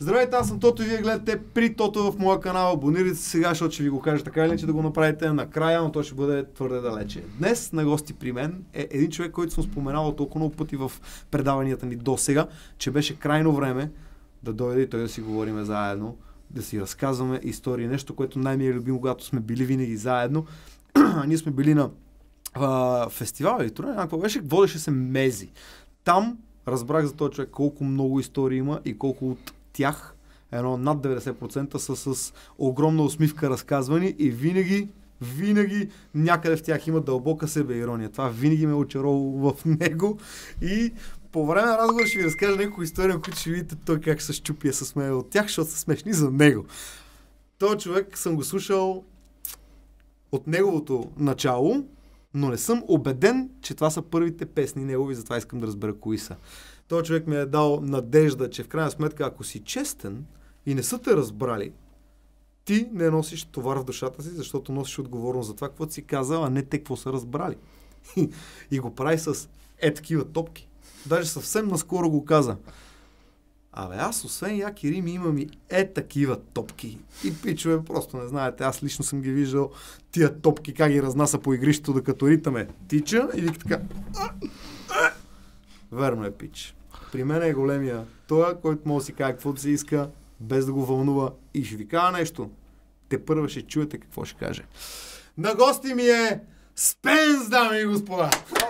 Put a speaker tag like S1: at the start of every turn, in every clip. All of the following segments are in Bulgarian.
S1: Здравейте, аз съм Тото и вие гледате при Тото в моя канал. Абонирайте се сега, защото ще ви го кажа така или че да го направите накрая, но то ще бъде твърде далече. Днес на гости при мен е един човек, който съм споменавал толкова много пъти в предаванията ни до сега, че беше крайно време да дойде и той да си говорим заедно, да си разказваме истории. Нещо, което най-ми е любимо, когато сме били винаги заедно. Ние сме били на фестивал или турне, някакво беше, водеше се Мези. Там разбрах за този човек колко много истории има и колко от тях, едно над 90% са с огромна усмивка разказвани и винаги някъде в тях има дълбока себеирония. Това винаги ме е очаровало в него и по време на разговора ще ви разкажа няколко истории, които ще видите той как се щупи с смее от тях, защото са смешни за него. Този човек съм го слушал от неговото начало, но не съм убеден, че това са първите песни негови, затова искам да разбера кои са. Той човек ми е дал надежда, че в крайна сметка, ако си честен и не са те разбрали, ти не носиш товар в душата си, защото носиш отговорност за това, какво си казал, а не те какво са разбрали. И го прави с такива топки. Даже съвсем наскоро го каза. Абе, аз освен яки рими имам и такива топки. И пичове, просто не знаете, аз лично съм ги виждал тия топки, как ги разнася по игрището, докато ритъме тича и вика така. Верно е, пич. При мен е големия той, който може да си каже каквото си иска, без да го вълнува. И ще ви кажа нещо. Те първо ще чуете какво ще каже. На гости ми е Спенс, дами и господа!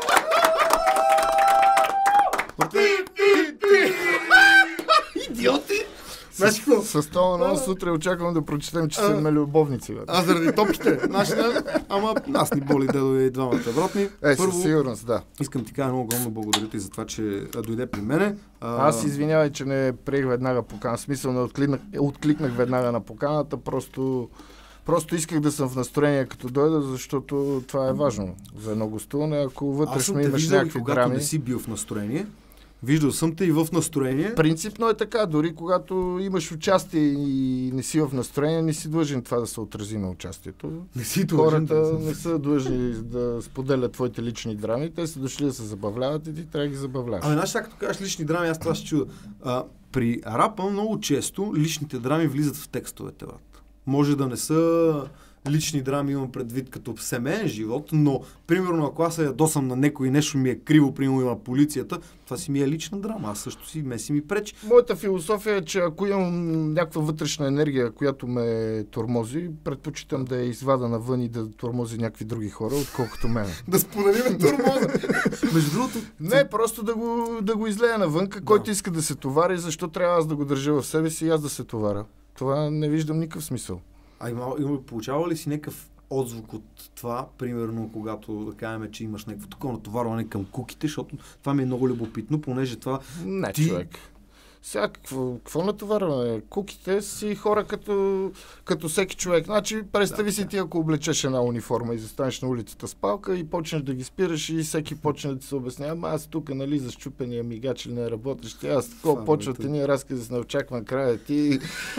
S1: Идиоти! Значи какво?
S2: С това много сутрин очаквам да прочетем, че сме любовници.
S1: Заради топките. Ама нас ни боли дедо и двамата вратни.
S2: Със сигурност, да.
S1: Искам ти кажа много огромно благодаря ти за това, че дойде при мене.
S2: Аз извинявай, че не приех веднага покана. В смисъл не откликнах веднага на поканата, просто исках да съм в настроение като дойда, защото това е важно за едно гостуване. Ако вътрешно имаш някакви драми...
S1: Когато не си бил в настроение, виждал съм те и в настроение.
S2: Принципно е така. Дори когато имаш участие и не си в настроение, не си длъжен това да се отрази на участието.
S1: Не си длъжен.
S2: Хората не са длъжни да споделят твоите лични драми. Те са дошли да се забавляват и ти трябва да ги забавляваш.
S1: Знаеш, като кажеш лични драми, аз това ще чуда. При рапа много често личните драми влизат в текстовете. Може да не са лични драми, имам предвид като семейен живот, но примерно ако аз се ядосам на некой и нещо ми е криво, примерно има полицията, това си ми е лична драма, аз също си ми пречи.
S2: Моята философия е, че ако имам някаква вътрешна енергия, която ме тормози, предпочитам да я извада навън и да тормози някакви други хора, отколкото мен.
S1: Да споделим тормоза. Между другото...
S2: Не, просто да го излея навън, който иска да се товари, защо трябва аз да го държа в себе си и аз да се товаря. Това не виждам никакъв смисъл.
S1: Получава ли си някакъв отзвук от това, примерно, когато да кажем, че имаш някакво такова натоварване към куките, защото това ми е много любопитно, понеже това...
S2: Не, човек. Сега, какво натоварване? Куките си хора като всеки човек. Значи, представи си ти, ако облечеш една униформа и застанеш на улицата с палка и почнеш да ги спираш и всеки почне да ти се обяснява, аз тук, нали, за щупения мигач ли не работиш, аз такова почвате ние разкази с неочакван края. Ти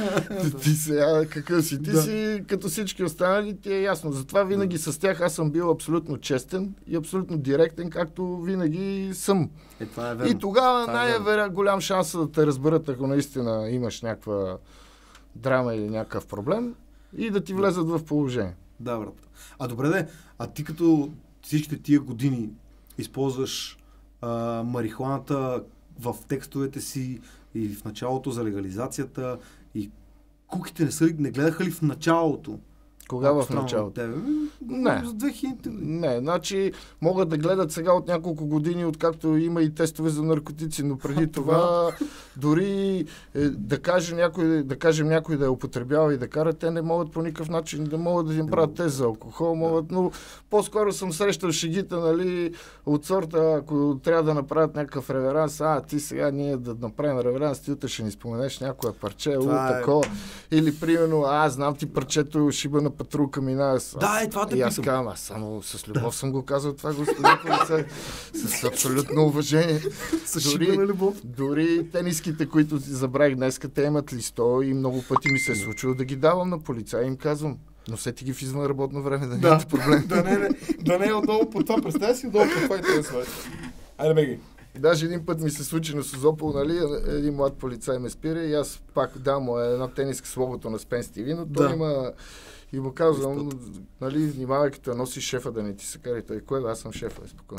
S2: сега какъв си? Ти си като всички останали, ти е ясно. Затова винаги с тях аз съм бил абсолютно честен и абсолютно директен, както винаги съм.
S1: Това е верно.
S2: И тогава най-голям шанс да те разберат, ако наистина имаш някаква драма или някакъв проблем и да ти влезат в положение.
S1: Да, брат. Добре, ти като всичките тия години използваш марихуаната в текстовете си и в началото за легализацията и куките не гледаха ли в началото?
S2: Кога в началото? Не. Не, значи могат да гледат сега от няколко години, откакто има и тестове за наркотици, но преди това дори да кажем някой да я употребява и да кара, те не могат по никакъв начин да могат да им правят тест за алкохол, но по-скоро съм срещал шегите, нали, от сорта, ако трябва да направят някакъв реверанс, ти сега ние да направим реверанс, ти утре ще ни споменеш някоя парче, такова. Или примерно, знам ти парчето шиба на патрулка мина.
S1: Това те
S2: и аз казвам, само с любов съм го казал това, господин полицай. С абсолютно уважение. Дори тениските, които си забравих днеска, те имат листо и много пъти ми се е случило да ги давам на полицай и им казвам, носете ги в извънработно време, да нямате проблем.
S1: Да не е отдолу по това. Представя си отдолу по това интересува. Айде беги.
S2: Даже един път ми се случи на Созопол, нали, един млад полицай ме спира и аз пак дам му една тениска с логото на Spence TV, но той има и му казвам, нали, внимавай като носи шефа да не ти се кари. Той, кое? Аз съм шефа, спокойно.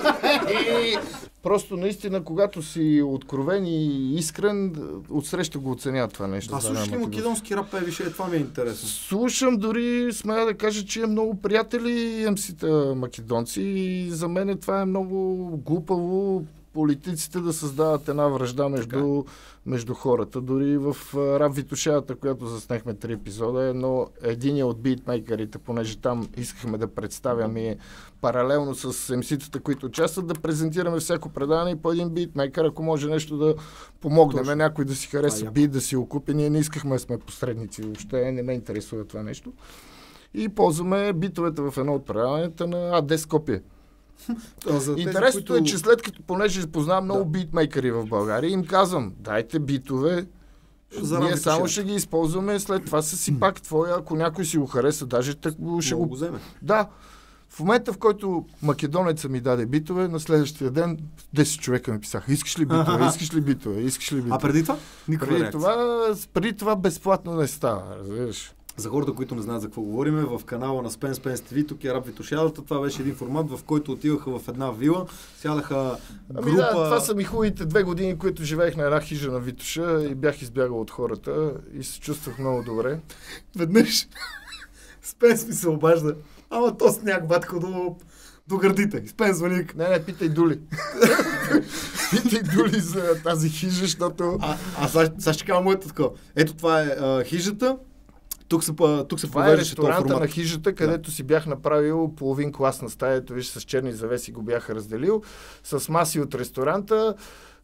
S2: И просто наистина, когато си откровен и искрен, отсреща го оценя това нещо.
S1: А слушаш ли македонски рап, више, това ми е интересно.
S2: Слушам, дори смея да кажа, че имам много приятели MC-та македонци и за мен това е много глупаво политиците да създават една вражда между хората. Дори в Рап Витошеята, която заснехме 3 епизода, единия от битмейкерите, понеже там искахме да представяме паралелно с MC-тата, които участват, да презентираме всяко предаване и по един битмейкър, ако може нещо да помогнем, точно. Някой да си хареса бит, да си окупи. Ние не искахме да сме посредници, въобще не ме интересува това нещо. И ползваме битовете в едно от предаванията на АД Скопие. Интересното е, че след като, понеже познавам много битмейкъри в България, им казвам, дайте битове, ние само ще ги използваме, след това са си пак твоя, ако някой си го хареса, даже ще го
S1: вземе.
S2: Да. В момента, в който македонеца ми даде битове, на следващия ден 10 човека ми писаха, искаш ли битове, искаш ли битове, искаш ли битове.
S1: А преди това?
S2: Преди това безплатно не става, разбираш.
S1: За хората, които не знаят за какво говорим, в канала на Spence TV, тук е Рап Витошеята, това беше един формат, в който отиваха в една вила, сядаха група...
S2: това са ми хубавите 2 години, които живеех на една хижа на Витоша и бях избягал от хората и се чувствах много добре.
S1: Веднъж Спенс ми се обажда, ама то сняг, батко, до гърдите. Спенс звъни.
S2: Не, питай Дули. Питай Дули за тази хижа, защото...
S1: Сега ще кажа моето такова. Ето това е хижата. Тук се
S2: това е ресторанта на хижата, където си бях направил половин клас на стаята, виж, с черни завеси го бях разделил, с маси от ресторанта,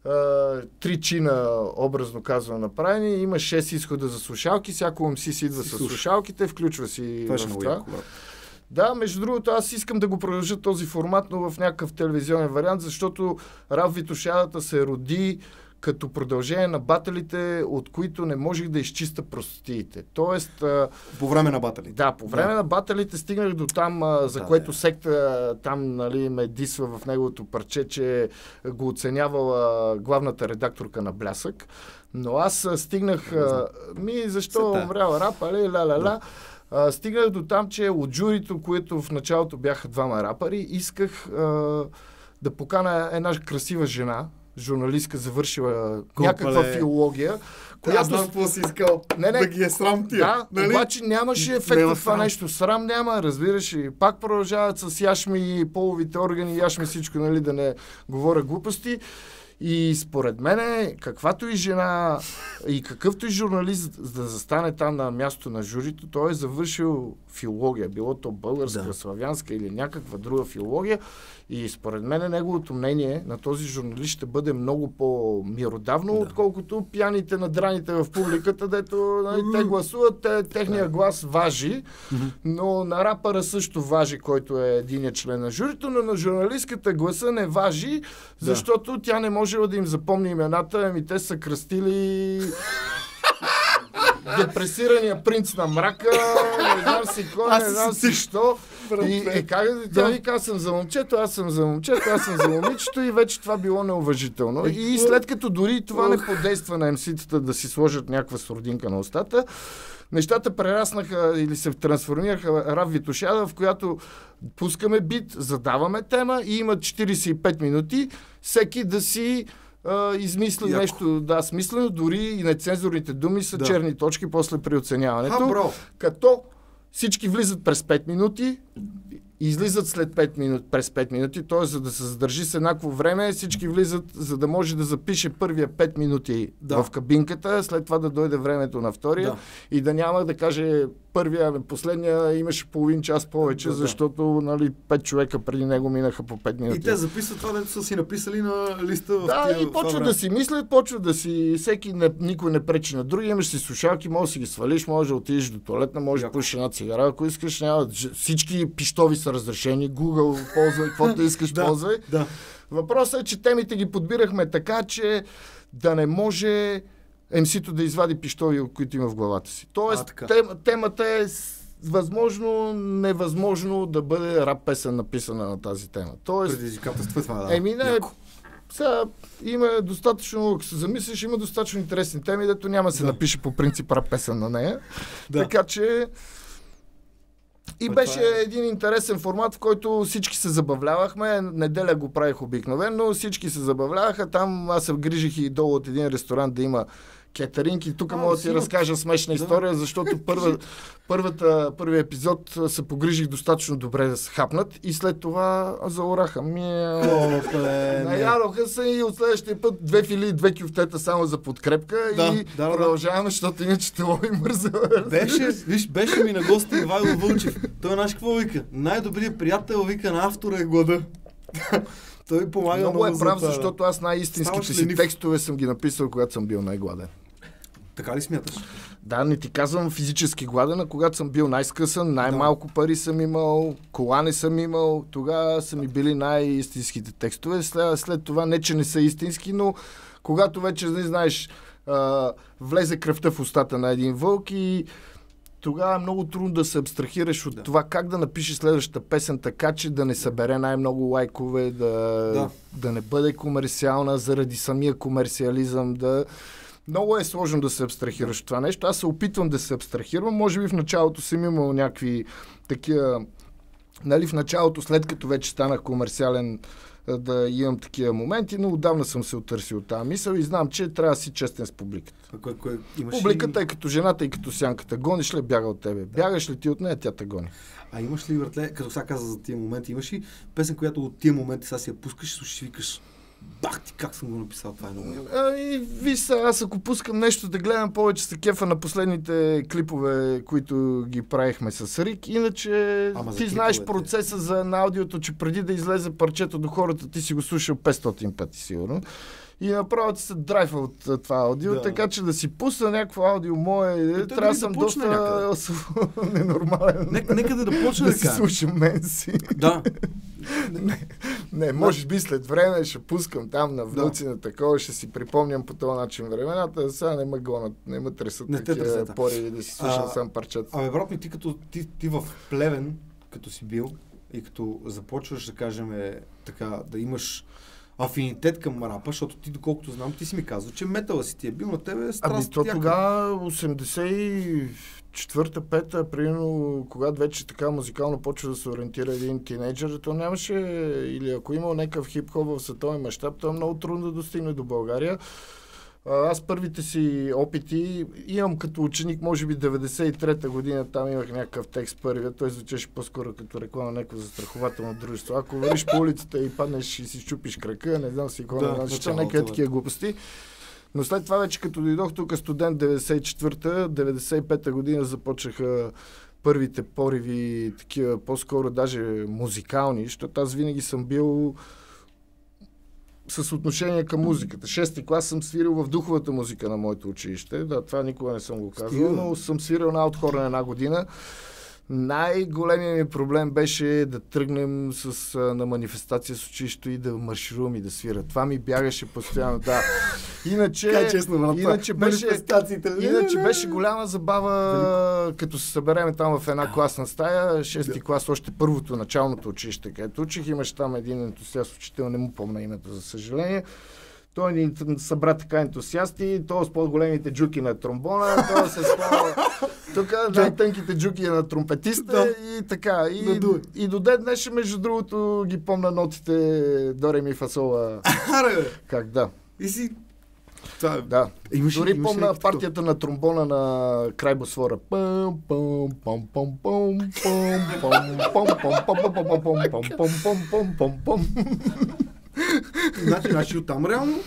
S2: 3 чина, образно казвам, направени, има 6 изхода за слушалки, всяко MC си идва с слушалките, включва си в това. Да, между другото, аз искам да го продължа този формат, но в някакъв телевизионен вариант, защото Рап Витошеята се роди като продължение на батълите, от които не можех да изчиста простотиите. Тоест...
S1: По време на батълите.
S2: Да, по време на батълите стигнах до там, за което секта там, нали, ме дисва в неговото парче, че го оценявала главната редакторка на Блясък. Но аз стигнах... защо умрява рапа, ля-ля-ля. Стигнах до там, че от журито, които в началото бяха 2 рапъри, исках да покана една красива жена, журналистка, завършила някаква филология.
S1: Която... Аз знам какво си искал. Да ги е срам тия.
S2: Да, нали? Обаче нямаше ефект от това нещо. Срам няма, разбираш. И пак продължават с яшми, половите органи, яшми всичко, нали, да не говоря глупости. И според мен, каквато и жена и какъвто и журналист да застане там на място на журито, той е завършил филология. Било то българска, славянска или някаква друга филология. И според мен неговото мнение на този журналист ще бъде много по-миродавно, отколкото пияните надраните в публиката, дето те гласуват, техния глас важи, но на рапъра също важи, който е единият член на журито, но на журналистката гласа не важи, защото тя не можела да им запомни имената, те са кръстили депресирания принц на мрака, не знам си кой, не знам си що. И тя вика, аз съм за момчето, аз съм за момичето и вече това било неуважително. И след като дори това не подейства на MC-тата да си сложат някаква сурдинка на устата, нещата прераснаха или се трансформираха Рап Витошеята, в която пускаме бит, задаваме тема и има 45 минути, всеки да си измисли нещо, смислено, дори и нецензурните думи са черни точки после при оценяването. Като всички влизат през 5 минути, излизат след 5 минути, през 5 минути, т.е. за да се задържи с еднакво време, всички влизат, за да може да запише първия 5 минути в кабинката, след това да дойде времето на втория и да няма да каже първия, последния имаше половин час повече, защото 5 човека преди него минаха по 5 минути.
S1: И те записват това, дето са си написали на листа в
S2: и почват да си мислят, почват да си... никой не пречи на други, имаш си слушалки, може да си ги свалиш, може да отидеш до туалетна, може да пушиш една цигара, ако искаш, няма... Всички пищови са разрешени, Google ползвай, каквото искаш ползвай. Въпросът е, че темите ги подбирахме така, че да не може MC-то да извади пищови, които има в главата си. Тоест, темата е възможно, невъзможно да бъде рап песен написана на тази тема. Тоест,
S1: предизвикателство това,
S2: Сега има достатъчно, ако се замислиш, има достатъчно интересни теми, дето няма се напише по принцип рап песен на нея. Така че и беше един интересен формат, в който всички се забавлявахме. Неделя го правих обикновено, всички се забавляваха. Там аз се грижих и долу от един ресторант да има кетеринг и тук мога да ти разкажа смешна история, защото първият епизод се погрижих достатъчно добре да се хапнат и след това заораха. Наядоха се и от следващия път 2 фили, 2 кюфтета само за подкрепка и продължаваме, защото иначе те лови мърза.
S1: Беше ми на гости Ивайло Вълчев. Той наш какво вика? Най-добрият приятел вика на автора е глада. Той помага
S2: много е прав, защото аз най-истинските си текстове съм ги написал, когато съм бил най-гладен.
S1: Така ли смяташ?
S2: Да, не ти казвам физически гладен, а когато съм бил най-скъсан, най-малко пари съм имал, кола не съм имал, тогава са ми били най-истинските текстове. След това не, че не са истински, но когато вече, не знаеш, влезе кръвта в устата на един вълк и тогава е много трудно да се абстрахираш от това как да напишеш следващата песен така, че да не събере най-много лайкове, да не бъде комерциална заради самия комерциализъм, Много е сложно да се абстрахираш от това нещо. Аз се опитвам да се абстрахирам. Може би в началото съм имал някакви такива... Нали, в началото, след като вече станах комерциален, да имам такива моменти, но отдавна съм се отърсил от тази мисъл и знам, че трябва да си честен с публиката. Публиката е като жената и като сянката. Гониш ли, бяга от тебе. Бягаш ли ти от нея, тя те гони.
S1: А имаш ли, братле, като сега каза за тия моменти, имаш ли песен, която от тия моменти сега си я пускаш и слушаш и викаш: бах ти, как съм го написал, това е много.
S2: Виж сега, аз ако пускам нещо да гледам повече се кефа на последните клипове, които ги правихме с Рик. Иначе ти знаеш процеса на аудиото, че преди да излезе парчето до хората, ти си го слушал 500 пъти сигурно. И направо ти се драйва от това аудио, така че да си пусна някакво аудио мое, трябва да съм доста ненормален.
S1: Нека да почне
S2: да си слушам мен си.
S1: Да.
S2: Не, може би след време ще пускам там на внуци на такова, ще си припомням по този начин времената, сега не ме гонат, не ме тресат такива пориви да си слушам сам парчета.
S1: Абе, брат ми, ти в Плевен, като си бил и като започваш, да кажем, така, да имаш афинитет към рапа, защото ти, доколкото знам, ти си ми казал, че метала си ти е бил на тебе страст.
S2: То тогава 84-та, 5-та, примерно, когато вече така музикално почва да се ориентира един тинейджър, то нямаше, или ако имал някакъв хип-хоп в световен мащаб, то е много трудно да достигне до България. Аз първите си опити имам като ученик, може би 93-та година, там имах някакъв текст първия, той звучеше по-скоро като реклама на някакво застрахователно дружество. Ако вървиш по улицата и паднеш и си щупиш крака, не знам си какво, някакви такива глупости. Но след това вече като дойдох тук студент 94-та, 95-та година започнаха първите пориви, такива по-скоро даже музикални, защото аз винаги съм бил с отношение към музиката. 6-ти клас съм свирил в духовата музика на моето училище. Да, това никога не съм го казал, но съм свирил на аутхора една година. Най-големият ми проблем беше да тръгнем на манифестация с училището и да марширувам и да свира. Това ми бягаше постоянно. Да. Иначе беше голяма забава, като се събереме там в една класна стая, 6-ти клас, още първото началното училище, където учих. Имаше там един ентусиаст учител, не му помня името, за съжаление. Той ни събра така ентусиасти, той с по-големите джуки на тромбона, той с тук най-тънките джуки на тромпетиста и така. И до ден днешен, между другото, ги помня нотите до ре ми фа сола. Как да.
S1: И си...
S2: Да. Дори помня партията на тромбона на край Босфора.
S1: Значи оттам реално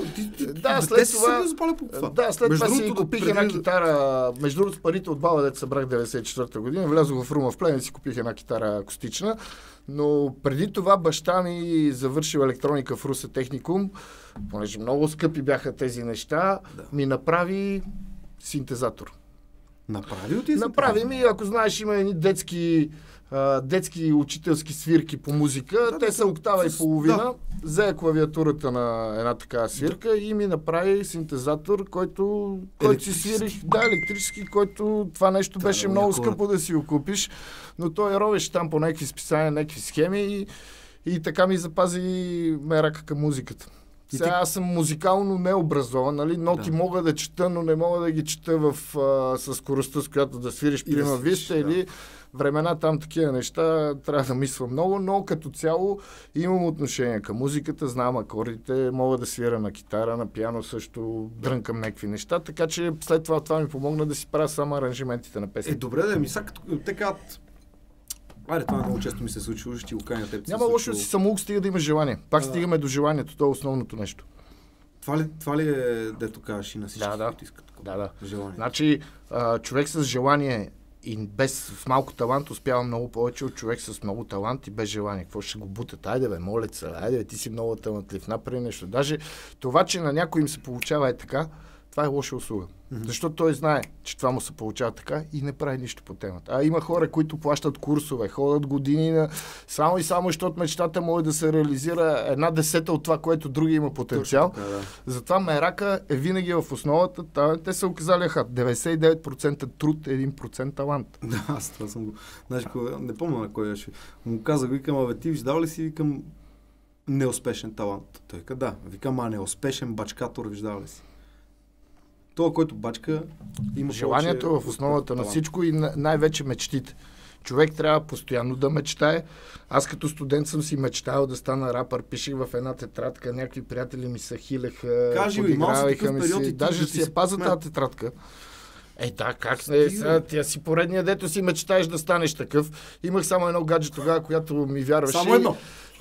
S2: след това си купих една китара. Между другото, парите от баба, дето събрах 94-та година, влязох в Рума в Плевен и си купих една китара акустична. Но преди това баща ми завършил електроника в Русе Техникум, понеже много скъпи бяха тези неща, ми направи синтезатор. Направи ми, ако знаеш, има едни детски учителски свирки по музика. Те са октава и половина. Взе клавиатурата на една такава свирка и ми направи синтезатор, който си свирих. Да, електрически, който това нещо беше много скъпо да си го купиш, но той ровеше там по някакви списания, някакви схеми и така ми запази мерака към музиката. Сега аз съм музикално необразован, нали? Ноти мога да чета, но не мога да ги чета със скоростта, с която да свириш прима виста или времена там такива неща, трябва да мисля много, но като цяло имам отношение към музиката, знам акордите, мога да свира на китара, на пиано също, дрънкам някакви неща, така че след това ми помогна да си правя само аранжиментите на песни.
S1: Добре, да ми са така. Айде, това много често ми се случва, ще ти го кажа на теб.
S2: Няма лошо да си самоук, стига да има желание. Пак стигаме до желанието, това е основното нещо.
S1: Това ли е, дето кажеш и на всички, които искат такова желание?
S2: Значи, човек с желание и с малко талант успява много повече от човек с много талант и без желание. Какво ще го бутат? Айде бе, моля се, айде бе, ти си много талантлив, направи нещо. Даже това, че на някой им се получава така, това е лоша услуга. Защото той знае, че това му се получава така и не прави нищо по темата. А има хора, които плащат курсове, ходят години само и само, защото мечтата може да се реализира 1/10 от това, което други има потенциал.
S1: Така, да.
S2: Затова мерака е винаги в основата. Те са оказали 99% труд, 1% талант.
S1: Да, аз това съм го... Знаеш, не помня на кой беше. Му казах, викам, ти виждал ли си, викам, неуспешен талант? Той каза, да. Викам, неуспешен бачкатор виждал ли си? Това, който бачка, има
S2: желанието е в основата на всичко и най-вече мечтите. Човек трябва постоянно да мечтае. Аз като студент съм си мечтал да стана рапър, пишех в една тетрадка, някакви приятели ми се хилеха, подиграваха ми си. Даже си я пазя тази тетрадка. Как не, сега тя си поредния, дето си мечтаеш да станеш такъв. Имах само едно гадже тогава, която ми вярваше.
S1: Само едно?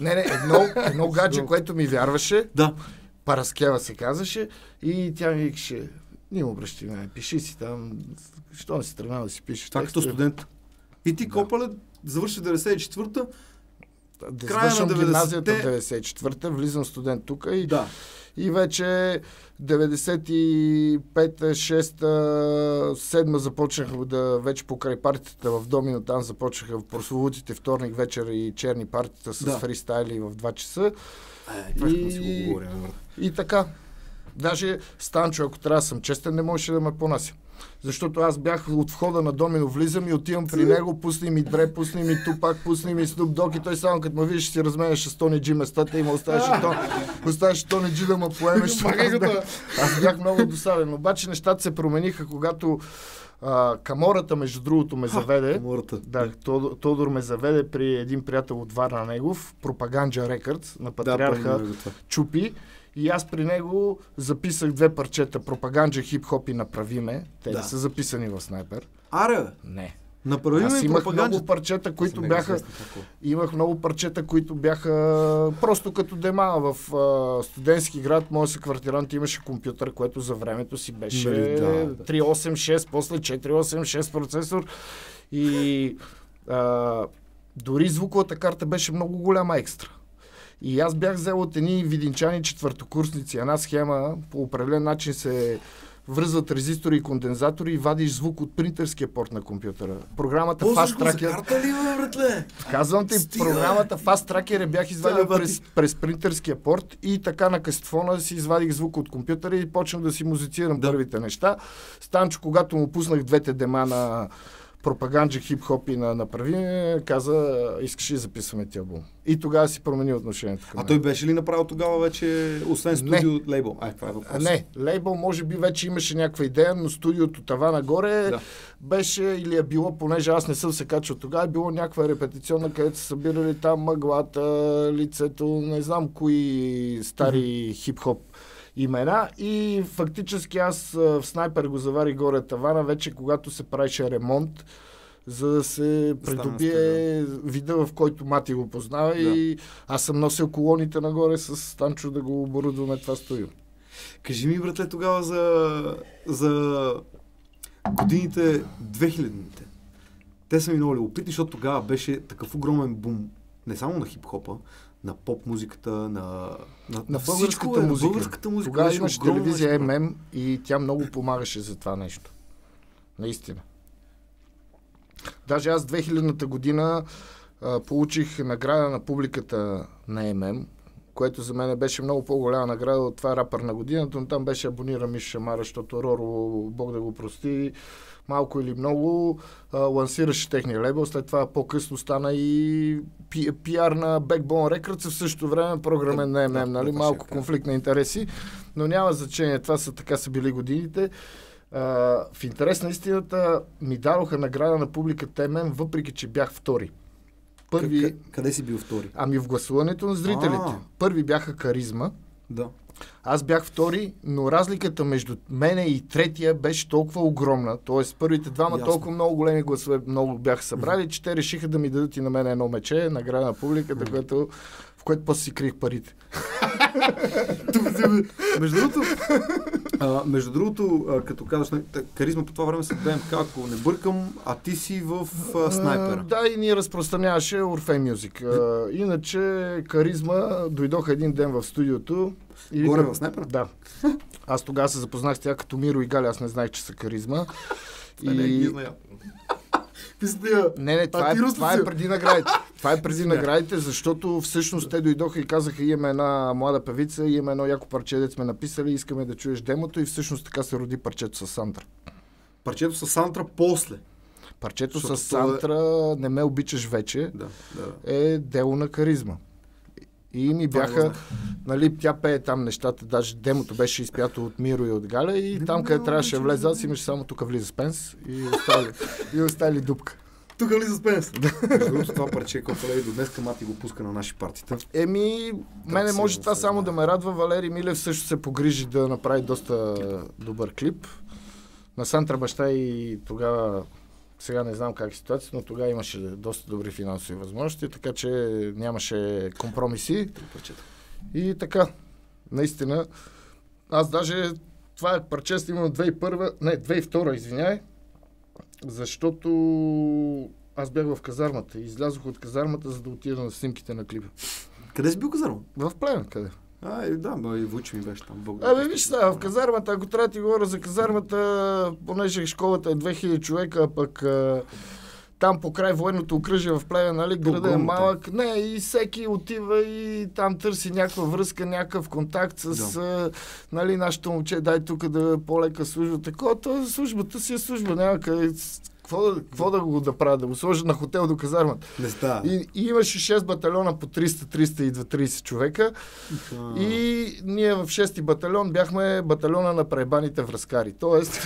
S2: Едно гадже, което ми вярваше.
S1: Да.
S2: Параскева се казваше и тя ми викаше: не му обръщи ме, пиши си там, що не си тръгнал да си пишеш.
S1: Това като студент. И ти Копале завърши 94-та,
S2: завършвам гимназията в 94-та, влизам студент тук и вече 95-та, 6-та, 7-та започнах вече покрай партията в Домино, там започнаха в прословутите вторник вечер и черни партията с фристайли в 2 часа. И така. Даже Станчо, ако трябва да съм честен, не можеше да ме понася. Защото аз бях от входа на Домино, влизам и отивам при него, пусни ми Дре, пусни ми Тупак, пусни ми Снуп Дог и той само като ме видиш си разменяше с Тони Джи местата и ме оставяше Тони Джи да ме поемеш. Аз бях много досаден. Обаче нещата се промениха, когато Камората, между другото, ме заведе. Тодор ме заведе при един приятел от Варна негов, Пропаганджа Рекърдс, на Патриарха Чупи. И аз при него записах 2 парчета Пропаганджа, хип-хоп и Направи ме. Те не са записани в Снайпер.
S1: Аре?
S2: Не.
S1: Направи
S2: аз имах много парчета, които бяха... Имах много парчета, които бяха просто като дема. В студентски град, моят съквартирант имаше компютър, което за времето си беше 386, после 486 процесор. И дори звуковата карта беше много голяма екстра. И аз бях взел от едни видинчани четвъртокурсници една схема, по определен начин се връзват резистори и кондензатори и вадиш звук от принтерския порт на компютъра. Програмата Fast Tracker... Казвам ти, програмата Fast Tracker бях извадил през принтерския порт и така на касетфона си извадих звук от компютъра и почнах да си музицирам първите неща. Станчо, когато му пуснах 2 дема на Пропаганджа, хип-хоп и Направи, каза, искаш ли да записваме ти албум. И тогава си промени отношението към мен.
S1: А той беше ли направил тогава вече, освен студио, лейбъл? Това е въпрос.
S2: Не, лейбъл може би вече имаше някаква идея, но студиото това нагоре беше, или е било, понеже аз не съм се качал тогава, е било някаква репетиционна, където са събирали там Мъглата, Лицето, не знам кои стари хип-хоп имена и фактически аз в Снайпер го заварих горе тавана, вече когато се правеше ремонт, за да се придобие вида, в който Мати го познава и аз съм носил колоните нагоре с Станчо да го оборудваме това студио.
S1: Кажи ми, братле, тогава за годините 2000-те. Те са ми много любопитни, защото тогава беше такъв огромен бум, не само на хип-хопа, на поп-музиката, на
S2: българската музика. Тогава имаше телевизия ММ и тя много помагаше за това нещо. Наистина. Даже аз 2000-та година получих награда на публиката на ММ, което за мен беше много по-голяма награда от това рапър на годината, но там беше абониран Миш Шамара, защото Роро, Бог да го прости, малко или много лансираше техния лейбъл, след това по-късно стана и пиар на Backbone Records, в същото време програмен на MM, нали? Малко конфликт на интереси, но няма значение, това така са били годините. В интерес на истината ми дадоха награда на публиката MM, въпреки че бях втори.
S1: Къде си бил втори?
S2: Ами в гласуването на зрителите. Първи бяха Каризма.
S1: Да.
S2: Аз бях втори, но разликата между мене и третия беше толкова огромна. Тоест първите двама толкова много големи гласове много бяха събрали, че те решиха да ми дадат и на мен едно мече, награда на публиката, в което после си крих парите.
S1: Между другото, като казваш, Каризма по това време се БМК, ако не бъркам, а ти си в Снайпера.
S2: Да, и ние разпространяваше Orfeo Music. Иначе Каризма дойдоха един ден в студиото.
S1: Горе в Снайпера?
S2: Да. Аз тогава се запознах с тях като Миро и Галя, аз не знаех, че са Каризма. Не, това е преди наградите. Това е преди наградите, защото всъщност те дойдоха и казаха, имаме една млада певица, имаме едно яко парче, дето сме написали, искаме да чуеш демото и всъщност така се роди парчето с Сантра.
S1: Парчето с Сантра после?
S2: Парчето с Сантра Не ме обичаш вече е дело на Каризма. И ми бяха, нали, тя пее там нещата, даже демото беше изпято от Миро и от Галя и там, къде трябваше да влезе, аз имаше само тук влиза Спенс и остали дупка.
S1: Тук влиза Спенс. Между другото това парче, който леви до днес, Мати го пуска на наши партита.
S2: Мене може това само да ме радва. Валери Милев също се погрижи да направи доста добър клип. На Сантра баща и тогава, сега не знам как е ситуация, но тогава имаше доста добри финансови възможности, така че нямаше компромиси. И така, наистина, аз даже това е парче снимано 2002, извиняй, защото аз бях в казармата и излязох от казармата, за да отида на снимките на клипа.
S1: Къде си бил казарма?
S2: В Плевен, къде?
S1: И Вучи ми беше там.
S2: Виж сега, в казармата, ако трябва да ти говоря за казармата, понеже школата е 2000 човека, а пък там по край военното окръжие в Плевен, нали, града е малък. Не, и всеки отива и там търси някаква връзка, някакъв контакт с нали, нашето момче, дай тук да по-лека служба. Такова, службата си е служба, няма къде. Какво да го правя? Да го сложа на хотел до казармата. И имаше 6 батальона по 300-330 човека. И ние в 6-ти батальон бяхме батальона на преебаните връзкари. Тоест,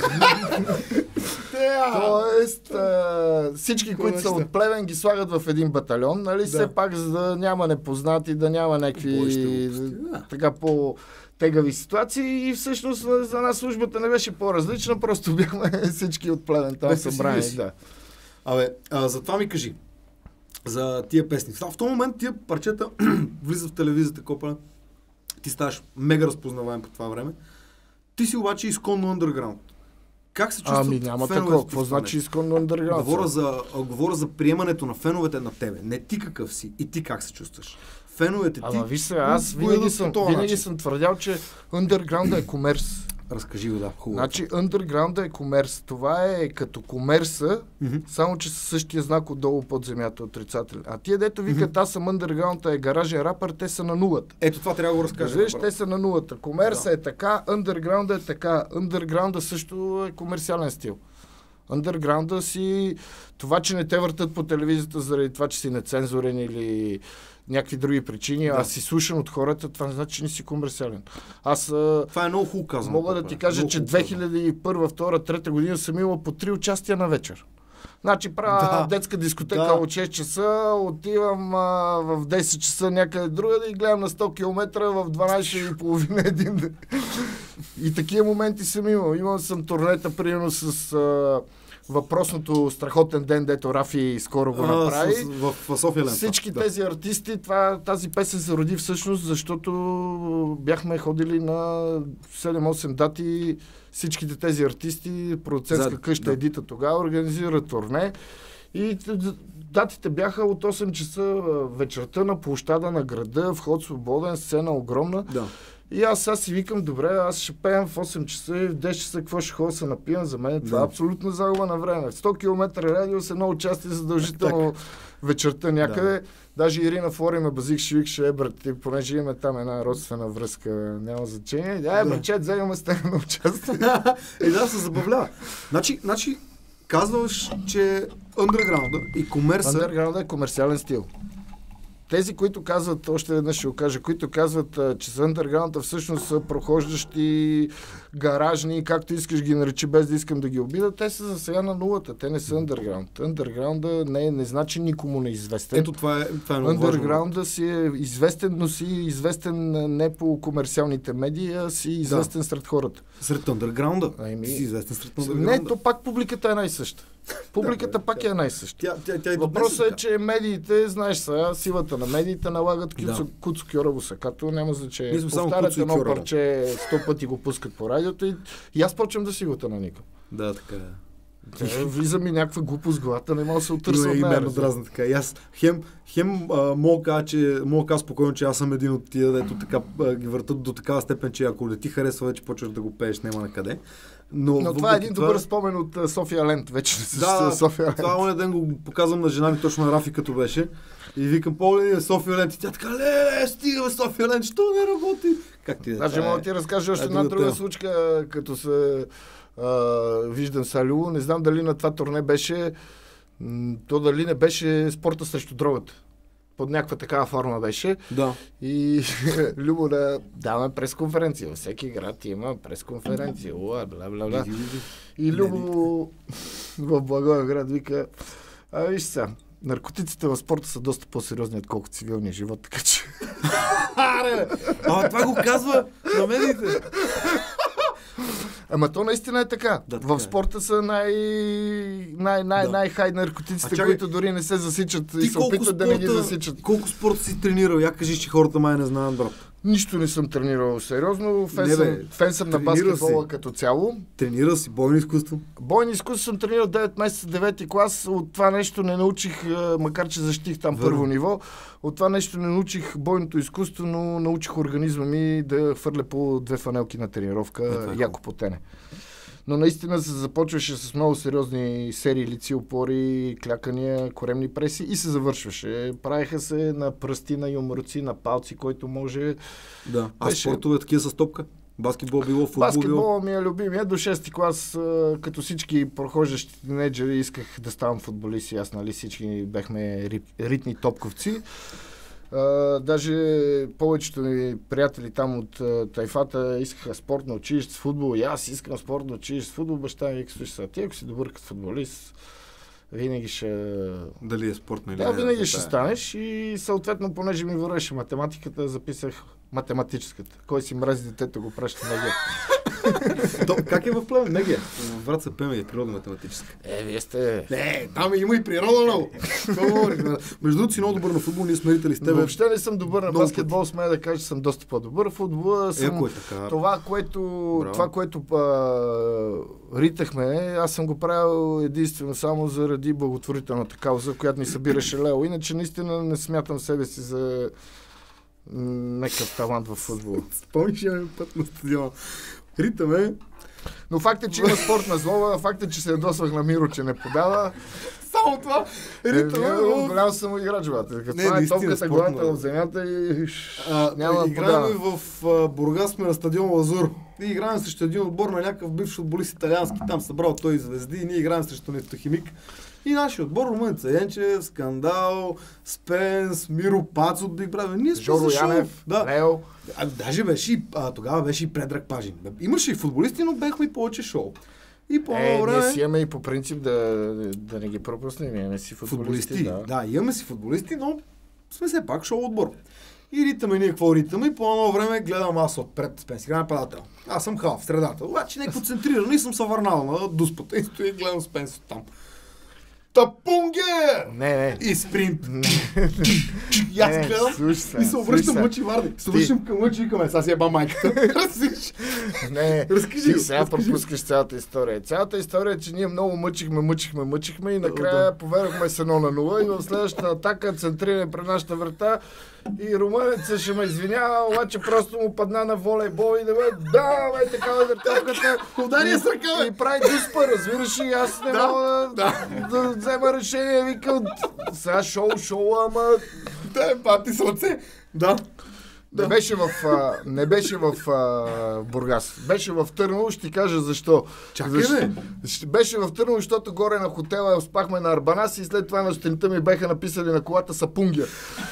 S2: всички, които са от Плевен, ги слагат в един батальон, нали? Все пак, за да няма непознати, да няма някакви така по-тегави ситуации и всъщност за нас службата не беше по-различна, просто бяхме всички от Плевен там събрани.
S1: Затова ми кажи за тия песни. В този момент тия парчета влизат в телевизията, Копа, ти ставаш мега разпознаваем по това време. Ти си обаче изконно underground. Как се чувстват
S2: няма такова. Какво значи изконно underground?
S1: Говоря за приемането на феновете на тебе. Не ти какъв си и ти как се чувстваш. Феновете ти...
S2: Виж се, аз винаги съм твърдял, че underground е комерс.
S1: Разкажи го, хубаво.
S2: Значи underground е комерс. Това е като комерса, само че със същия знак отдолу под земята отрицателен. А тия, дето викат, аз съм underground, е гаражен рапър, те са на нулата.
S1: Ето това трябва да го разкажа.
S2: Виж, те са на нулата. Комерса е така, underground е така. Underground също е комерциален стил. Underground си... Това, че не те въртат по телевизията заради това, че си нецензурен или някакви други причини, а си слушан от хората, това не значи, че не си комерциален.
S1: Това е много хубаво казано.
S2: Мога да ти кажа, че 2001, 2002, 2003 година съм имал по 3 участия на вечер. Значи правя детска дискотека от 6 часа, отивам в 10 часа някъде другаде и гледам на 100 км в 12:30 един ден. И такива моменти съм имал. Имал съм турнета, примерно с въпросното страхотен ден, дето Рафи скоро го направи.
S1: В София Лента.
S2: Всички тези артисти, тази песен се роди всъщност, защото бяхме ходили на 7-8 дати. Всичките тези артисти, продуцентска къща Едита тогава организира турне. И датите бяха от 8 часа вечерта на площада на града, вход свободен, сцена огромна. И аз сега си викам, добре, аз ще пеем в 8 часа и в 10 часа какво ще ходя се напием. За мен това е абсолютно загуба на време. 100 км радиус, едно участие задължително вечерта някъде. Да. Даже Ирина Флори ме базик, ще викаше, брат, понеже имаме там една родствена връзка, няма значение. Мъчет, вземаме с на участие.
S1: Да, се забавлява. Значи, казваш, че underground и комерса...
S2: Underground е комерциален стил. Тези, които казват, още веднъж ще го кажа, които казват, че са underground, всъщност са прохождащи, гаражни, както искаш ги наречи, без да искам да ги обида, те са за сега на нулата. Те не са underground. Underground не значи никому не известен.
S1: Ето това е много
S2: Underground си е известен, но си известен не по комерциалните медии, а си известен сред хората.
S1: Сред underground? Си известен сред underground?
S2: Не, то пак публиката е най-съща. Публиката пак е най-съща. Въпросът е, че медиите, знаеш сега, силата на медиите налагат Куцо Кьоравуса, като няма значение. Повтарят едно парче 100 пъти го пускат по радиото и аз почвам да си го наникам.
S1: Да, така е.
S2: Влиза ми някаква глупост в главата, не мога да се отърса от нея.
S1: Дразна така. И аз хем мога кажа спокойно, че аз съм един от тия, дето така ги въртат до такава степен, че ако не ти харесва, вече почваш да го пееш, няма на къде. Но това е един добър спомен от София Ленд. Вече не съществува София Ленд. Това оня ден го показвам на жена ми, точно на Рафи като беше. И викам, по-ли София Ленд. И тя така, стига София Ленд, що не работи? Как ти
S2: Даже мога да ти разкажа още една друга случка, като се виждам с Алю. Не знам дали на това турне беше, то дали не беше спорта срещу дрогата. Под някаква такава форма беше.
S1: Да.
S2: И Любо да даваме пресконференция. Във всеки град има пресконференция. Бла-бла-бла. И Любо в Благоевград вика, виж сега, наркотиците в спорта са доста по-сериозни, отколкото цивилния живот, така че...
S1: Това го казва на медиите.
S2: Ама то наистина е така. В спорта са най-хай наркотиците, които дори не се засичат и се опитват да не ги засичат.
S1: Колко спорт си тренирал? Я кажи, че хората май не знаят, брат.
S2: Нищо не съм тренирал сериозно. Фен съм на баскетбола като цяло.
S1: Тренирал си бойно изкуство?
S2: Бойно изкуство съм тренирал 9 месеца, 9 клас. От това нещо не научих, макар че защитих там първо ниво, от това нещо не научих бойното изкуство, но научих организма ми да хвърля по 2 фанелки на тренировка, яко потене. Но наистина се започваше с много сериозни серии лици, опори, клякания, коремни преси и се завършваше. Правиха се на пръсти, на юмруци, на палци, който може...
S1: Да. А спортове такива с топка? Баскетбол било, футбол
S2: Баскетбол ми е любимия. До 6-ти клас, като всички прохождащи тинейджери, исках да ставам футболист и аз, нали, всички бяхме ритни топковци. Даже повечето ми приятели там от тайфата искаха спортно училище с футбол. И аз искам спортно училище с футбол. Баща ми вика, слушай, ти ако си добър като футболист, винаги ще...
S1: Дали е спортно или не?
S2: Да, винаги ще станеш и съответно, понеже ми вървеше математиката, записах математическата. Кой си мрази детето, го праща
S1: НГ. Как е в Плевен? НГ. В Враца ПМ е природна математическа.
S2: Вие сте...
S1: Там има и природа много. Между другото си много добър на футбол, ние сме ритали с теб.
S2: Въобще не съм добър на баскетбол, смея да кажа, че съм доста по-добър. Футбола съм... Това, което ритахме, аз съм го правил единствено само заради благотворителната кауза, която ни събираше Лео. Иначе наистина не смятам себе си за някакъв талант в футбола.
S1: Спомниш я път на стадиона. Ритаме.
S2: Но факт е, че има спортна злоба, факт е, че се ядосвах на Миро, че не подава.
S1: Само това.
S2: Ритаме. Голям съм играч, бате. Това е топката, главата в земята и няма да подава.
S1: Играем в Бургас, сме на стадион Лазур. Ние играем срещу един отбор на някакъв бивш футболист италиански. Там събрал той звезди и ние играем срещу Нефтохимик. И нашия отбор, Румънца Янчев, Скандал, Спенс, Миро Пац от Биг Бразър. Ние сме
S2: Жоро Янев, Лео.
S1: Даже беше тогава беше и Предраг Пажин. Имаше и футболисти, но бехме и повече шоу. И
S2: ние си имаме и по принцип да не ги пропуснем. Имаме си футболисти.
S1: Да, имаме си футболисти, но сме все пак шоу отбор. И ритаме ние какво ритаме и по едно време гледам аз отпред Спенс, игра нападател. Аз съм хал в средата. Обаче не концентриран и съм се върнал на дуспата и стои и гледам Спенс от там. Тапунгер!
S2: Не.
S1: И спринт. И аз гледам и се обръщам Лъчи Варди. Слушам към Лъчи и към сега си еба майката.
S2: Не,
S1: разкажи.
S2: Ти сега пропускаш цялата история. Цялата история е, че ние много мъчихме и накрая поведохме с 1-0 и в следващата атака центриране пред нашата врата и румънеца ще ме извинява, обаче просто му падна на волейбол и давай такава въртелката.
S1: Ударя с ръка,
S2: и прави дуспа, разбираш, и аз не мога да взема решение, викам, сега шоу, ама...
S1: Да, пати с ръце. Да.
S2: Не беше в Бургас. Беше в Търново, ще ти кажа защо. Беше в Търново, защото горе на хотела спахме на Арбанас и след това на сутринта ми беха написали на колата Сапунгер.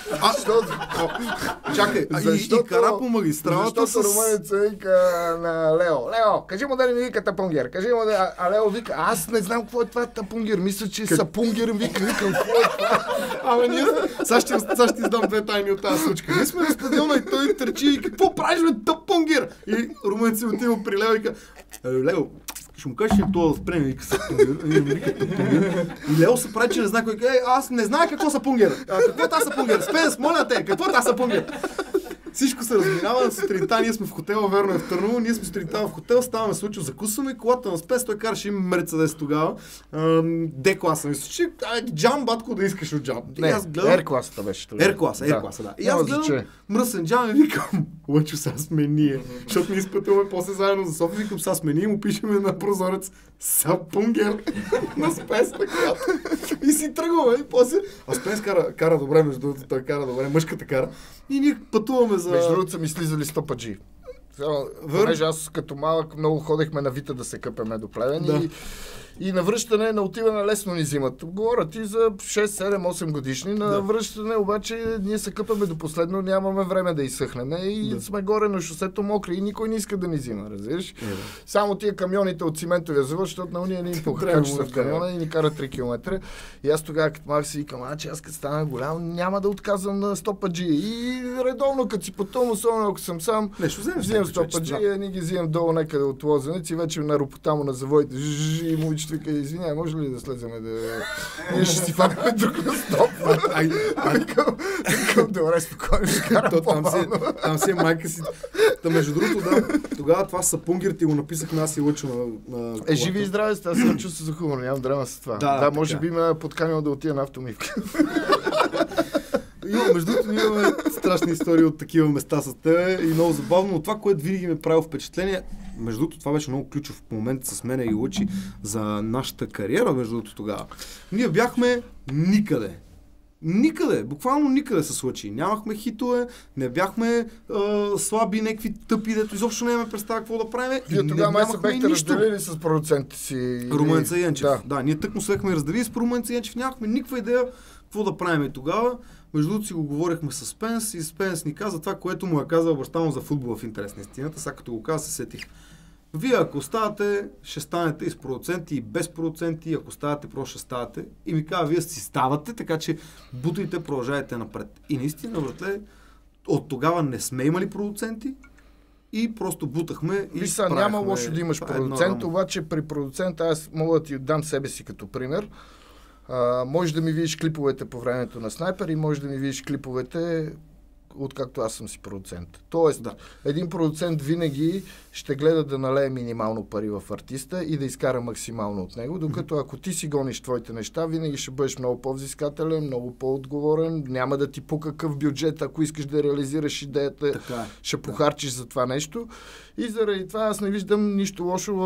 S1: Чакай, и кара по магистралата
S2: защото румънеца вика на Лео, кажи му да не ми вика Тапунгер. А Лео вика, аз не знам какво е това Тапунгер. Мисля, че Сапунгер викам, какво е това?
S1: Ама ние, сега ще издам две тайни от тази случка. Ние сме на стадиона и той търчи и какво правиш, бе, Тапунгер? И румънци отива при Лео и вика, Лео, ще му кажеш, че това да спреме, вика Сапунгер. И Лео се прави, че не знае кой. Аз не знае какво Сапунгер. Какво е тази Сапунгер? Спенс, моля те, какво е тази Сапунгер? Всичко се разминава на сутринта, ние сме в хотела, верно е в Търново, ние сме сутринта в хотел, ставаме случай, закусваме колата на Спес, той караше им Мерцедес тогава, D-класа, мисля, че джам, батко, да искаш от джам.
S2: Не, R-класата беше тогава.
S1: R-класа, да. И аз гледам мръсен джам и викам, Лъчо, сега сме ние, защото ние изпътуваме после заедно за София, викам, сега сме ние, му пишеме на прозорец Сапунгер на Спес на колата. И си тръгваме, и после, а Спес кара добре, между другото, той кара добре, мъжката кара. И ние пътуваме за...
S2: Между другото са ми слизали 100 паджи. Понеже аз като малък много ходехме на Вита да се къпеме до Плевен и на връщане, на отиване лесно ни взимат. Говоря ти за 6, 7, 8 годишни. На връщане обаче ние се къпаме до последно, нямаме време да изсъхнем и сме горе на шосето мокри и никой не иска да ни взима, разбираш? Само тия камионите от циментовия завод, защото на уния не им пуха в камиона и ни карат 3 км. И аз тогава като малък си викам, че аз като стана голям, няма да отказвам на 100 паджи. И редовно като си потом, особено ако съм сам, взимам 100 паджи, ние ги взимам долу някъде от Лозенец и вече на ропота на заводите и момичето вика, извиняй, може ли да слеземе да... Ние ще си фанеме друг на стоп. Викам, добре, спокойно, ще карам по-мално.
S1: Там си майка си... Между другото, тогава това Сапунгер ти го написахме, аз и Лъчо на...
S2: Живи и здраве, аз съм чувствам за хумор, нямам драма с това. Да, може би ме подканил да отида на автомивка.
S1: Между другото, ние имаме страшни истории от такива места с теб и много забавно. Но това, което винаги ме правило впечатление, между другото, това беше много ключов момент с мене и Лъчи за нашата кариера, между другото, тогава. Ние бяхме никъде. Никъде, буквално никъде се случи. Нямахме хитове, не бяхме слаби, някакви тъпи, дето изобщо нямаме представа какво да правим.
S2: Вие тогава май се бяхте разделили с продуцентите си.
S1: Румънеца и Янчев. Да, ние тъкмо се бяхме разделили с Румънеца и Янчев. Нямахме никаква идея какво да правим тогава. Между другото си го говорихме с Спенс и Спенс ни каза това, което му е казал баща му за футбола в интерес на истината. Сега като го каза, се сетих. Вие ако оставате, ще станете и с продуценти, и без продуценти, ако ставате, просто ще ставате. И ми казва, вие си ставате, така че бутайте, продължайте напред. И наистина, братле, от тогава не сме имали продуценти и просто бутахме и
S2: Виж, няма лошо да имаш продуцент, обаче при продуцента аз мога да ти дам себе си като пример. Може да ми видиш клиповете по времето на Снайпер и може да ми видиш клиповете откакто аз съм си продуцент. Тоест, един продуцент винаги ще гледа да налее минимално пари в артиста и да изкара максимално от него, докато ако ти си гониш твоите неща, винаги ще бъдеш много по-взискателен, много по-отговорен, няма да ти пука какъв бюджет, ако искаш да реализираш идеята, ще похарчиш за това нещо. И заради това аз не виждам нищо лошо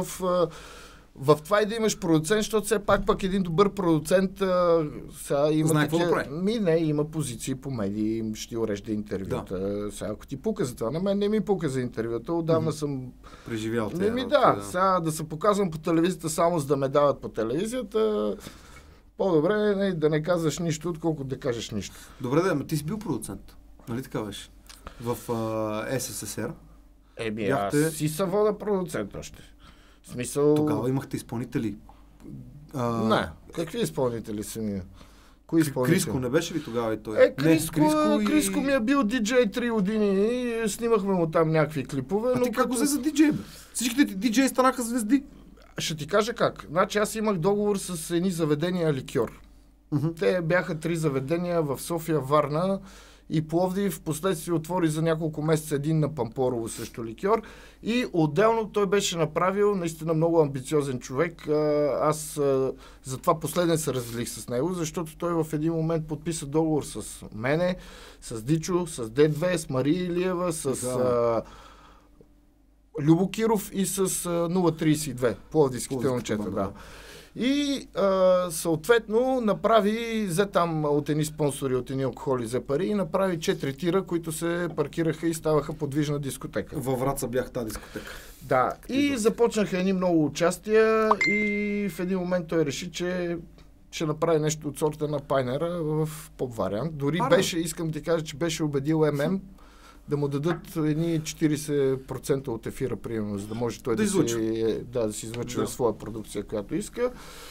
S2: в това и да имаш продуцент, защото все пак един добър продуцент сега има
S1: знае какво да прави.
S2: Има позиции по медии, ще урежда интервюта. Сега ако ти пука за това, на мен не ми пука за интервюта, отдавна съм
S1: преживял.
S2: Сега да се показвам по телевизията само за да ме дават по телевизията, по-добре да не казваш нищо, отколкото да кажеш нищо.
S1: Добре, ама ти си бил продуцент, нали така беше? В СССР.
S2: Аз си съм вода продуцент още. В смисъл...
S1: Тогава имахте изпълнители.
S2: Не, какви изпълнители са ми? Кои изпълнители?
S1: Криско не беше ли тогава и той?
S2: Криско ми е бил диджей 3 години и снимахме му там някакви клипове.
S1: А ти как го взе за диджей, бе? Всичките ти диджеи станаха звезди.
S2: Ще ти кажа как. Значи аз имах договор с едни заведения ликьор. Те бяха 3 заведения в София, Варна и Пловдив. Впоследствие отвори за няколко месеца един на Пампорово също ликьор. И отделно той беше направил наистина много амбициозен човек. Аз затова последен се разделих с него, защото той в един момент подписа договор с мене, с Дичо, с Д2, с Мария Илиева, с Любо Киров и с 032, пловдивските момчета. Да. И съответно взе там от едни спонсори, от едни алкохоли, взе пари и направи 4 тира, които се паркираха и ставаха подвижна дискотека.
S1: Във Враца бях тази дискотека.
S2: Да, и започнаха едни много участия и в един момент той реши, че ще направи нещо от сорта на Пайнера в поп вариант. Дори искам да ти кажа, че беше убедил ММ да му дадат едни 40% от ефира, примерно, за да може той да си излъчва своя продукция, която иска.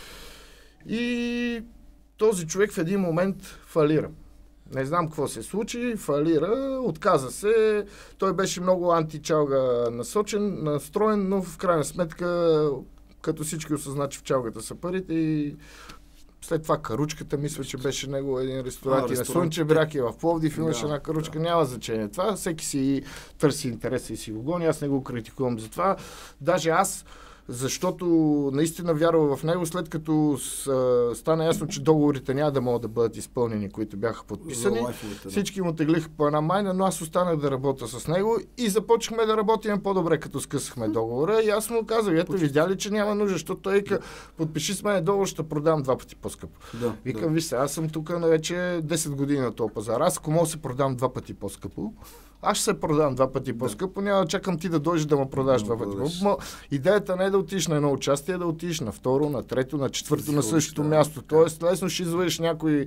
S2: И този човек в един момент фалира. Не знам какво се случи, фалира, отказа се. Той беше много античалга настроен, но в крайна сметка, като всички осъзна, че в чалгата са парите и след това каручката, мисля, че беше него един ресторант и на Слънчев бряг и в Пловдив имаше една каручка, няма значение това. Всеки си търси интереса и си го гони, аз не го критикувам за това. Даже аз, защото наистина вярвам в него, след като стана ясно, че договорите няма да могат да бъдат изпълнени, които бяха подписани. Всички му теглиха по една майна, но аз останах да работя с него и започнахме да работим по-добре, като скъсахме договора. И аз му казах, ето видя ли, че няма нужда, защото той подпиши с мен договор, ще продам 2 пъти по-скъпо. Викам, виж се, аз съм тук на вече 10 години на този пазар. Аз ако мога да се продам 2 пъти по-скъпо, аз ще се продам 2 пъти по-скъпо, няма да чакам ти да дойдеш да ме продаш 2 пъти по-скъпо. Идеята не е да отидеш на едно участие, да отидеш на второ, на трето, на четвърто, на същото място. Тоест, лесно ще извадиш някой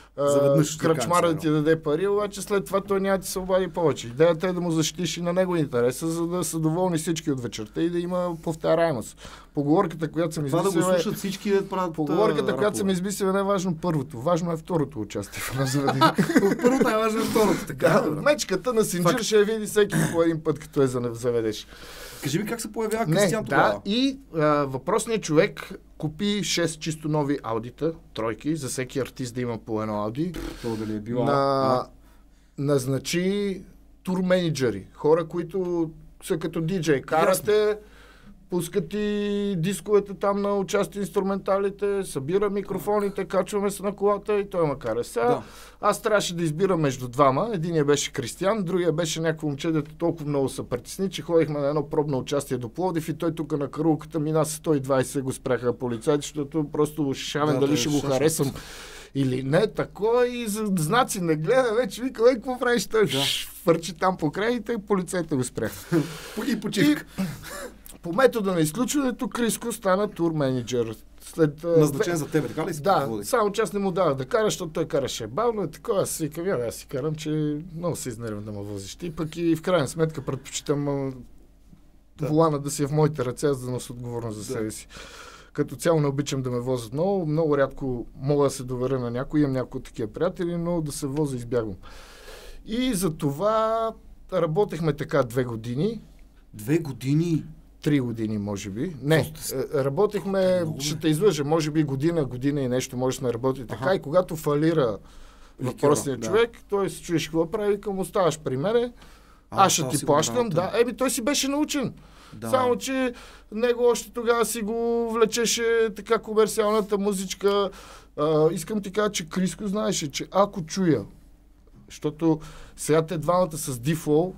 S2: кръчмара да ти даде пари, обаче след това той няма да ти се обади повече. Идеята е да му защитиш и на него интереса, за да са доволни всички от вечерта и да има повторяемост. Поговорката, която съм измислил,
S1: да го слушат всички да правят.
S2: Поговорката, която съм измислил, не е важно първото. Важно е второто участие в една заведение.
S1: Първото е важно второто. Така.
S2: Мечката на Синджир ще я види всеки по един път, като я заведеш.
S1: Кажи ми как се появява Кристиан тогава.
S2: Да, и въпросният човек купи 6 чисто нови аудита, тройки, за всеки артист да има по едно ауди.
S1: Това дали е била.
S2: Назначи турменеджери, хора, които са като диджей. Карате, пускат и дисковете там на участие инструменталите, събира микрофоните, качваме се на колата и той ме кара. Сега аз трябваше да избирам между двама. Единият беше Кристиан, другия беше някакво момче, дето толкова много се притесни, че ходихме на едно пробно участие до Пловдив и той тук на карулката мина с 120 го спряха полицайите, защото просто шавен дали ще го харесам или не, такова и за знаци не гледа, вече вика, какво правиш той? Фърчи там по крайите и полицайите го спряха.
S1: И почивка.
S2: По метода на изключването Криско стана турменеджер.
S1: Назначен за тебе, така ли си?
S2: Да, само че аз не му давах да кара, защото той караше бавно и такова. Аз си викам, аз си карам, че много се изнервям да ме возиш. И пък и в крайна сметка предпочитам волана да си е в моите ръце, за да нося отговорност за себе си. Като цяло не обичам да ме возят много. Много рядко мога да се доверя на някой. Имам някои такива приятели, но да се возя избягвам. И за това работехме така 2 години.
S1: 2 години?
S2: 3 години, може би. Не, работихме, ще те излъжа, може би година и нещо, може да сме работили така. И когато фалира въпросният човек, той се чуеш какво прави, към оставаш при мене, аз ще ти плащам. Да, той си беше научен. Да. Само, че него още тогава си го влечеше така комерциалната музичка. Искам ти кажа, че Криско знаеше, че ако чуя, защото сега те двамата с Дифлоу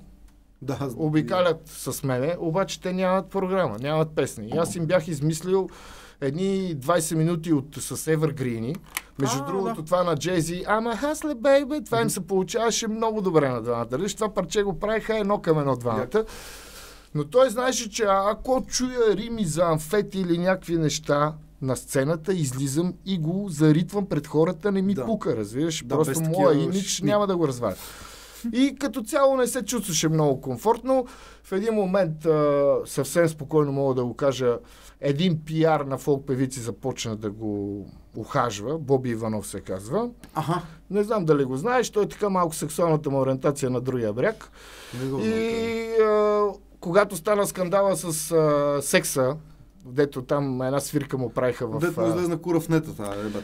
S2: обикалят с мене, обаче те нямат програма, нямат песни. И аз им бях измислил едни 20 минути с Evergreen. Между другото, това на Jay-Z, I'm a hustler, baby, това им се получаваше много добре на двамата. Това парче го правиха 1 към 1 двамата. Но той знаеше, че ако чуя рими за амфети или някакви неща на сцената, излизам и го заритвам пред хората, не ми пука, разбираш. Просто моя имидж няма да го разваля. И като цяло не се чувстваше много комфортно. В един момент, съвсем спокойно мога да го кажа, един пиар на фолк певици започна да го ухажва. Боби Иванов се казва. Не знам дали го знаеш, той е така малко сексуалната му ориентация на другия бряг. И когато стана скандала с секса дето там една свирка му правиха в...
S1: Дето му излезна кура в нета,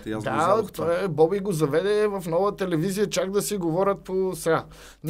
S2: Боби го заведе в нова телевизия, чак да си говорят по сега.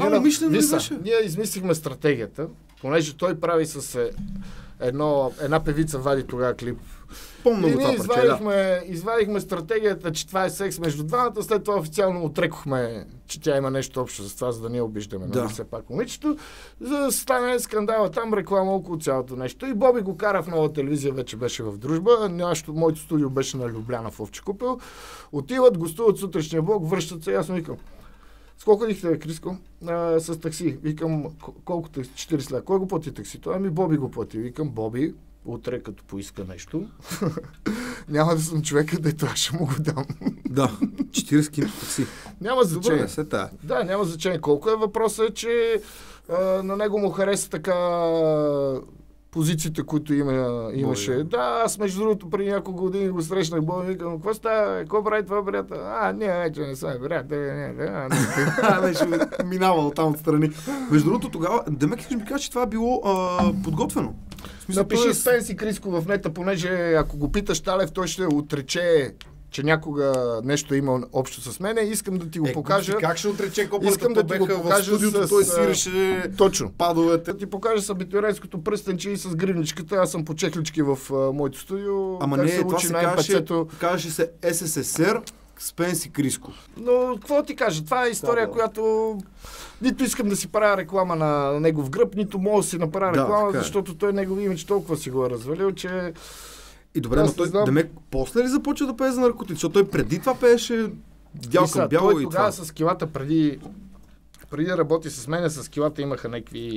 S2: Ние измислихме стратегията, понеже той прави с една певица вади тогава клип.
S1: Помня
S2: и ние извадихме стратегията, че това е секс между двамата, след това официално отрекохме, че тя има нещо общо с това, за да не обиждаме. Да. Все пак момичето. За да стане скандала там, реклама около цялото нещо. И Боби го кара в нова телевизия, вече беше в дружба. Моето студио беше на Любляна в Овче купел. Отиват, гостуват сутрешния блок, връщат се. Аз му викам: с колко дихте, Криско? С такси. Викам: колко такси? 40 лева. Кой го плати таксито? Ами Боби го плати. Викам: Боби, утре като поиска нещо, няма да съм човека, дето аз ще му го дам.
S1: Да, 40 кинто такси.
S2: Няма значение. Да, няма значение. Колко е въпросът е, че на него му хареса така позициите, които имаше. Бой, да, аз между другото преди няколко години го срещнах, Боби, викам: какво става? Какво прави това, приятел? Ние вече не сме приятели.
S1: Беше минавал там отстрани. Между другото тогава, Демек ще ми каже, че това е било подготвено.
S2: Напиши Спенси Криско в нета, понеже ако го питаш Талев, той ще отрече, че някога нещо е имал общо с мене. Искам да ти го покажа.
S1: Как ще отрече копълата, да ти го покажа в студиото, той свиреше падовете.
S2: Да ти покажа с абитуренското пръстенче и с гривничката. Аз съм по чехлички в моето студио.
S1: Ама не, това се казваше се СССР Спенси Криско.
S2: Но какво ти кажа? Това е история, която нито искам да си правя реклама на негов гръб, нито мога да си направя реклама, защото той негов имидж толкова си го е развалил, че...
S1: И добре, но той Демек после ли започва да пее за наркотици? Защото той преди това пееше дялка бяло и това.
S2: Тогава с килата, преди да работи с мене, с килата имаха някакви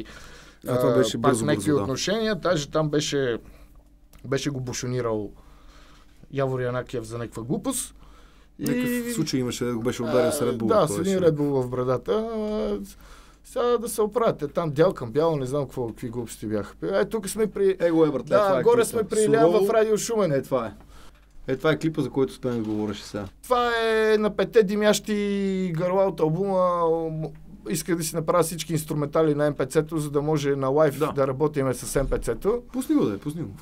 S2: отношения. Даже там беше го бушонирал Явор Янакиев за някаква глупост.
S1: Някакъв случай имаше, да го беше ударил с Red Bull.
S2: Да, с един Red Bull в брадата. Сега да се оправят. Там дял към бяло, не знам какви глупости бяха. Тук сме при... горе сме при Илян в Радио Шумен.
S1: Това е клипа, за който Спен говореше сега.
S2: Това е на 5 димящи гърла от албума. Исках да си направя всички инструментали на МПЦ-то, за да може на лайв да работиме с МПЦ-то.
S1: Пусни го.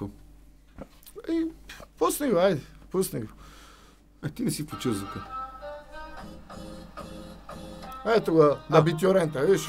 S2: Пусни го.
S1: Ти не си включил звука.
S2: Ето го, на битюрента, виж.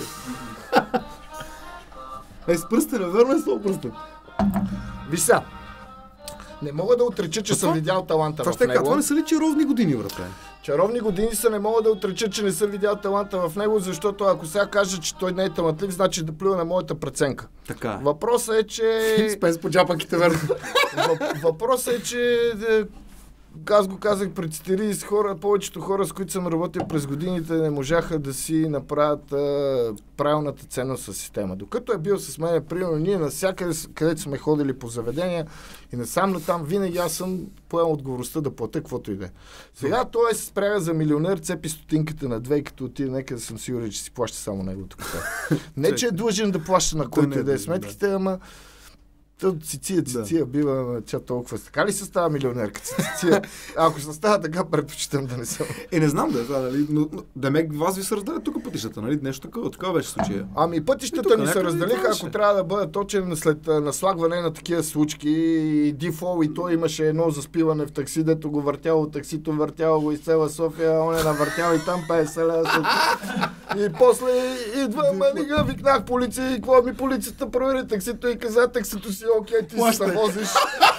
S1: С пръстен, верно е с това пръстен.
S2: Виж сега, не мога да отреча, че съм видял таланта в него.
S1: Това не са ли чаровни години, брате?
S2: Чаровни години са, не мога да отреча, че не съм видял таланта в него, защото ако сега кажа, че той не е талантлив, значи да плюя на моята преценка.
S1: Така.
S2: Въпросът е, че...
S1: Спец по джапанките, верно.
S2: Въпросът е, че... Аз го казах пред 40 хора, повечето хора, с които съм работил през годините, не можаха да си направят правилната ценност с система. Докато е бил с мен, примерно, ние навсякъде, където сме ходили по заведения и насам натам, винаги аз съм поел отговорността да платя каквото и да е. Сега той се спряга за милионер, цепи стотинката на 2, като отиде някъде, съм сигурен, че си плаща само неговото кафе. Не, че е длъжен да плаща на който и да е сметките, ама Циция бива тя толкова. Така ли се става милионерка? Циция. Ако се става така, предпочитам да не съм.
S1: Не знам нали? Но Демек вас ви се разделят тук пътищата, нали? Нещо такова беше случая.
S2: Ами пътищата ни се разделиха, ако трябва да бъда точен, след наслагване на такива случки и дефол, и той имаше едно заспиване в такси, дето го въртяло таксито, въртяло го из цела София, он е навъртял и там 50 лева. И после идва манига, викнах полиция и какво ми полицията провери таксито и каза, таксито си окей, ти си се возиш.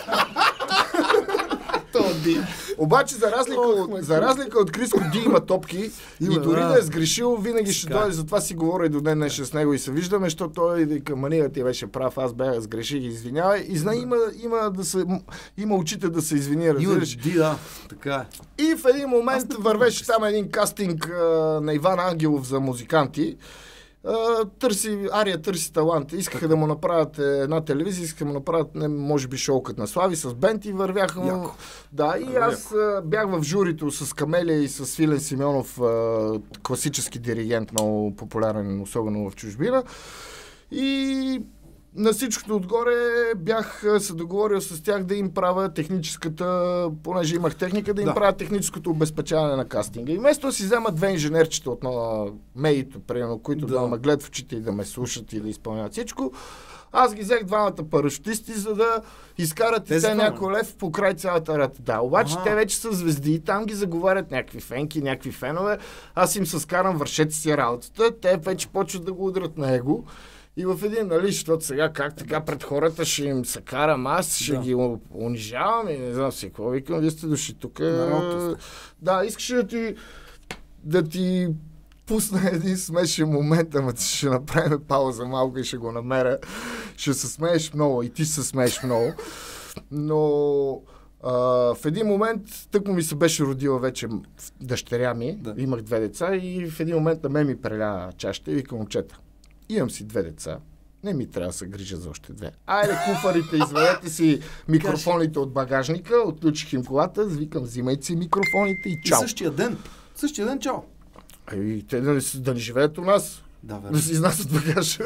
S2: Обаче, за разлика от Криско Ди има топки и дори да е сгрешил, винаги ще дойде, затова си говоря и до ден днешен с него и се виждаме, защото той вика: мания, ти беше прав, аз бях сгреших и извинявай. И знае, има очите да се извини, разбираш.
S1: Така.
S2: И в един момент вървеше там един кастинг на Иван Ангелов за музиканти. Ария търси талант. Искаха да му направят една телевизия, искаха да му направят, може би, шоу като на Слави с бенд и вървяха. Да, и аз бях в журито с Камелия и с Филен Симеонов, класически диригент, много популярен, особено в чужбина. И на всичкото отгоре бях се договорил с тях да им правя техническата, понеже имах техника, да им правя техническото обезпечаване на кастинга. И вместо да си вземат 2 инженерчета от меито, примерно, които да ме гледат в очите и да ме слушат и да изпълняват всичко, Аз ги взех двамата парашутисти, за да изкарат те някой лев по край цялата рата. Да, обаче те вече са звезди и там ги заговарят някакви фенки, някакви фенове. Аз им се скарам, вършете си работата. Те вече почват да го удрят на его. И в един, нали, защото сега как така пред хората ще им се карам аз, ще ги унижавам и не знам си какво. Викам, вие сте дошли тук. Да, искаш да ти пусна един смешен момент, ама ще направим пауза малко и ще го намеря. Ще се смееш много и ти се смееш много. Но в един момент тъкмо ми се беше родила вече дъщеря ми. Да. Имах 2 деца и в един момент на мен ми преля чашата и викам, момчета, имам си 2 деца. Не ми трябва да се грижа за още 2. Айде, куфарите, извадете си микрофоните от багажника, отключих им колата, викам, взимайте си микрофоните и чао.
S1: И същия ден, чао.
S2: И те да не живеят у нас. Да си изнасят багаж.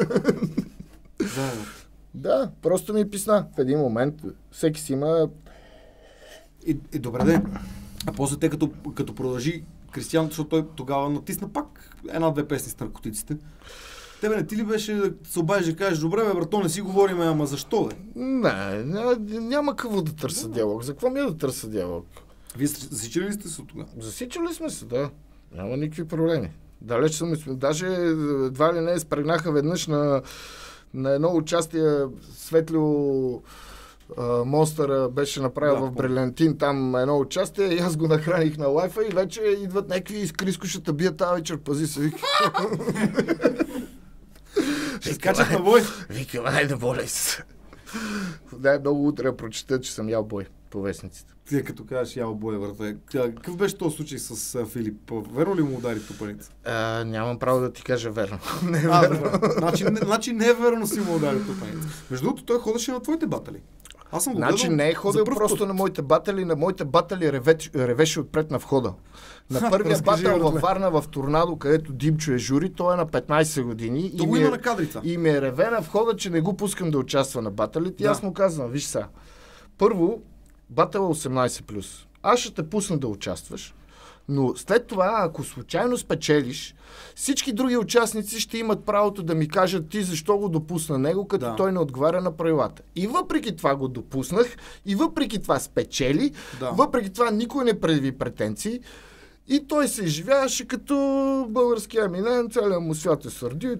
S2: Да, просто ми писна. В един момент всеки си има...
S1: И добре ден. А после те като продължи Кристиан, защото той тогава натисна пак 1-2 песни с наркотиците. Тебе не ти ли беше да се обадиш да кажеш, добре бе, брато, не си говорим, ама защо бе?
S2: Не, няма какво да търся диалог. За какво ми е да търся диалог?
S1: Вие засичали ли сте се от тогава?
S2: Засичали сме се, да. Няма никакви проблеми. Далеч съм, даже едва ли не спрегнаха веднъж на едно участие Светлио Монстъра беше направил в Брилянтин там едно участие и аз го нахраних на лайфа и вече идват някакви искриско, ще те бият тази вечер, пази се, вика.
S1: Ще скачат на бой.
S2: Вика, айде, болей се. Да, много утре прочета, че съм ял бой по вестниците.
S1: Ти като кажеш ял бой, брате. Какъв беше този случай с Филип? Верно ли му удари тупаница?
S2: Нямам право да ти кажа верно.
S1: Не е верно. Значи не е верно си му удари тупаница. Между другото, той ходеше на твоите батали. Аз съм го
S2: значи не е ходил просто на моите батали ревеше отпред на входа. На първия батъл във Варна в Торнадо, където Димчо е жури, той е на 15 години.
S1: То го има на кадрица.
S2: И ми е реве на входа, че не го пускам да участва на баталите. И аз му казвам, виж сега, първо, батъл е 18+. Аз ще те пусна да участваш, но след това, ако случайно спечелиш, всички други участници ще имат правото да ми кажат ти защо го допусна него, като той не отговаря на правилата. И въпреки това го допуснах, и въпреки това спечели, въпреки това никой не предяви претенции, и той се изживяваше като българския еминен, целият му свят е сърди.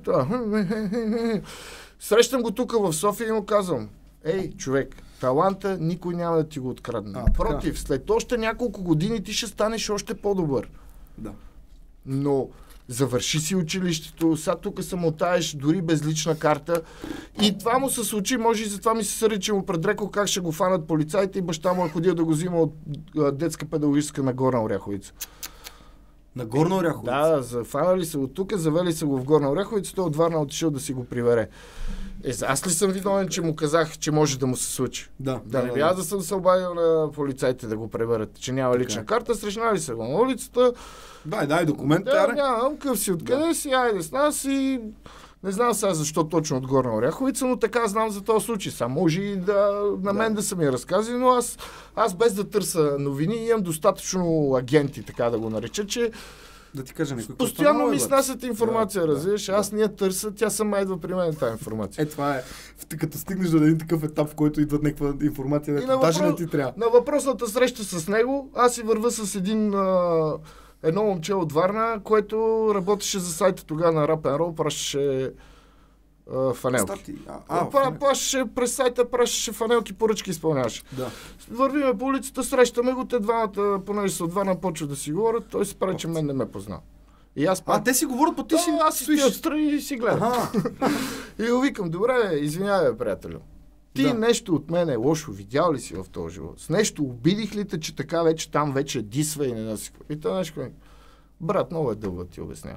S2: Срещам го тук в София и му казвам, ей, човек, таланта никой няма да ти го открадне. Напротив, след още няколко години ти ще станеш още по-добър.
S1: Да.
S2: Но завърши си училището, сега тук се мотаеш дори без лична карта и това му се случи, може и затова ми се сърди, че му предрекал как ще го фанат полицаите и баща му е ходил да го взима от детска педагогическа на Горна Оряховица.
S1: На Горна Оряховица?
S2: Да, зафанали се от тук, завели се го в Горна Оряховица, той от Варна отишъл да си го прибере. Аз ли съм виновен, че му казах, че може да му се случи? Не бях да съм се обадил на полицайите да го преберат, че няма лична карта, срещнали се го на улицата.
S1: Дай документ.
S2: Нямам, къв си, откъде си, айде с нас и... Не знам сега защо точно от Горна Оряховица, но така знам за този случай. Само може и на мен да са ми разкази, но аз без да търся новини имам достатъчно агенти, така да го нареча, че
S1: да ти кажа някой.
S2: Постоянно ми снасят информация, разбираш. Аз не я търся, тя сама идва при мен тази информация.
S1: Това е. Като стигнеш до един такъв етап, в който идва някаква информация, даже не ти трябва.
S2: На въпросната среща с него, аз си вървя с едно момче от Варна, което работеше за сайта тогава на Rap and Roll, пращаше фанелки. Пращаше през сайта, пращаше фанелки, поръчки изпълняваше.
S1: Да.
S2: Вървиме по улицата, срещаме го, те двамата, понеже са от Варна, почва да си говорят, той се прави, че мен не ме познал. И аз
S1: те си говорят, по ти си...
S2: Аз си стоя отстрани и си гледам. И го викам, добре, извинявай, приятелю. Ти нещо от мен е лошо, видял ли си в този живот? С нещо обидих ли те, че така вече там вече дисва и не носи? И това нещо, брат, много е дълго ти обяснявам.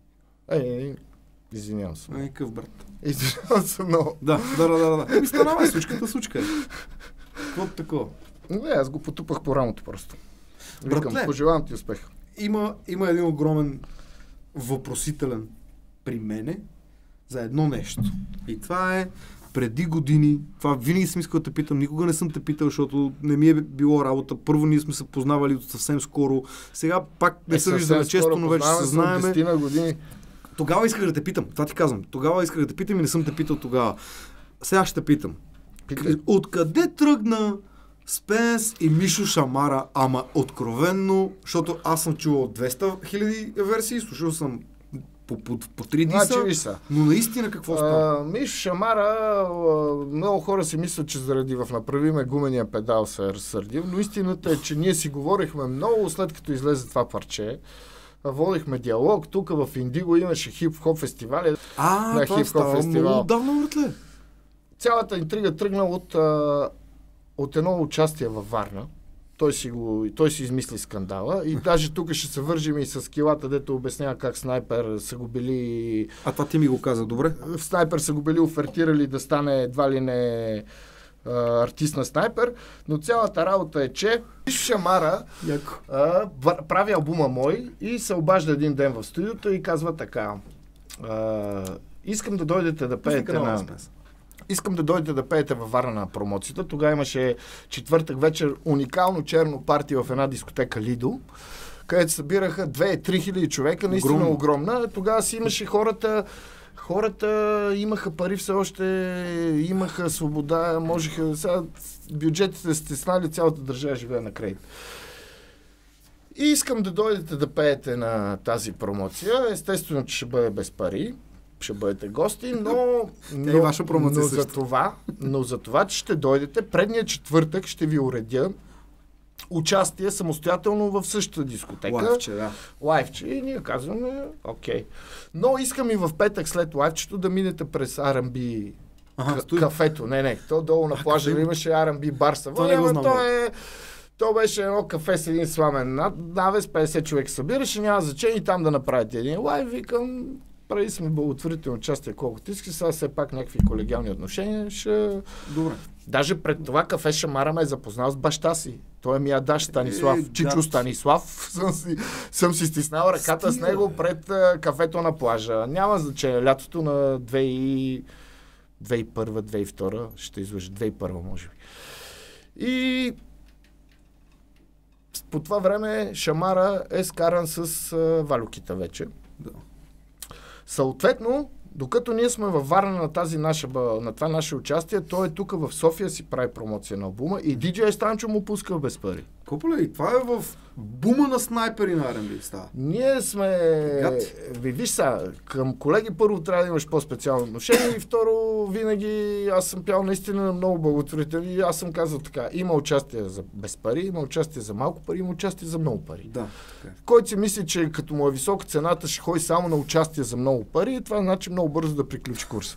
S2: Извинявам се.
S1: Какъв брат?
S2: Извинявам се много.
S1: Да. Станава случката. Какво такова?
S2: Не, аз го потупах по рамото просто. Викам, пожелавам ти успех.
S1: Има един огромен въпросителен при мене за едно нещо. И това е преди години, това винаги съм искал да те питам, никога не съм те питал, защото не ми е било работа. Първо ние сме се познавали съвсем скоро. Сега пак не се виждаме често, но вече се знаеме.
S2: Години.
S1: Тогава исках да те питам, това ти казвам. Тогава исках да те питам и не съм те питал тогава. Сега ще питам. Откъде тръгна Спенс и Мишо Шамара, ама откровенно, защото аз съм чувал 200 000 версии, слушал съм по 3 диса, но наистина какво става?
S2: Мишо Шамара, много хора си мислят, че заради в направиме гумения педал се е разсърдил, но истината е, че ние си говорихме много след като излезе това парче. Водихме диалог, тук в Индиго имаше хип-хоп фестивали.
S1: На хип-хоп фестивал. Много давно, братле.
S2: Цялата интрига тръгна от едно участие във Варна. Той си измисли скандала и даже тук ще се вържим и с килата, дето обяснява как Снайпер са го били...
S1: А това ти ми го каза, добре?
S2: В Снайпер са го били офертирали да стане едва ли не артист на Снайпер, но цялата работа е, че Шамара прави албума мой и се обажда един ден в студиото и казва така: искам да дойдете да пеете Искам да дойдете да пеете във Варна на промоцията. Тогава имаше четвъртък вечер уникално черно парти в една дискотека Лидо, където събираха 2-3 хиляди човека, наистина огромна. Тогава си имаше хората имаха пари все още, имаха свобода, можеха... Сега бюджетите сте снали, цялата държава живее на кредит. И искам да дойдете да пеете на тази промоция. Естествено, че ще бъде без пари. Ще бъдете гости, но за това, че ще дойдете, предния четвъртък ще ви уредя участие самостоятелно в същата дискотека. Лайвче. И ние казваме, окей. Но искам и в петък след лайвчето да минете през R&B кафето. Не, то долу на плажа имаше R&B бар. То беше едно кафе с един сламен навес, 50 човек събираше, няма значение там да направите един лайв. Викам, прави сме благотворително участие, колкото искаш, сега все пак някакви колегиални отношения ще...
S1: Добре.
S2: Даже пред това кафе Шамара ме е запознал с баща си. Той ми ядаш Станислав, Чичо Станислав. Съм си стиснал ръката с него пред кафето на плажа. Няма значение. Лятото на 2001-2002, ще излъжа 2001 може би. И по това време Шамара е скаран с валюките вече.
S1: Да.
S2: Съответно, докато ние сме във Варна на това наше участие, той е тук в София си прави промоция на албума и DJ Станчо му пуска без пари.
S1: Кополе, и това е в бума на Снайпери на R&B става.
S2: Ние сме... Виж сега, към колеги първо трябва да имаш по-специално отношение и второ, винаги аз съм пял наистина много благотворителни и аз съм казал така, има участие за без пари, има участие за малко пари, има участие за много пари.
S1: Да, така.
S2: Който си мисли, че като му е висока цената ще ходи само на участие за много пари, това значи много бързо да приключи курса.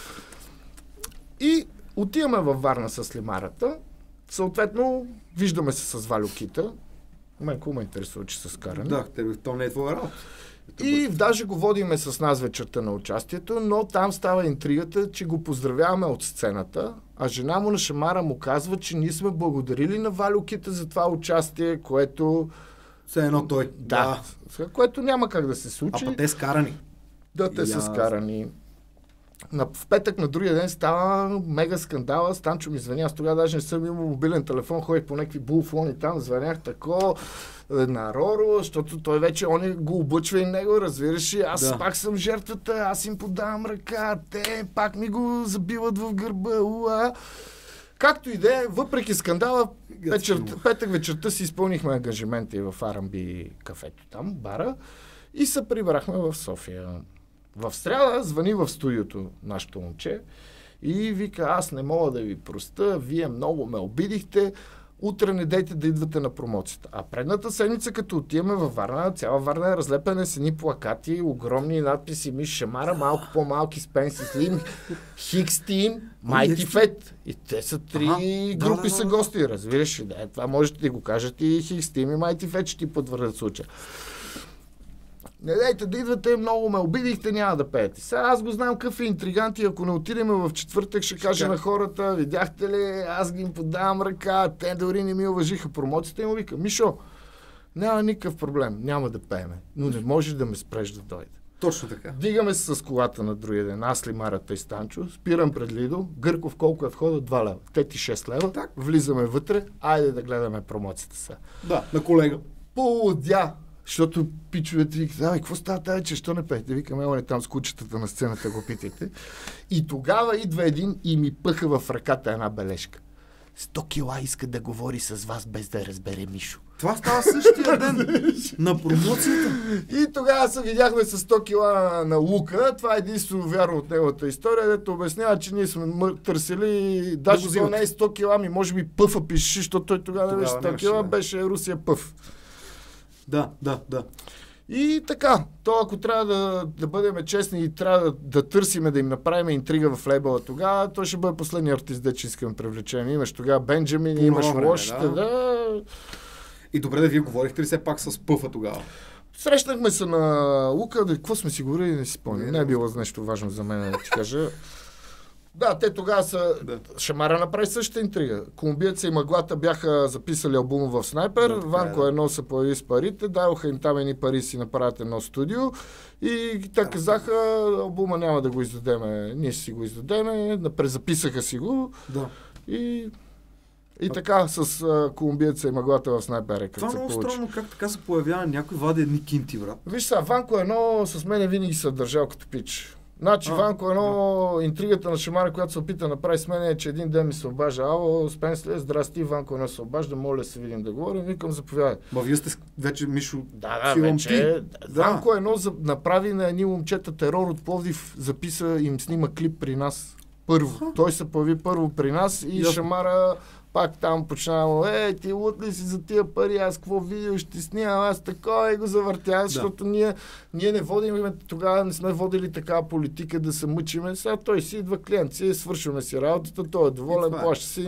S2: И отиваме във Варна с лимарата. Съответно, виждаме се с Валюкита. Ме интересува, че са скарани.
S1: Да, то не е твоя работа.
S2: И даже го водиме с нас вечерта на участието, но там става интригата, че го поздравяваме от сцената, а жена му на Шамара му казва, че ние сме благодарили на Валюкита за това участие, което...
S1: Все едно той.
S2: Да. Което няма как да се случи.
S1: А те скарани.
S2: Да, те са скарани. В петък на другия ден става мега скандала. Станчо ми звъня. Аз тогава даже не съм имал мобилен телефон. Ходих по някакви булфони там. Звънях тако на Роро, защото той вече го облъчва и него, разбираш ли. Аз пак съм жертвата. Аз им подавам ръка. Те пак ми го забиват в гърба. Както и да е, въпреки скандала, петък вечерта си изпълнихме ангажимента и в R&B кафето там, бара, и се прибрахме в София. В сряда звъни в студиото нашето момче и вика, аз не мога да ви простя, вие много ме обидихте, утре не дейте да идвате на промоцията. А предната седмица, като отиваме във Варна, цяла Варна е разлепена с едни плакати, огромни надписи Миш Шамара, малко по-малки Спенси Слим, Хикс Тим, Майти Фет. И те са три групи са гости, разбираш ли? Да, това можете да го кажете и Хикс Тим и Майти Фет ще ти потвърдят случая. Не дайте да идвате, много ме обидихте, няма да пеете. Сега аз го знам какъв е интригант и ако не отидем в четвъртък, ще кажа на хората, видяхте ли, аз ги им подавам ръка, те дори не ми уважиха промоцията и му вика, Мишо, няма никакъв проблем, няма да пееме, но не може да ме спреш да дойде.
S1: Точно така.
S2: Дигаме се с колата на другия ден, аз Лимарата и Станчо, спирам пред Лидо, Гърков колко е входа? 2 лева. Те ти 6 лева, влизаме вътре, айде да гледаме промоцията сега.
S1: Да, на колега.
S2: Полудя. Защото пичовете викат, какво става тази, че що не пеете? Викам, ела не там с кучетата на сцената, го питайте. И тогава идва един и ми пъха в ръката една бележка. 100 кила иска да говори с вас, без да разбере Мишо.
S1: Това става същия ден на промоцията.
S2: И тогава се видяхме с 100 кила на Лука. Това е единствено вярно от неговата история, дето обяснява, че ние сме търсили, даже това не е 100 кила, ми може би Пъфа пише, защото той тогава не беше 100 кила, беше Русия Пъф.
S1: Да.
S2: И така, то ако трябва да бъдем честни и трябва да търсиме да им направим интрига в лейбъла тогава, той ще бъде последния артист, де че искаме да привлечем. Имаш тогава Бенджамин, имаш лошите, да.
S1: И добре, да вие говорихте ли все пак с Пъфа тогава?
S2: Срещнахме се на Лука, какво сме си говорили, не си спомням. Не е било нещо важно за мен да ти кажа. Да, те тогава са... Шамара направи същата интрига. Колумбиеца и Мъглата бяха записали албума в Снайпер, Ванко едно се появи с парите, дадоха им там едни пари си направят едно студио и те казаха, албума няма да го издадеме, ние си го издадеме, презаписаха си го и така с Колумбиеца и Мъглата в Снайпер.
S1: Това е много странно как така се появява някой вади едни кинти, брат.
S2: Виж сега, Ванко едно с мене винаги се държал като пич. Значи, Ванко, интригата на Шамара, която се опита да направи с мен е, че един ден ми се обажда. Ало, Спенсле, здрасти, Ванко едно се обажда, моля да се видим да говорим. Викам, заповядай.
S1: Вие сте вече, Мишо,
S2: вече. Ванко едно направи на едни момчета терор от Пловдив, записа, им снима клип при нас. Първо. Той се появи първо при нас и Шамара пак там почнава, ти лут ли си за тия пари, аз какво видео ще снимам, аз такова и го завъртя, защото ние не водим, тогава не сме водили такава политика да се мъчиме, сега той си идва клиент, си свършваме си работата, той е доволен, плаща си,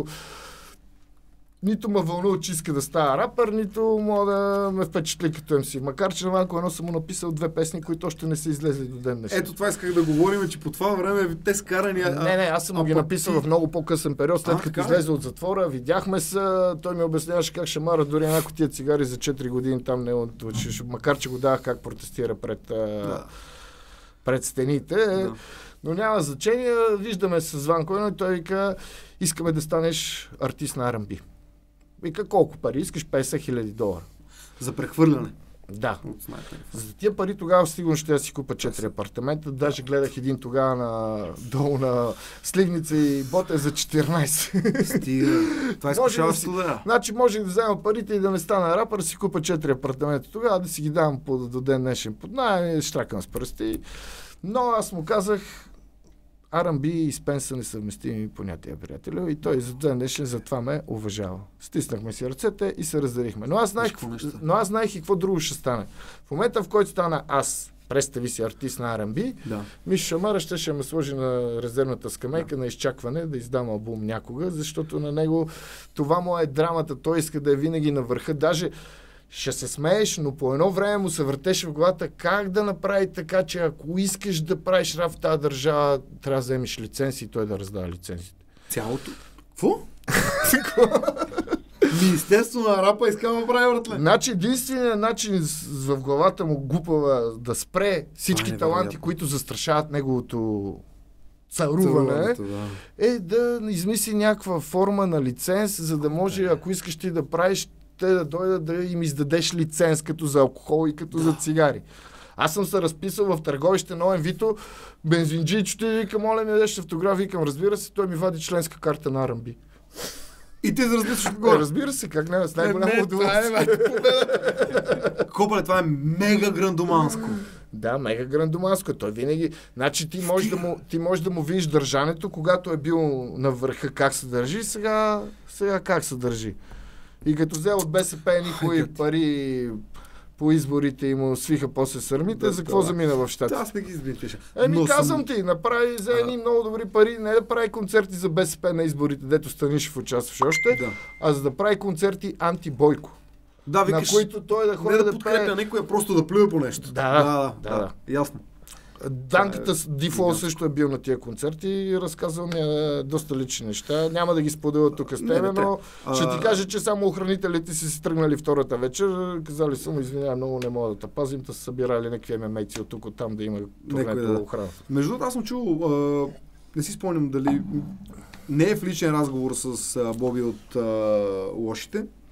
S2: нито ме вълнува, че иска да става рапър, нито мога да ме впечатли като MC. Макар че на Ванко едно съм му написал 2 песни, които още не са излезли до ден днешен.
S1: Ето това исках да говорим, че по това време те скарани...
S2: Не, аз съм му ги написал в много по-късен период, след като излезе от затвора, видяхме се, той ми обясняваше как Шамара дори една кутия цигари за 4 години там не макар че го давах как протестира пред стените. Да. Но няма значение, виждаме се с Ванко и той вика, искаме да станеш артист на R&B. Вика, колко пари искаш? $50,000.
S1: За прехвърляне?
S2: Да. За тия пари тогава сигурно ще си купа 4 апартамента. Даже гледах един тогава долу на Сливница и Ботев за 14.
S1: Стига. Това изкушава студена.
S2: Значи можех да взема парите и да не стана рапър, да си купа 4 апартамента тогава, да си ги давам до ден днешен под найем, штракам с пръсти. Но аз му казах, R&B и Спен са несъвместими понятия, приятелю. И той за ден днешен затова ме уважава. Стиснахме си ръцете и се разделихме. Но аз знаех и какво друго ще стане. В момента, в който стана аз, представи си артист на R&B, Мишо Шамара ще ме сложи на резервната скамейка на изчакване да издам албум някога, защото на него това му е драмата. Той иска да е винаги на върха. Даже ще се смееш, но по едно време му се въртеше в главата как да направи така, че ако искаш да правиш рап в тази държава, трябва да вземеш лиценз и той да раздава лицензите.
S1: Цялото? Какво? Министерство на рапа иска да прави, братле.
S2: Значи единственият начин в главата му глупава да спре всички таланти, които застрашават неговото царуване, е да измисли някаква форма на лиценз, за да може, ако искаш ти да правиш, те да дойдат да им издадеш лиценз като за алкохол и като за цигари. Аз съм се разписал в търговище на Вито, бензинджичето и викам, моля ми дадеш автограф, викам, разбира се, той ми вади членска карта на R&B.
S1: И ти разписваш отгоре.
S2: Разбира се, как не, с най-голямо удоволствие.
S1: Копале, това е мега грандоманско.
S2: Да, мега грандоманско. Той винаги... Значи ти можеш да му видиш държането, когато е бил на върха как се държи, сега как се държи. И като взел от БСП никои пари по изборите и му свиха после сърмите, за какво замина в щата?
S1: Аз не ги избитиша.
S2: Казвам ти, направи за едни много добри пари, не да прави концерти за БСП на изборите, дето Станишев участваш още, а за да прави концерти анти-Бойко.
S1: Да, викаш,
S2: на които той да ходи
S1: да подкрепя никой, а просто да плюе по нещо.
S2: Да.
S1: Ясно.
S2: Данката Дифол също е бил на тия концерти и разказва ми доста лични неща. Няма да ги споделя тук с тебе, но ще ти кажа, че само охранителите си тръгнали втората вечер. Казали са му, извинявай, много не мога да те пазим, да са събирали някакви мемейци от тук, от там да има турнето охрана.
S1: Между другото, аз съм чул, не си спомням дали не е в личен разговор с Боби от Лошите,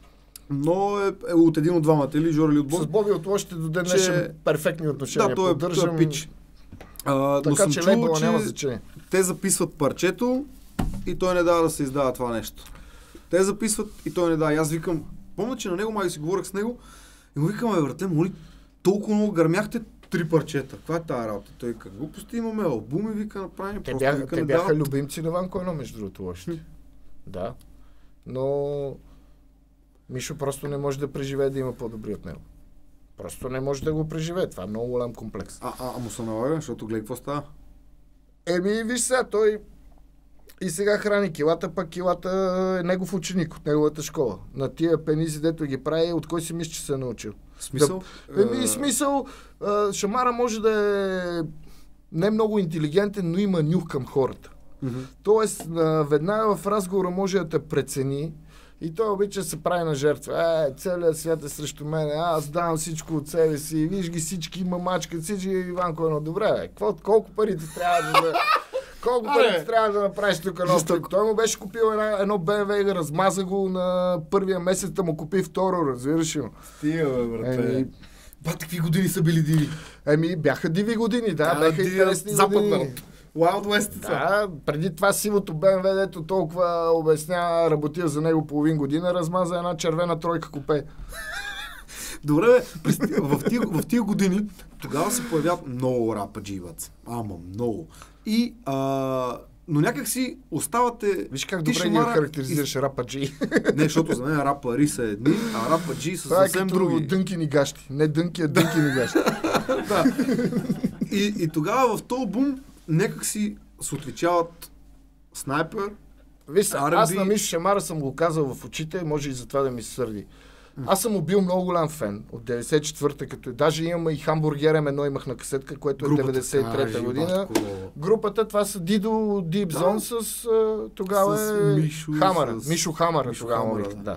S1: Но е от един от двамата, или Жора или от Бог.
S2: С Боби от лошите до ден днешен перфектни отношения.
S1: Да, той е пич.
S2: Така че лейбъла няма значение.
S1: Те записват парчето и той не дава да се издава това нещо. Те записват и той не дава. И аз викам, помня, че на него май си говорих с него и му викам, брате, моли, толкова много гърмяхте 3 парчета. Каква е тази работа? Той как глупости имаме албуми, вика, направим.
S2: Те бяха любимци на Ванко едно, между другото, лошите. Да. Но Мишо просто не може да преживее да има по-добри от него. Просто не може да го преживее. Това е много голям комплекс.
S1: Му се налага, защото гледай какво става.
S2: Виж сега, той и сега храни килата, пък килата е негов ученик от неговата школа. На тия пенизи, дето ги прави, от кой си мисли, че се е научил?
S1: Смисъл?
S2: Смисъл, Шамара може да е не много интелигентен, но има нюх към хората.
S1: Mm-hmm.
S2: Тоест, веднага в разговора може да те прецени и той обича да се прави на жертва. Целият свят е срещу мен, аз давам всичко от себе си, виж ги всички, мамачка, всички, Иванко, едно добре, колко пари ти трябва да... Колко пари трябва да направиш тук едно? Той му беше купил едно BMW и размаза го на първия месец, да му купи второ, разбираш ли?
S1: Стига, брате. Какви години са били диви?
S2: Бяха диви години, да, бяха интересни години.
S1: Wild West.
S2: Да, преди това сивото BMW, дето толкова обясня, работил за него половин година, размаза една червена тройка купе.
S1: Добре, в тия години тогава се появяват много рападжи, ама много. И, но някак си оставате...
S2: Виж как добре ги характеризираш рападжи.
S1: Не, защото за мен рапари са едни, а рападжи са съвсем други.
S2: Това е като дънкини гащи. Не дънки, а дънкини гащи.
S1: Да. И тогава в този бум някак си се отличават Снайпер,
S2: Виж, аз на Мишо Шамара съм го казал в очите, може и за това да ми се сърди. Аз съм бил много голям фен от 94-та, като даже имам и Хамбургер М1 имах на касетка, което е 93-та година. Групата, това са Дидо, Дип Зон с тогава е Мишо Хамара тогава. Да.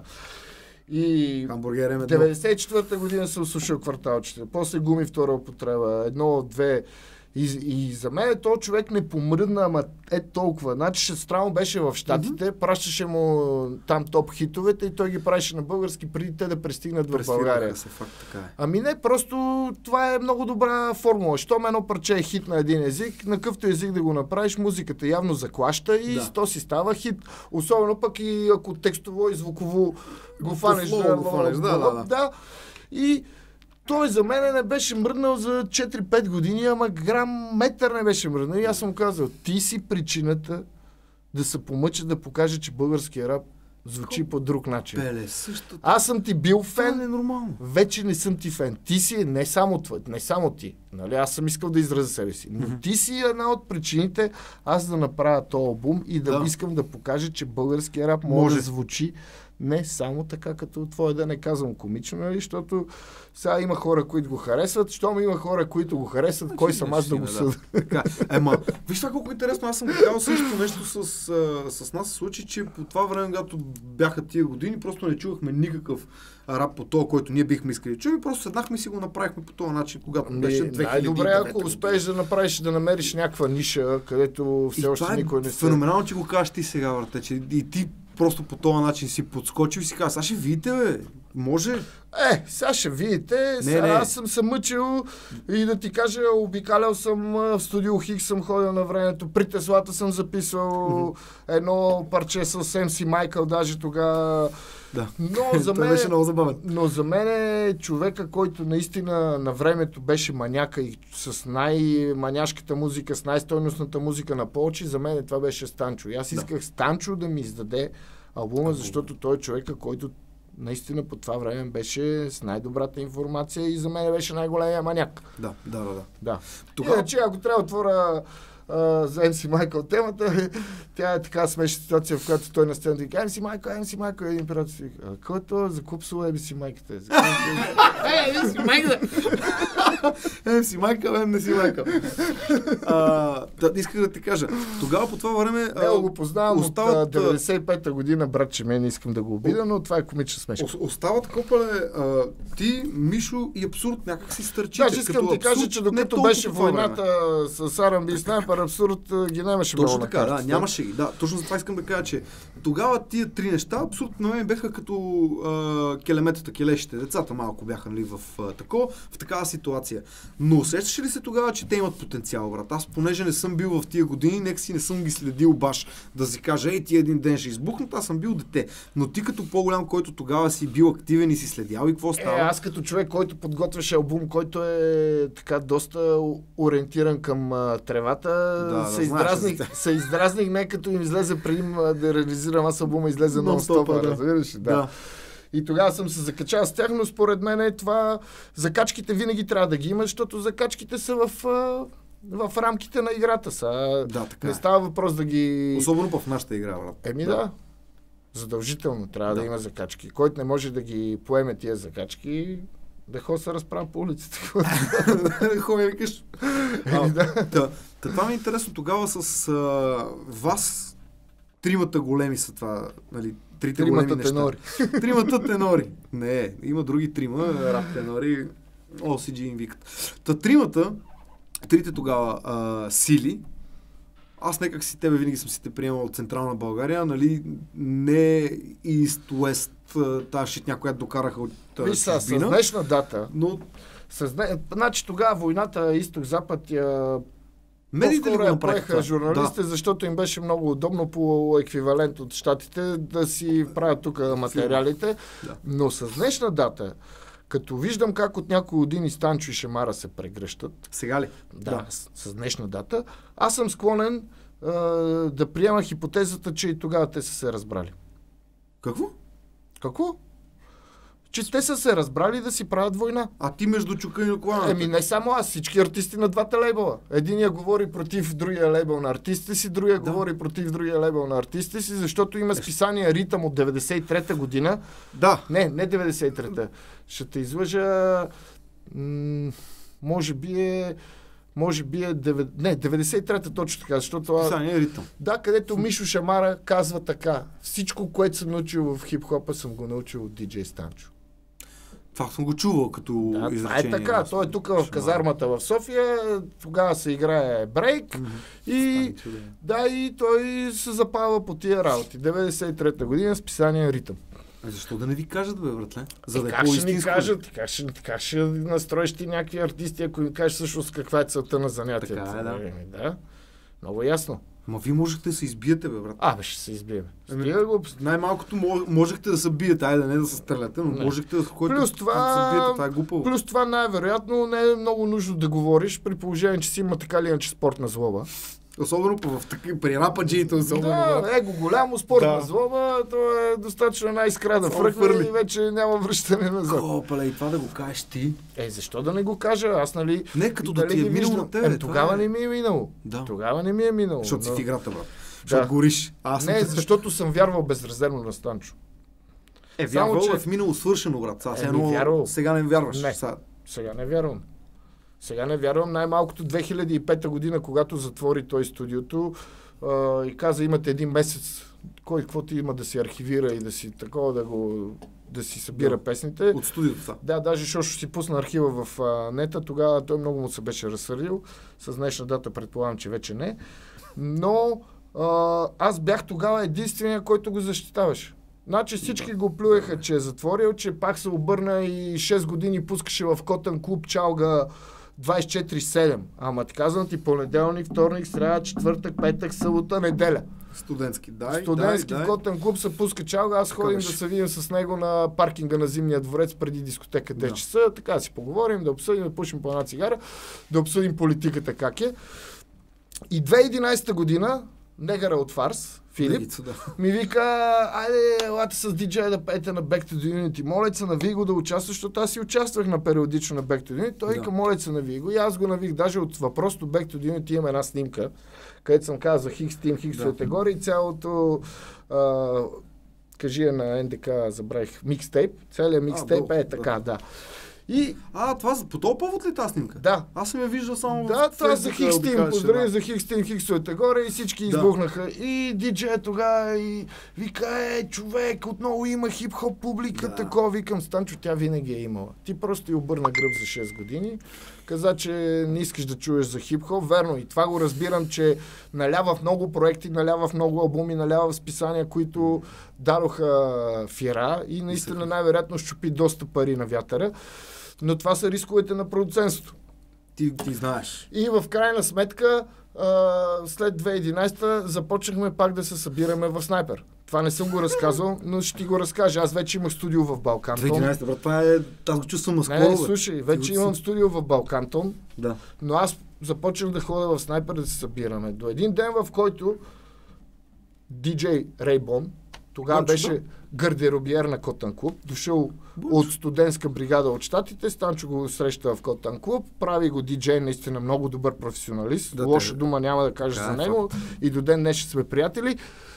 S2: И 94-та година съм слушал кварталчета, после Гуми втора употреба, 1, 2. И за мен този човек не помръдна, ама толкова. Значи странно беше в Щатите, пращаше му там топ хитовете и той ги правеше на български преди те да пристигнат в България. Не, просто това е много добра формула. Щом едно парче е хит на един език, на какъвто език да го направиш, музиката явно заклаща и то си става хит. Особено пък и ако текстово и звуково го фанеш. Да. И той за мен не беше мръднал за 4-5 години, ама метър не беше мръднал. И аз съм казал, ти си причината да се помъча да покаже, че българския рап звучи по друг начин. Аз съм ти бил фен, вече не съм ти фен. Ти си не само ти. Нали? Аз съм искал да изразя себе си. Но ти си една от причините аз да направя този албум и да искам да покажа, че българския рап може да звучи не само така, като твое, да не казвам комично, нали? Защото сега има хора, които го харесват, щом има хора, които го харесват, значи, кой съм аз да го съда?
S1: Виж това колко интересно, аз съм казал също нещо с нас се случи, че по това време, когато бяха тия години, просто не чувахме никакъв рап по това, който ние бихме искали. Чуем, просто седнахме и си го направихме по този начин, когато беше 2000.
S2: Най-добре, ако успееш да направиш, да намериш някаква ниша, където все още никой не се...
S1: Феноменално, че го кажеш ти сега, брате, че и ти просто по този начин си подскочил и си казва, сега ще видите, бе, може?
S2: Сега ще видите, аз съм се мъчил и да ти кажа, обикалял съм в студио Хикс, съм ходил на времето, при Теслата съм записал едно парче с MC Майкъл, даже тогава.
S1: Да.
S2: Но за мен е човека, който наистина на времето беше маняка и с най-маняшката музика, с най-стойностната музика на Полчи, за мен това беше Станчо. И аз исках Станчо да ми издаде албума, защото той е човека, който наистина по това време беше с най-добрата информация и за мен беше най-големия маняк.
S1: Да.
S2: Иначе, ако трябва да отворя за MC Майкъл темата, тя е така смешна ситуация, в която той на сцената и казва MC Майкъл, един приятел си казва, който закупсува MC Майката?
S1: MC Майката! Си майкал, не си майкал. Исках да ти кажа. Тогава по това време...
S2: Не го познавам от 95-та година, братче, не искам да го обида, но това е комична смешка.
S1: Остават, Копале, ти, Мишо и Абсурд някак си стърчите.
S2: Да, искам да ти кажа, че докато беше войната с Арамби и Снайпер, Абсурд ги нямаше много на карта.
S1: Да, нямаше ги. Да, точно за това искам да кажа, че тогава тия три неща, Абсурд на мен беха като келеметата, келешите. Децата малко бяха, нали, в такава ситуация. Но усещаш ли се тогава, че те имат потенциал, брат? Аз, понеже не съм бил в тия години, нека си не съм ги следил баш да си кажа, ти един ден ще избухнат, аз съм бил дете. Но ти като по-голям, който тогава си бил активен и си следял, и какво става?
S2: Аз като човек, който подготвяше албум, който е така доста ориентиран към тревата, се издразних не като им излезе преди да реализирам аз албума, излезе нон-стоп, разбираш? Да. И тогава съм се закачал с тях, но според мен това закачките винаги трябва да ги има, защото закачките са в рамките на играта са.
S1: Да, така
S2: не става въпрос да ги...
S1: Особено в нашата игра, брат.
S2: Да. Задължително трябва да има закачки. Който не може да ги поеме тия закачки, да ходи се разправя по улиците.
S1: Ходи викаш. Това ми е интересно. Тогава с вас тримата големи са това, нали, трите големи неща.
S2: Тенори.
S1: Тримата тенори. Не, има други трима, рап тенори, OCG им викат. Трите тогава сили. Аз некак си тебе винаги съм си те приемал от Централна България, нали, не East-West, тази шитня, която докараха от
S2: чужбина. С днешна дата, но... Значи тогава войната Изток-Запад
S1: медиите ли го
S2: направиха журналистите, защото им беше много удобно по еквивалент от щатите да си правят тук материалите, но с днешна дата, като виждам как от някои години Станчо и Шамара се прегръщат.
S1: Сега ли?
S2: Да, с днешна дата. Аз съм склонен да приема хипотезата, че и тогава те са се разбрали.
S1: Какво?
S2: Че те са се разбрали да си правят война.
S1: А ти между Чука и Оклана?
S2: Не само аз, всички артисти на двата лейбъла. Единия говори против другия лейбъл на артистите си, другия говори против другия лейбъл на артистите си, защото има списание Ритъм от 93-та година.
S1: Да.
S2: Не 93-та. Ще те излъжа... Може би е 93-та точно така, защото това...
S1: Списание Ритъм.
S2: Да, където Мишо Шамара казва така. Всичко, което съм научил в хип-хопа, съм го научил от диджей Станчо.
S1: Това съм го чувал като изречение.
S2: Това е така. Той е тук в казармата в София, тогава се играе брейк и той се запава по тия работи. 93-та година списание Ритъм.
S1: Защо да не ви кажат, бе, братле? За да
S2: как ще ни кажат? Как ще настроиш ти някакви артисти, ако им кажеш всъщност каква е целта на занятието?
S1: Така е,
S2: да. Много ясно.
S1: Ма вие можехте да се избиете, бе, брат.
S2: Ще се избием.
S1: Най-малкото можехте да се биете, айде не да се стреляте, но можехте да ходите
S2: да се биете, това е глупаво. Плюс това най-вероятно не е много нужно да говориш, при положение, че си има така ли иначе спортна злоба.
S1: Особено при рападжиите, особено.
S2: Голямо спортна злоба, то е достатъчно една искра да фръкне и вече няма връщане назад.
S1: И това да го кажеш ти?
S2: Защо да не го кажа? Аз, нали...
S1: Не, като да ти е минало на тебе.
S2: Тогава не ми е минало. Тогава не ми е минало.
S1: Защото си в играта, брат. Защото гориш.
S2: Не, защото съм вярвал безрезервно на Станчо.
S1: Вярвал в минало свършено, брат. Сега не вярваш.
S2: Сега не вярвам. Сега не вярвам. Най-малкото 2005 година, когато затвори той студиото и каза, имате един месец, кой каквото има да си архивира и да си такова да си събира песните.
S1: От студиото.
S2: Да, даже Шошо си пусна архива в нета, тогава той много му се беше разсърдил. С днешна дата предполагам, че вече не. Но аз бях тогава единствения, който го защитаваше. Значи всички го плюеха, че е затворил, че пак се обърна и 6 години пускаше в Котън клуб чалга 24/7. Ама ти казвам ти понеделник, вторник, сряда, четвъртък, петък, събота, неделя.
S1: Студентски,
S2: в Котън клуб се пуска чалга, аз ходим да се видим с него на паркинга на Зимния дворец преди дискотека 10 часа, така си поговорим, да обсъдим, да пушим по една цигара, да обсъдим политиката как е. И 2011 година негъра от Фарс, Филип, ми вика, айде, елате с диджея да пеете на Back to the Unity. Моля се, нави го да участваш, защото аз си участвах на периодично на Back to the Unity. Той вика, моля се, нави го. И аз го навих. Даже от въпрос до Back to the Unity имам една снимка, където съм казал Хикс Тим, Хикс категории и цялото кажи на НДК, забравих, микстейп. Целият микстейп е така, да.
S1: Това по този повод ли тази снимка?
S2: Да.
S1: Аз съм я виждал само
S2: да, това за Хикстин, поздрави за Хикстин, хиксовете горе и всички избухнаха. И диджея тогава и вика, човек, отново има хип-хоп публика, такова, викам, Станчо, тя винаги е имала. Ти просто й обърна гръб за 6 години, каза, че не искаш да чуеш за хип-хоп, верно, и това го разбирам, че налява в много проекти, налява в много албуми, налява в списания, които дадоха фира и наистина най-вероятно щупи доста пари на вятъра. Но това са рисковете на продуцентството.
S1: Ти знаеш.
S2: И в крайна сметка, след 2011 започнахме пак да се събираме в Снайпер. Това не съм го разказвал, но ще ти го разкажа. Аз вече имах студио в Балкантон.
S1: 2011, брат, това е... Аз го чувствам наскоро.
S2: Не, слушай, вече имам студио в Балкантон,
S1: да.
S2: Но аз започнах да ходя в Снайпер да се събираме. До един ден, в който диджей Рейбон, тогава беше гардеробиер на Котън Клуб, дошъл от студентска бригада от щатите, Станчо го среща в Котън Клуб, прави го диджей, наистина много добър професионалист, лоша дума няма да кажа за него и до ден днес ще сме приятели.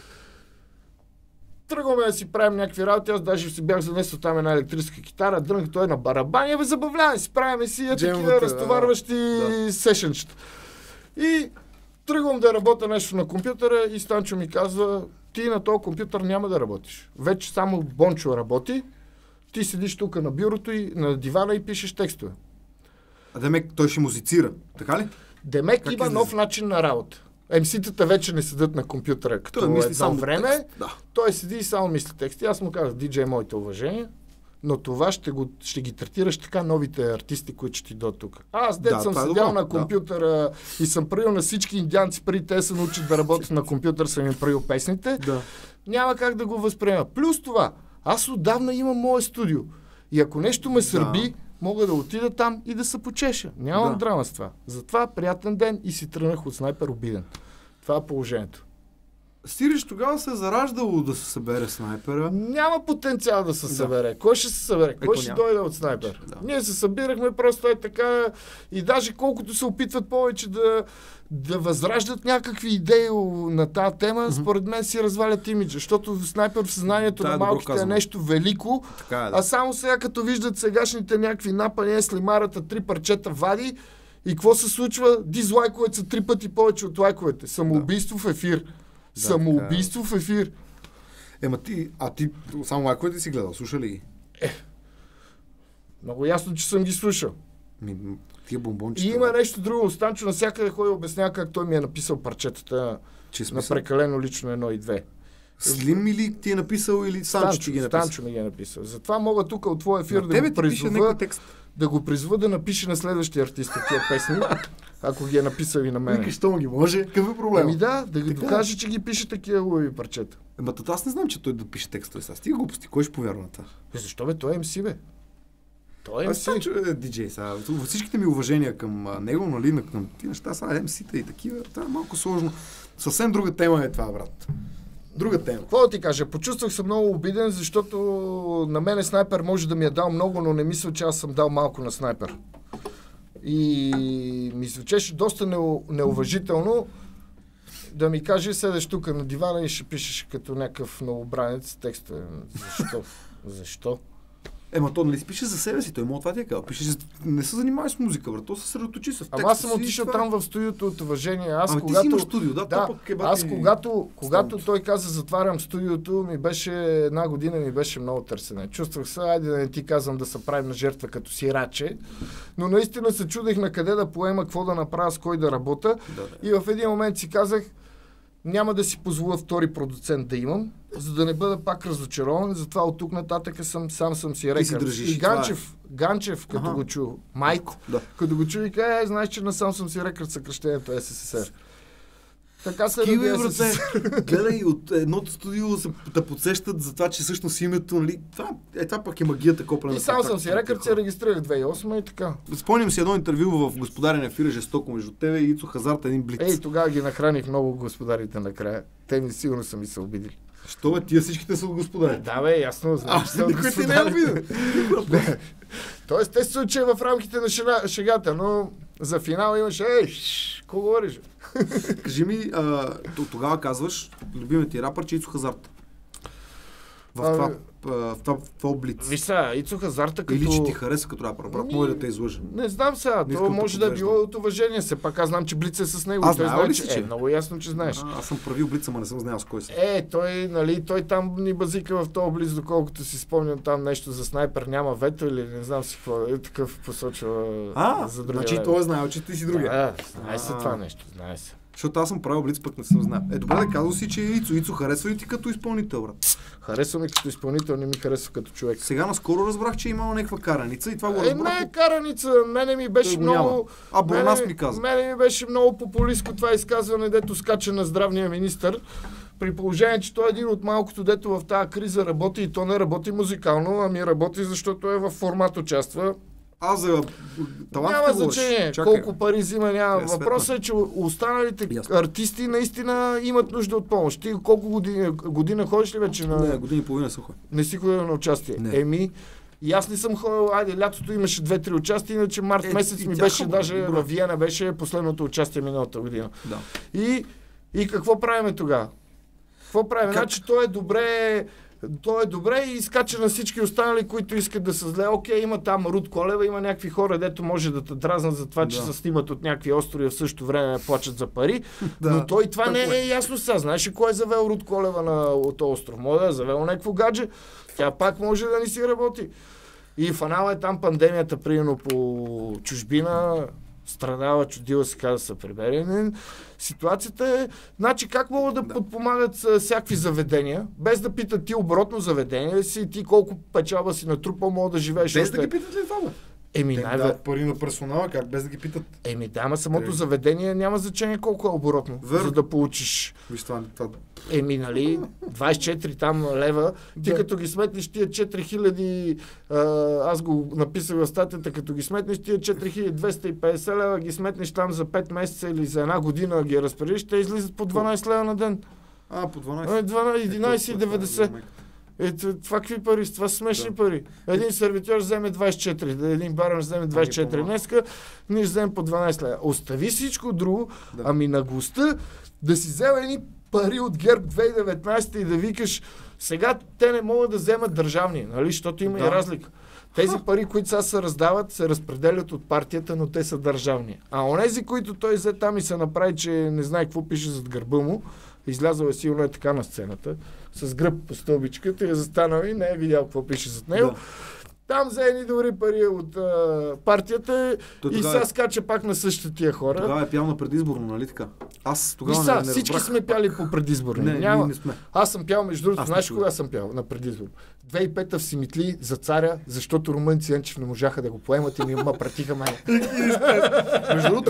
S2: Тръгваме да си правим някакви работи, аз даже си бях занесъл там една електрическа китара, дрънах той на барабани, забавляваме си, правим си такива разтоварващи сешенчета. И тръгвам да работя нещо на компютъра и Станчо ми казва, ти на този компютър няма да работиш. Вече само Бончо работи, ти седиш тук на бюрото и на дивана и пишеш текстове.
S1: А Демек, той ще музицира, така ли?
S2: Демек има нов начин на работа. MC-тата вече не седат на компютъра като едно време. Той седи и само мисли тексти. Аз му казах, диджей, моите уважения, но това ще ги третираш така новите артисти, които ще ти дойдат тук. Аз съм седял на компютъра и съм правил на всички индианци, преди те се научат да работят на компютър, съм им правил песните. Да. Няма как да го възприема. Плюс това, аз отдавна имам мое студио. И ако нещо ме сърби, мога да отида там и да се почеша. Нямам драма с това. Затова приятен ден и си тръгнах от Снайпер обиден. Това е положението.
S1: Сирич тогава се е зараждало да се събере Снайпера.
S2: Няма потенциал да се събере. Кой ще се събере? Кой ще дойде от Снайпер? Ние се събирахме просто така и даже колкото се опитват повече да възраждат някакви идеи на тази тема, според мен си развалят имиджа, защото Снайпер в съзнанието на малките е нещо велико, а само сега като виждат сегашните някакви напания, слимарата 3 парчета вади и какво се случва? Дизлайковете са 3 пъти повече от лайковете. Самоубийство в ефир. Самоубийство в ефир.
S1: Ти само лайковете си гледал, слуша ли ги?
S2: Много ясно, че съм ги слушал.
S1: Тия бомбончета.
S2: И има нещо друго. Станчо навсякъде ходи и обяснява как той ми е написал парчетата на прекалено лично 1 и 2.
S1: Слим или ти е написал или Станчо ти ги е написал?
S2: Станчо ми ги е написал. Затова мога тук от твоя ефир да го призова да напише на следващия артист тия песни, ако ги е написал и на мен.
S1: Викаш, що му ги може? Какъв е проблема?
S2: Да ги докаже, че ги пише такива хубави парчета.
S1: Аз не знам, че той да пише текстове сега. Стига глупости, кой ще повярва на това?
S2: Защо бе? Той е MC, бе. Той е MC.
S1: Станчо е диджей сега. Всичките ми уважения към него, нали, към ти неща, сега MC-та и такива, това е малко сложно. Съвсем друга тема е това, брат. Друга тема.
S2: Какво да ти кажа? Почувствах се много обиден, защото на мене Снайпер може да ми е дал много, но не мисля, че аз съм дал малко на Снайпер. И ми звучеше доста неуважително да ми каже, седеш тук на дивана и ще пишеш като някакъв новобранец текстове. Защо?
S1: То нали си пише за себе си, той му това ти е казал. Не се занимавай с музика, брат, то се съсредоточи се в текста.
S2: Аз съм отишъл там в студиото от уважение.
S1: Ти си имаш студио,
S2: когато той каза затварям студиото, ми беше 1 година, ми беше много търсене. Чувствах се, айде да не ти казвам да се правим на жертва като сираче, но наистина се чудех на къде да поема, какво да направя, с кой да работя. И в един момент си казах, няма да си позволя втори продуцент да имам, за да не бъда пак разочарован. Затова от тук нататък сам съм си рекърд. И Ганчев, като го чу, Майко, като го чу и каже, знаеш, че насам съм си рекърд съкръщението СССР. Така се роди СССР.
S1: Гледай, от едното студио да подсещат за това, че всъщност името, нали, това пък е магията копана.
S2: И сам съм си рекърд, се регистрирах 2008 и така.
S1: Спомням си едно интервю в Господарен ефир, жестоко между тебе и Ицо Хазарт, един блиц.
S2: Тогава ги нахраних много господарите накрая. Те ми сигурно са ми се обидили.
S1: Що бе, тия всичките са от господари?
S2: Да бе, ясно.
S1: Никой ти не е обиден.
S2: Тоест, те се случи в рамките на шегата, но за финал имаш, какво говориш?
S1: Кажи ми, тогава казваш, любимият ти рапър, че Ицо Хазарт. В това това блиц.
S2: Виж сега, Ицо Хазарта като...
S1: Или че ти хареса като рапър, брат, може да те излъжа.
S2: Не знам сега, то може да е било от уважение. Все пак аз знам, че Блиц е с него.
S1: Аз
S2: той
S1: знае ли си, че?
S2: много ясно, че знаеш.
S1: Аз съм правил Блица, ама не съм знаел с кой си.
S2: Той там ни базика в този Блиц, доколкото си спомням там нещо за снайпер, няма вето или не знам си какво. Такъв посочва за другия.
S1: Значи той е знаел, че ти си другия.
S2: Знае се това нещо, знае се.
S1: Защото аз съм правил Блиц, пък не съм знал. Добре да казал си, че Ицо харесва ли ти като изпълнител, брат?
S2: Харесва ми като изпълнител, не ми харесва като човек.
S1: Сега наскоро разбрах, че имало някаква караница и това го разбрах.
S2: Не караница, мене ми беше много...
S1: Борнас ми каза.
S2: Мене ми беше много популистко това изказване, дето скача на здравния министър. При положение, че той е един от малкото, дето в тази криза работи и то не работи музикално, ами работи, защото е в формат участва.
S1: За талант
S2: няма значение колко пари взима, няма. Въпросът е, че останалите артисти наистина имат нужда от помощ. Ти колко година ходиш ли вече на...
S1: Не, година и половина съм ходил.
S2: Не си ходил на участие? Не. И аз не съм ходил, лятото имаше 2-3 участия, иначе март месец ми беше, даже във Виена беше последното участие миналата година.
S1: Да.
S2: И какво правиме тогава? Какво правим? Значи той е добре и изкача на всички останали, които искат да са зле. Окей, има там Руд Колева, има някакви хора, дето може да те дразнат за това, че се снимат от някакви острови, в същото време плачат за пари. Но той това не е ясно сега. Знаеш ли кой е завел Руд Колева от остров? Може да е завел някакво гадже. Тя пак може да не си работи. И фанала е там пандемията, примерно по чужбина, страдава, чудила се каза да се прибере. Ситуацията е... Значи как могат да подпомагат всякакви заведения, без да питат ти оборотно заведение си, ти колко печалба си натрупал, мога да живееш.
S1: Без да ги питат ли това? Дават пари на персонала, как без да ги питат?
S2: Ама самото заведение няма значение колко е оборотно, за да получиш.
S1: Виж това.
S2: 24 там лева, ти като ги сметнеш тия 4000, аз го написах в статията, като ги сметнеш тия 4250 лева, ги сметнеш там за 5 месеца или за една година ги разпределиш, те излизат по 12 лева на ден.
S1: По 12?
S2: 11,90. Това какви пари? Това са смешни пари. Един сервитьор вземе 24, един барен вземе 24 днеска, ние вземем по 12 лева. Остави всичко друго, ами на госта да си взема едни пари от ГЕРБ 2019 и да викаш, сега те не могат да вземат държавни, нали? Защото има и разлика. Тези пари, които сега се раздават, се разпределят от партията, но те са държавни. А онези, които той взе там и се направи, че не знае какво пише зад гърба му, излязъл е сигурно е така на сцената, с гръб по стълбичката и е застанал и не е видял какво пише зад него. Там взе едни добри пари от партията и сега скача пак на същите тия хора.
S1: Тогава е пял на предизборно, нали така? Аз тогава не
S2: всички сме пяли по предизборно.
S1: Не сме.
S2: Аз съм пял, между другото, знаеш кога съм пял на предизборно? 2005-та в Симитли за царя, защото румънци Енчев не можаха да го поемат и ми пратиха мене.
S1: Между другото,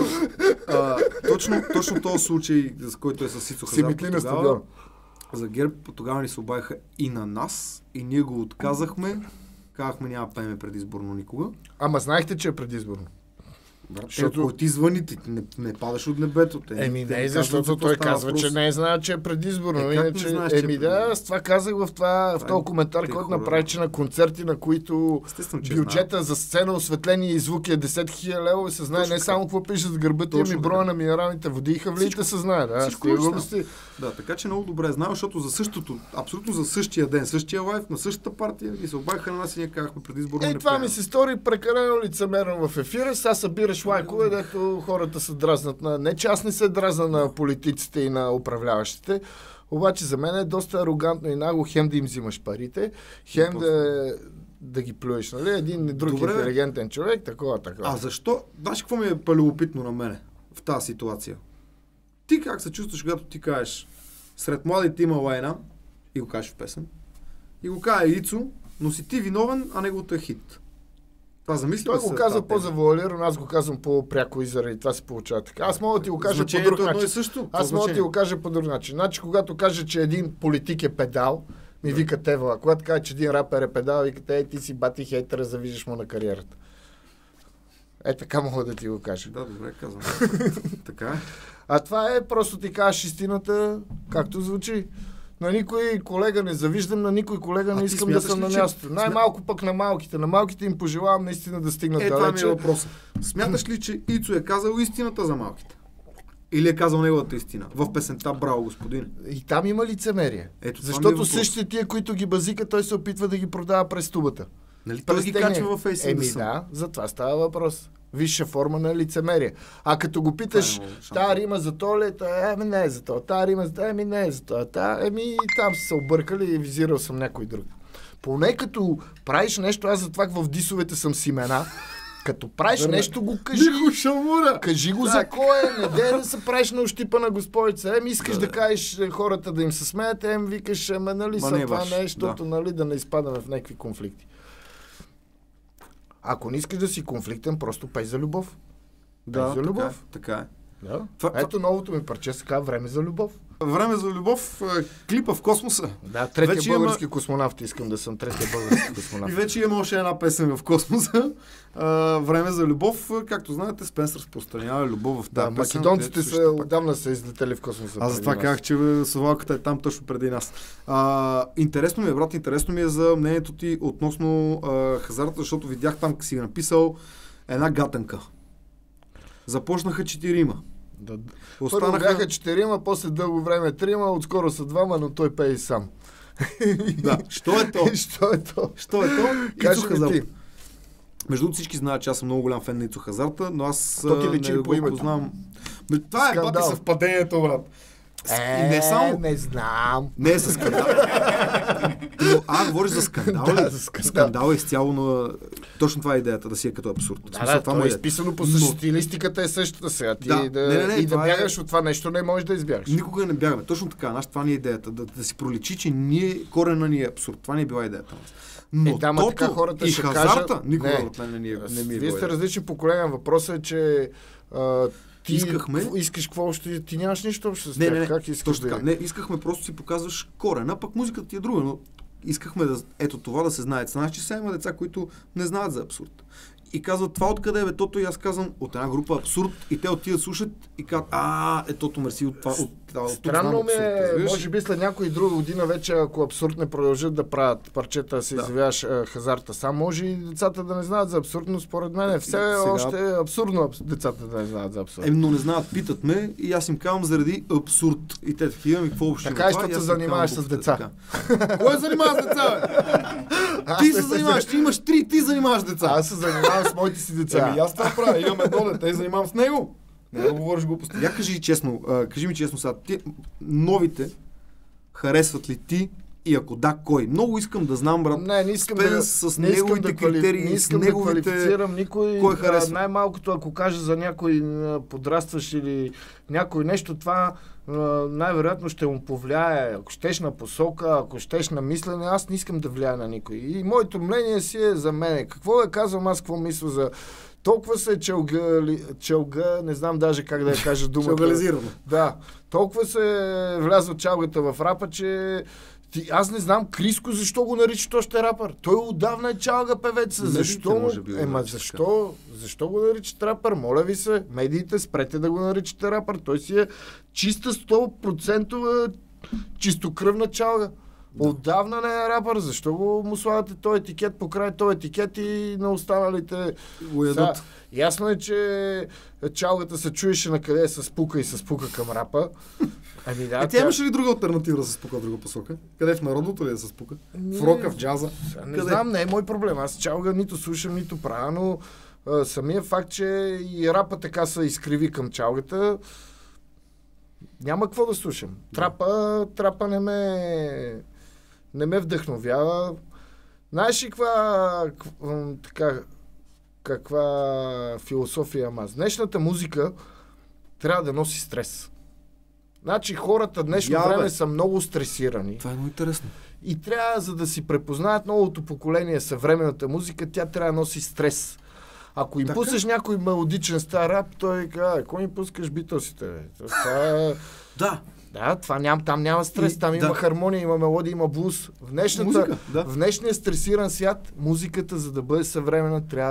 S1: точно този случай, за който е с Ицо
S2: Симитли на стадион.
S1: За ГЕРБ тогава ни се обаиха и на нас и ние го отказахме. Казахме, няма пееме предизборно никога.
S2: Ама знаехте, че е предизборно.
S1: Защото ти звъни, ти не падаш от небето.
S2: Не, защото той казва, че не е знае, че е предизборно. Аз това казах в този коментар, който направи, че на концерти, на които бюджета за сцена, осветление и звуки е 10 000 лева и се знае не само какво пише за гърба ти, ами броя на минералните води и хавлиите се знае.
S1: Да, така че много добре знам, защото за същото, абсолютно за същия ден, същия лайф, на същата партия и се обаха на нас и ние казахме предизборно.
S2: Това ми се стори прекалено лицемерно в ефира. Сега събираш лайкове, дето хората се дразнат на... Не, че аз не се дразна на политиците и на управляващите, обаче за мен е доста арогантно и нагло хем да им взимаш парите, хем да ги плюеш, нали? Един и друг интелигентен човек, такова.
S1: А защо? Знаеш какво ми е любопитно на мене в тази ситуация? Ти как се чувстваш, когато ти кажеш сред младите има лайна и го кажеш в песен и го каже Ицо, но си ти виновен, а неговото е хит.
S2: Той го казва по-завуалирано, аз го казвам по-пряко и заради това се получава така. Аз мога да ти го кажа по друг начин. Аз мога да ти го кажа по друг начин. Значи, когато кажа, че един политик е педал, ми вика Тевала. Когато кажа, че един рапер е педал, вика ти си бати хейтера, завиждаш му на кариерата. Така мога да ти го кажа.
S1: Да, добре казвам. Така е.
S2: А това е просто ти кажеш истината, както звучи. На никой колега не завиждам, на никой колега не искам да съм на място. Най-малко пък на малките. На малките им пожелавам наистина да стигнат далече.
S1: Това ми е въпросът. Смяташ ли, че Ицо е казал истината за малките? Или е казал неговата истина? В песента "Браво, господин".
S2: И там има лицемерие.
S1: Ето,
S2: защото същите тия, които ги базика, той се опитва да ги продава през тубата.
S1: Нали той ги качва във фейсбук?
S2: Да, за това става въпрос. Висша форма на лицемерие. А като го питаш, тая рима за то ли, не е за то, тая рима за то, не е за то, там са се объркали и визирал съм някой друг. Поне като правиш нещо, аз затова в дисовете съм с имена, като правиш нещо, го кажи. Кажи го за кой е, не дей да се правиш на ощипана господица. Искаш да кажеш хората да им се смеят, викаш, нали са това нещото, нали, да не изпадаме в някакви конфликти. Ако не искаш да си конфликтен, просто пей за любов.
S1: Да, за любов. Така е.
S2: Да. Ето новото ми парче се казва "Време за любов".
S1: Време за любов, клипа в космоса.
S2: Да, третия български космонавт. Искам да съм третия български космонавт.
S1: И вече има още една песен в космоса. "Време за любов", както знаете, Спенсър разпространява любов в тази песен.
S2: Македонците отдавна са излетели в космоса.
S1: Аз затова казах, че совалката е там точно преди нас. Интересно ми е, брат, интересно ми е за мнението ти относно хазарта, защото видях там, си написал една гатанка. Започнаха 4.
S2: Първо бяха 4, после дълго време 3, отскоро са 2, но той пее и сам.
S1: Да, що е то? Що е то?
S2: Кажи ми ти.
S1: Между другото всички знаят, че аз съм много голям фен на Ицо Хазарта, но аз
S2: не го познавам.
S1: Това е бати съвпадението, брат. Не само...
S2: Не знам.
S1: Не е за скандал. Говориш за скандал.
S2: Да, за
S1: скандал е изцяло на... Точно това е идеята, да си е като абсурд.
S2: Това е изписано по стилистиката е същата сега. Да бягаш от това нещо, не можеш да избягаш.
S1: Никога не бягаме. Точно така. Това ни е идеята. Да си проличи, че корена ни е абсурд. Това ни е била идеята. Но
S2: така хората
S1: и
S2: ще
S1: хазарта
S2: кажат...
S1: никога от мен не ми е била.
S2: Вие сте различни поколения. Въпросът е, че... Ти искаш какво още? Ти нямаш нищо общо с тях. Как искаш да...
S1: Не, искахме просто си показваш корена, пък музиката ти е друга, но искахме това да се знае. Знаеш, че сега има деца, които не знаят за абсурд. И казват, това откъде е тото, и аз казвам, от една група абсурд, и те отидат слушат и казват, тото мерси от това.
S2: Странно ми е, може би след някоя друга година вече, ако абсурд не продължат да правят парчета, да се изявяваш хазарта сам, може и децата да не знаят за абсурд, но според мен е все още абсурдно децата да не знаят за абсурд.
S1: Но не знаят, питат ме и аз им казвам заради абсурд. И те такива ми какво общо.
S2: Така, защото се занимаваш с деца.
S1: Кой занимава с деца, бе? Ти се занимаваш, ти имаш 3, ти занимаваш деца.
S2: Аз се занимавам с моите си деца.
S1: Аз това правя, имам едно дете и занимавам с него. Не да говориш глупости. Кажи ми честно сега, новите харесват ли ти и ако да, кой? Много искам да знам, брат.
S2: Не искам с неговите критерии, не искам да квалифицирам никой.
S1: Кой харесва?
S2: Най-малкото, ако кажа за някой подрастващ или някой нещо, това най-вероятно ще му повлияе, ако щеш на посока, ако щеш на мислене. Аз не искам да влияя на никой. И моето мнение си е за мене. Какво да казвам аз, какво мисля за... Толкова се челга, не знам даже как да я кажа думата.
S1: Челгализирано.
S2: Да. Толкова се влязва чалгата в рапа, че аз не знам Криско защо го наричат още рапър. Той отдавна е чалга певец. Защо го наричат рапър? Моля ви се, медиите, спрете да го наричате рапър. Той си е чиста 100% чистокръвна чалга. Отдавна не е рапър, защо му слагате този етикет покрай този етикет и на останалите
S1: го ядат?
S2: Ясно е, че чалгата се чуеше на къде е с пука и с пука към рапа.
S1: Тя имаше ли друга алтернатива да се спука в друга посока? Къде в народното ли да се спука? В рока, в джаза?
S2: Не знам, не е мой проблем. Аз чалга нито слушам, нито правя, но самия факт, че и рапа така се изкриви към чалгата, няма какво да слушам. Трапа не ме вдъхновява. Знаеш ли каква философия има? Днешната музика трябва да носи стрес. Значи хората днешно време са много стресирани.
S1: Това е много интересно.
S2: И трябва, за да си препознаят новото поколение съвременната музика, тя трябва да носи стрес. Ако им пуснеш някой мелодичен стар рап, той казва, кой им пускаш битълсите? Да, там няма стрес, там има хармония, има мелодия, има блуз. В днешния стресиран свят, музиката, за да бъде съвременна, трябва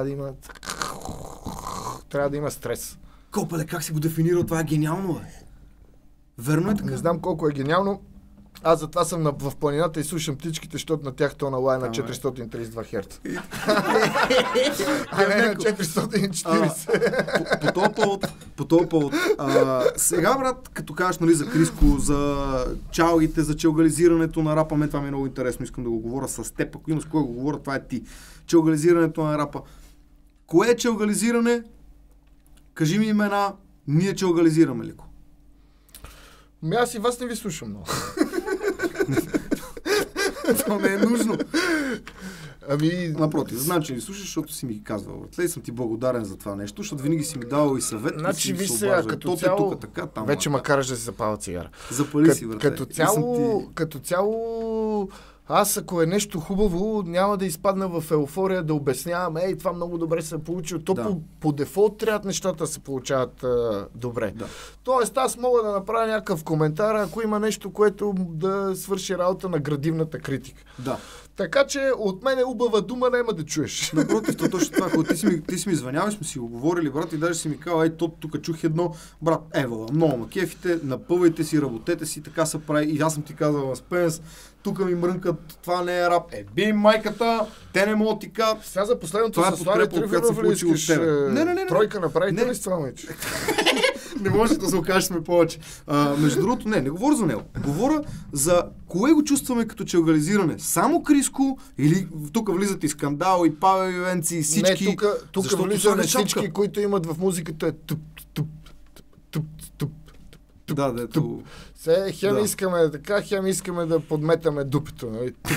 S2: да има стрес.
S1: Копале, как си го дефинирал? Това е гениално, бе. Верно е така?
S2: Не знам колко е гениално. Аз затова съм в планината и слушам птичките, защото на тях тона лай на 432 Hz.
S1: А не на 440. По този повод, По този повод. Сега, брат, като кажеш, нали, за Криско, за чалгите, за челгализирането на рапа, мен това ми е много интересно, искам да го говоря с теб, ако има с кой го говоря, това е ти. Челгализирането на рапа. Кое е челгализиране? Кажи ми имена, ние челгализираме ли го?
S2: Аз и вас не ви слушам много.
S1: Това не е нужно.
S2: Напротив,
S1: знам, че ви слушаш, защото си ми ги казвал. И съм ти благодарен за това нещо, защото винаги си ми давал и съвет.
S2: Значи, виж сега, като цяло,
S1: тук, така, там,
S2: вече ма караш да си запаля цигара.
S1: Запали си, брате.
S2: Като цяло, аз ако е нещо хубаво, няма да изпадна в еуфория да обяснявам, това много добре се е получило. То по дефолт трябва нещата да се получават добре. Да. Тоест аз мога да направя някакъв коментар, ако има нещо, което да свърши работа на градивната критика.
S1: Да.
S2: Така че от мен убава дума няма да чуеш.
S1: Напротив, точно това, когато ти си ми звънял, сме си го говорили, брат, и даже си ми казал, тук чух едно, брат, ева, много ма кефите, напъвайте си, работете си, така се прави. И аз съм ти казал, Спенс, тук ми мрънкат, това не е рап, би майката, те не могат ти кажат.
S2: Сега за последното със Слави Трифонов ли искаш тройка направите ли с това меч?
S1: Не може да се окажем повече. Между другото, не говоря за него. Говоря за кое го чувстваме като челгализиране. Само Криско или тук влизат и Скандал, и Павел Ювенци, и всички.
S2: Не, тук влизат всички, които имат в музиката туп. Хем искаме така, хем искаме да подметаме дупето.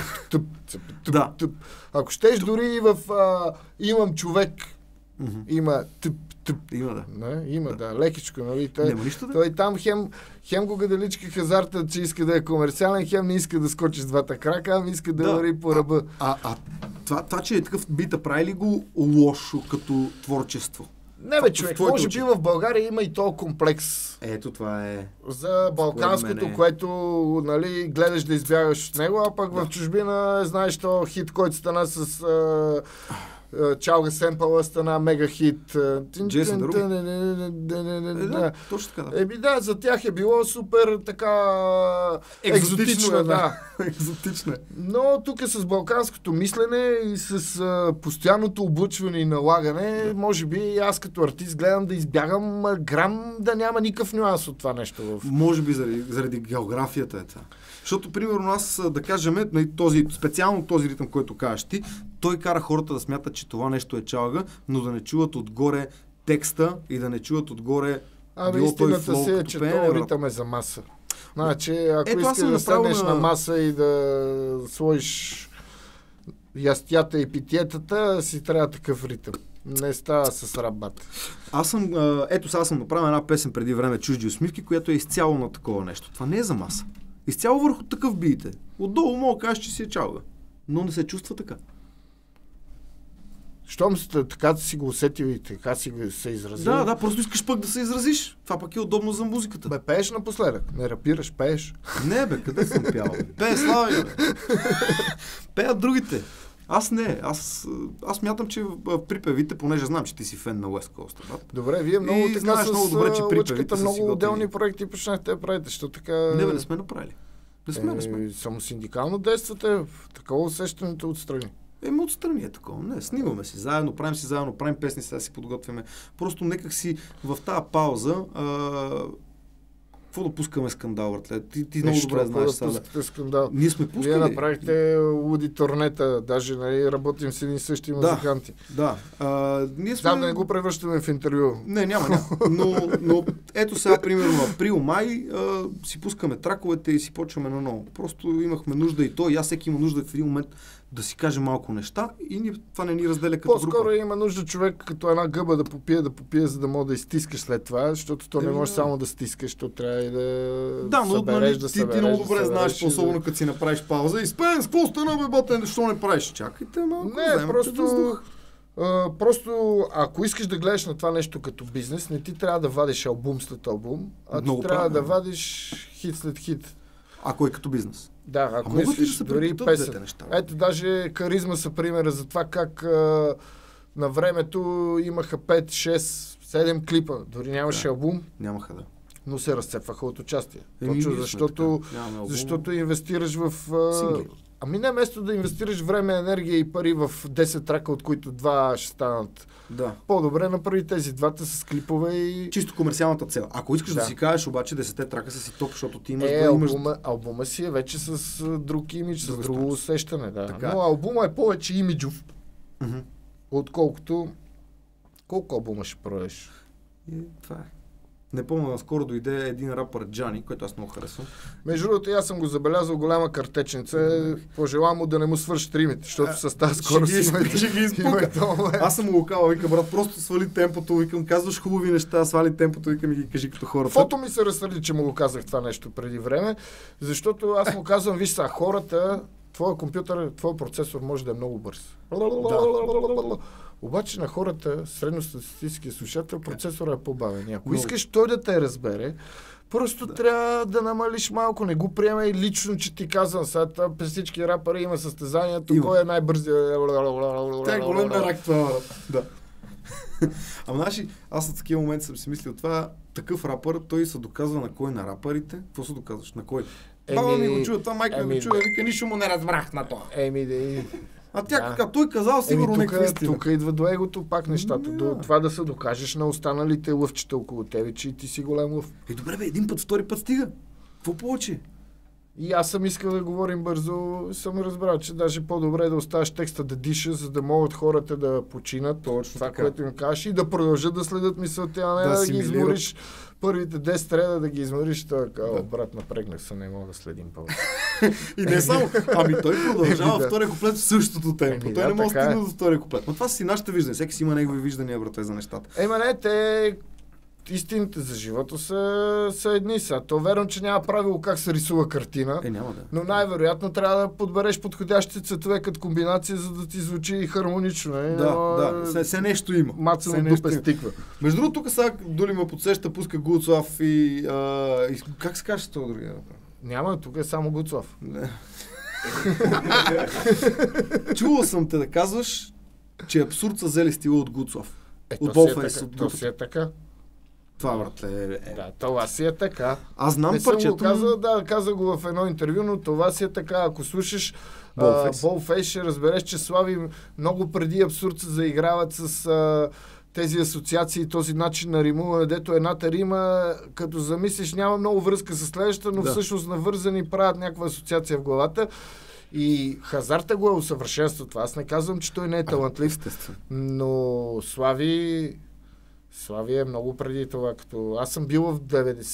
S2: Ако щеш дори и в имам човек, има
S1: има, да.
S2: Има, лекичко, нали?
S1: Няма нищо да.
S2: Той там хем го гадаличка хазарта, че иска да е комерциален, хем не иска да скочи с двата крака, ами иска да вари по ръба.
S1: Това, че е такъв бита, прави ли го лошо като творчество?
S2: Не бе, човек, може би в България има и този комплекс.
S1: Ето това е.
S2: За балканското, което, нали, гледаш да избягаш от него, а пък в чужбина знаеш този хит, който стана с Чалга Семпала, стана мега хит.
S1: Джейсън Дерул? Точно така,
S2: да. За тях е било супер така екзотично.
S1: Екзотично.
S2: Но тук с балканското мислене и с постоянното облъчване и налагане, може би аз като артист гледам да избягам грам, да няма никакъв нюанс от това нещо.
S1: Може би заради географията е това. Защото, примерно, аз, да кажем, специално този ритъм, който кажеш ти, той кара хората да смятат, че това нещо е чалга, но да не чуват отгоре текста и да не чуват отгоре
S2: истината си е, че този ритъм е за маса. Значи, ако искаш да седнеш на маса и да сложиш ястията и питиетата, си трябва такъв ритъм. Не става с рабат.
S1: Аз съм направил една песен преди време, Чужди усмивки, която е изцяло на такова нещо. Това не е за маса. Изцяло върху такъв биите. Отдолу мога да кажеш, че си е чалга. Но не се чувства така.
S2: Щом така си го усетил и така си се изразил.
S1: Да, просто искаш пък да се изразиш. Това пък е удобно за музиката.
S2: Бе, пееш напоследък. Не рапираш, пееш.
S1: Не, бе, къде съм пял? Пее, Слави, бе. Пеят другите. Аз не. Аз мятам, че в припевите, понеже знам, че ти си фен на West Coast.
S2: Добре, вие много така
S1: знаеш
S2: с
S1: много добре, че
S2: лъчката много отделни проекти почнахте да правите. Що така...
S1: Не, бе, не сме направили. Не сме.
S2: Само синдикално действате, такова усещането отстрани.
S1: Отстрани е такова. Не, снимаме си заедно, правим песни, сега си подготвяме. Просто некак си в тази пауза какво да пускаме Скандал, братле? Ти много добре знаеш
S2: сега. Скандал.
S1: Ние сме пускали.
S2: Вие направихте Луди Торнета, даже работим с едни и същи музиканти.
S1: Да. Ние сме...
S2: Да не го превръщаме в интервю.
S1: Не, няма. Но ето сега, примерно, април-май си пускаме траковете и си почваме на ново. Просто имахме нужда и аз всеки има нужда в един момент да си каже малко неща и това не ни разделя като група.
S2: По-скоро има нужда човек като една гъба да попие, за да може да изтискаш след това, защото то не може само да стискаш, то трябва и да събереш, да събереш.
S1: Ти много добре знаеш, особено като си направиш пауза и Спенс, какво стана, бе, батен, защо не правиш? Чакайте малко.
S2: Не, просто ако искаш да гледаш на това нещо като бизнес, не ти трябва да вадиш албум след албум, а ти трябва да вадиш хит след хит.
S1: Ако е като бизнес.
S2: Да, ако искаш дори песен. Ето даже Каризма са примера за това как на времето имаха 5, 6, 7 клипа. Дори нямаше албум.
S1: Нямаха, да.
S2: Но се разцепваха от участие. Точно защото инвестираш в Ами не, вместо да инвестираш време, енергия и пари в 10 трака, от които 2 ще станат.
S1: Да.
S2: По-добре направи тези двата с клипове и...
S1: Чисто комерциалната цел. Ако искаш да си кажеш, обаче 10 трака са си топ, защото ти имаш...
S2: Албума си е вече с друг имидж, с друго усещане. Да.
S1: Така.
S2: Но албума е повече имиджов, отколкото... Колко албума ще правиш?
S1: Това е. Не помня, скоро дойде един рапър Джани, който аз много харесвам.
S2: Между другото, аз съм го забелязал, голяма картечница. Пожелавам му да не му свърши римите, защото с тази скорост
S1: ще ги изпука. Аз съм му казал, викам, брат, просто свали темпото, викам, казваш хубави неща, свали темпото, викам и ги кажи като хората.
S2: Фото ми се разсърди, че му го казах това нещо преди време, защото аз му казвам, виж са, хората, твоя компютър, твоя процесор може да е много бърз. Обаче на хората, средностатистическия слушател, процесора е по-бавен. Ако искаш той да те разбере, просто трябва да намалиш малко. Не го приемай лично, че ти казвам. Сега през всички рапъри има състезанието, кой е най-бързият.
S1: Тя е голям мерак това. Да. Ама значи, аз на такива моменти съм си мислил, това такъв рапър, той се доказва на кой на рапърите. Какво се доказваш? На кой? Баба ми го чува, това майка ми го чува, вика, нищо му не разбрах на това. Той казал сигурно някаква истина.
S2: Тук идва до егото пак нещата. До това да се докажеш на останалите лъвчета около тебе, че ти си голям лъв.
S1: Добре бе, един път, втори път стига. Какво повече?
S2: И аз съм искал да говорим бързо, съм разбрал, че даже по-добре е да оставиш текста да диша, за да могат хората да починат. Точно това, което им кажеш, и да продължат да следят мисълта, а не да ги измориш. Първите 10 трябва да ги измориш, брат, напрегнах се, не мога да следим повече.
S1: И не само, той продължава втория куплет в същото темпо. Той не може да стигне до втория куплет. Но това си нашите виждания. Всеки си има негови виждания, брате, за нещата.
S2: Те истините за живота са едни са. То верно, че няма правило как се рисува картина.
S1: Няма да.
S2: Но най-вероятно трябва да подбереш подходящите цветове като комбинация, за да ти звучи хармонично.
S1: Да. Все нещо има.
S2: Мацано дупе стиква.
S1: Между другото, тук сега Доли ме подсеща, пуска Гуцлав и как се каже това другия?
S2: Няма, тук е само Гуцлав.
S1: Чувал съм те да казваш, че абсурд са взели стила от Гуцлав.
S2: От Болфейс. То си е така.
S1: Това, брате,
S2: Да, това си е така.
S1: Аз знам парчето.
S2: Каза го в едно интервю, но това си е така. Ако слушаш Болфейс, ще разбереш, че Слави много преди абсурд се заиграват с тези асоциации, този начин на римуване, дето едната рима, като замислиш, няма много връзка с следващата, но всъщност навързани правят някаква асоциация в главата. И Хазарта го е усъвършенството. Аз не казвам, че той не е талантлив, но Слави е много преди това. Като аз съм бил в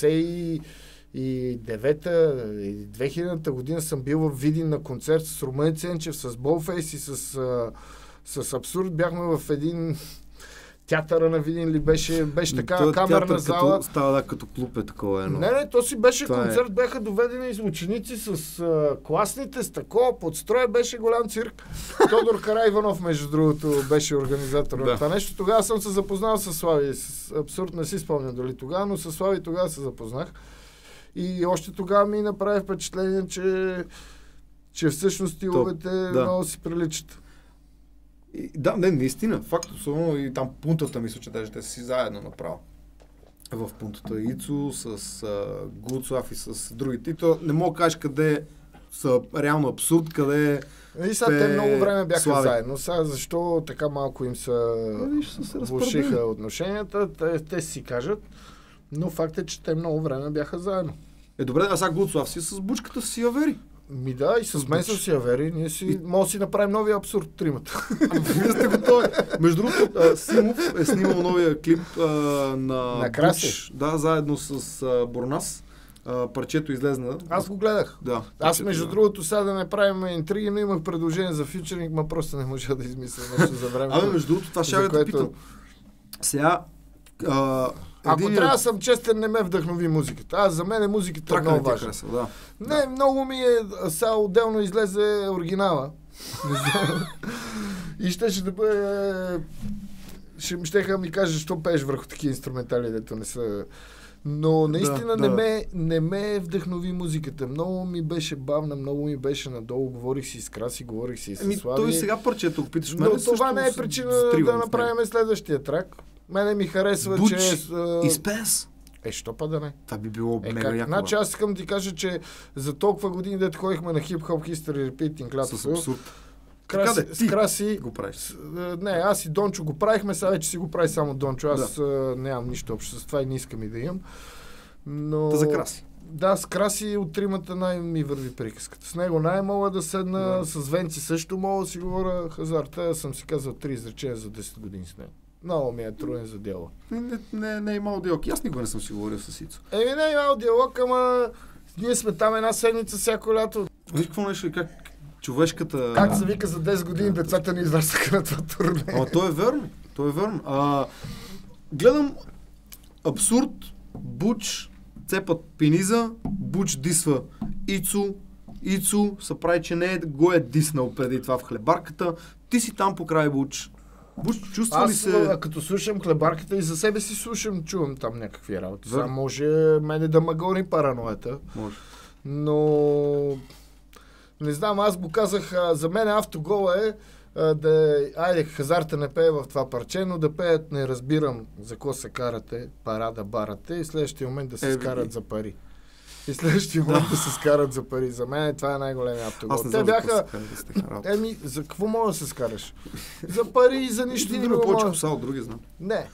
S2: 99-та и 2000-та година съм бил в Видин на концерт с Румен Ценчев, с Болфейс и с Абсурд. Бяхме в един театъра на Видин ли беше така камерна зала.
S1: Става като клуб е такова.
S2: Не, то си беше концерт, бяха доведени ученици с класните, с такова подстрой, беше голям цирк. Тодор Караиванов, между другото, беше организатор на това нещо. Тогава съм се запознал с Слави. Абсурд не си спомням дали тогава, но с Слави тогава се запознах. И още тогава ми направи впечатление, че всъщност стиловете много си приличат.
S1: Наистина. Факт, особено и там пунтата, мисля, че даже те са си заедно направо. В пунтата Ицо, с Гуцлав и с другите. И то не мога да кажеш къде са реално абсурд, къде
S2: и сега те много време бяха заедно. Сега защо така малко им се влошиха отношенията, те си кажат. Но факт е, че те много време бяха заедно.
S1: Добре, а сега Гуцлав си с бучката си Явери.
S2: И с мен са си Явери. Ние може да си направим новия абсурд тримата.
S1: Вие сте готови. Между другото, Симов е снимал новия клип на
S2: Краси.
S1: Да, заедно с Борнас. Парчето излезна.
S2: Аз го гледах.
S1: Да,
S2: аз между другото сега да не правим интриги, но имах предложение за фьючеринг, ма просто не можа да измисля нещо за време.
S1: Между другото, това ще да питам. Сега
S2: ако трябва да съм честен, не ме вдъхнови музиката. За мен музиката е много важна. Не, много ми е... Сега отделно излезе оригинала. И щеше да бъде... Щеха ми каже, защо пееш върху такива инструментали, дето не са... Но наистина не ме вдъхнови музиката. Много ми беше бавна, много ми беше надолу. Говорих си с Краси, говорих си с Слави.
S1: Той сега парчето питаш мен.
S2: Но това не е причина да направим следващия трак. Мене ми харесва, че...
S1: И Спенс.
S2: Що па да не?
S1: Това би било мега яко.
S2: Значи аз искам да ти кажа, че за толкова години, дето ходихме на хип-хоп History Repeating лятото.
S1: С абсурд.
S2: С Краси
S1: го правиш.
S2: Не, аз и Дончо го правихме, сега вече си го прави само Дончо. Аз нямам нищо общо с това и не искам и да имам. Но...
S1: За Краси.
S2: Да, с Краси от тримата ми върви приказката. С него най-мога да седна, с Венци също мога да си говоря хазарта. Съм си казал 3 изречения за 10 години с него. Много ми е труден за диалог.
S1: Не е имал диалог. Аз никога не съм си говорил с Ицо.
S2: Не е имал диалог, ама ние сме там една седмица всяко лято.
S1: Виж какво нещо, как човешката...
S2: Как се вика за 10 години децата ни израснаха на това турне.
S1: Ама то е верно. Гледам абсурд, Буч цепат пениза, Буч дисва Ицо се прави, че не го е диснал преди това в хлебарката. Ти си там покрай Буч. Буч, чувства ли се...
S2: Аз като слушам хлебарката и за себе си чувам там някакви работи. Сега може мене да ме гони параноята.
S1: Може.
S2: Но... Не знам, аз го казах, за мен автогола е айде, хазарта не пее в това парче, но да пеят не разбирам за какво се карате, пара да барате и следващия момент да се скарат за пари. И следващия момент да се скарат за пари. За мен това е най-големият автогол. Те бяха... за какво мога да се скараш? За пари и за нищо друго.
S1: Повече коса от други, знам.
S2: Не.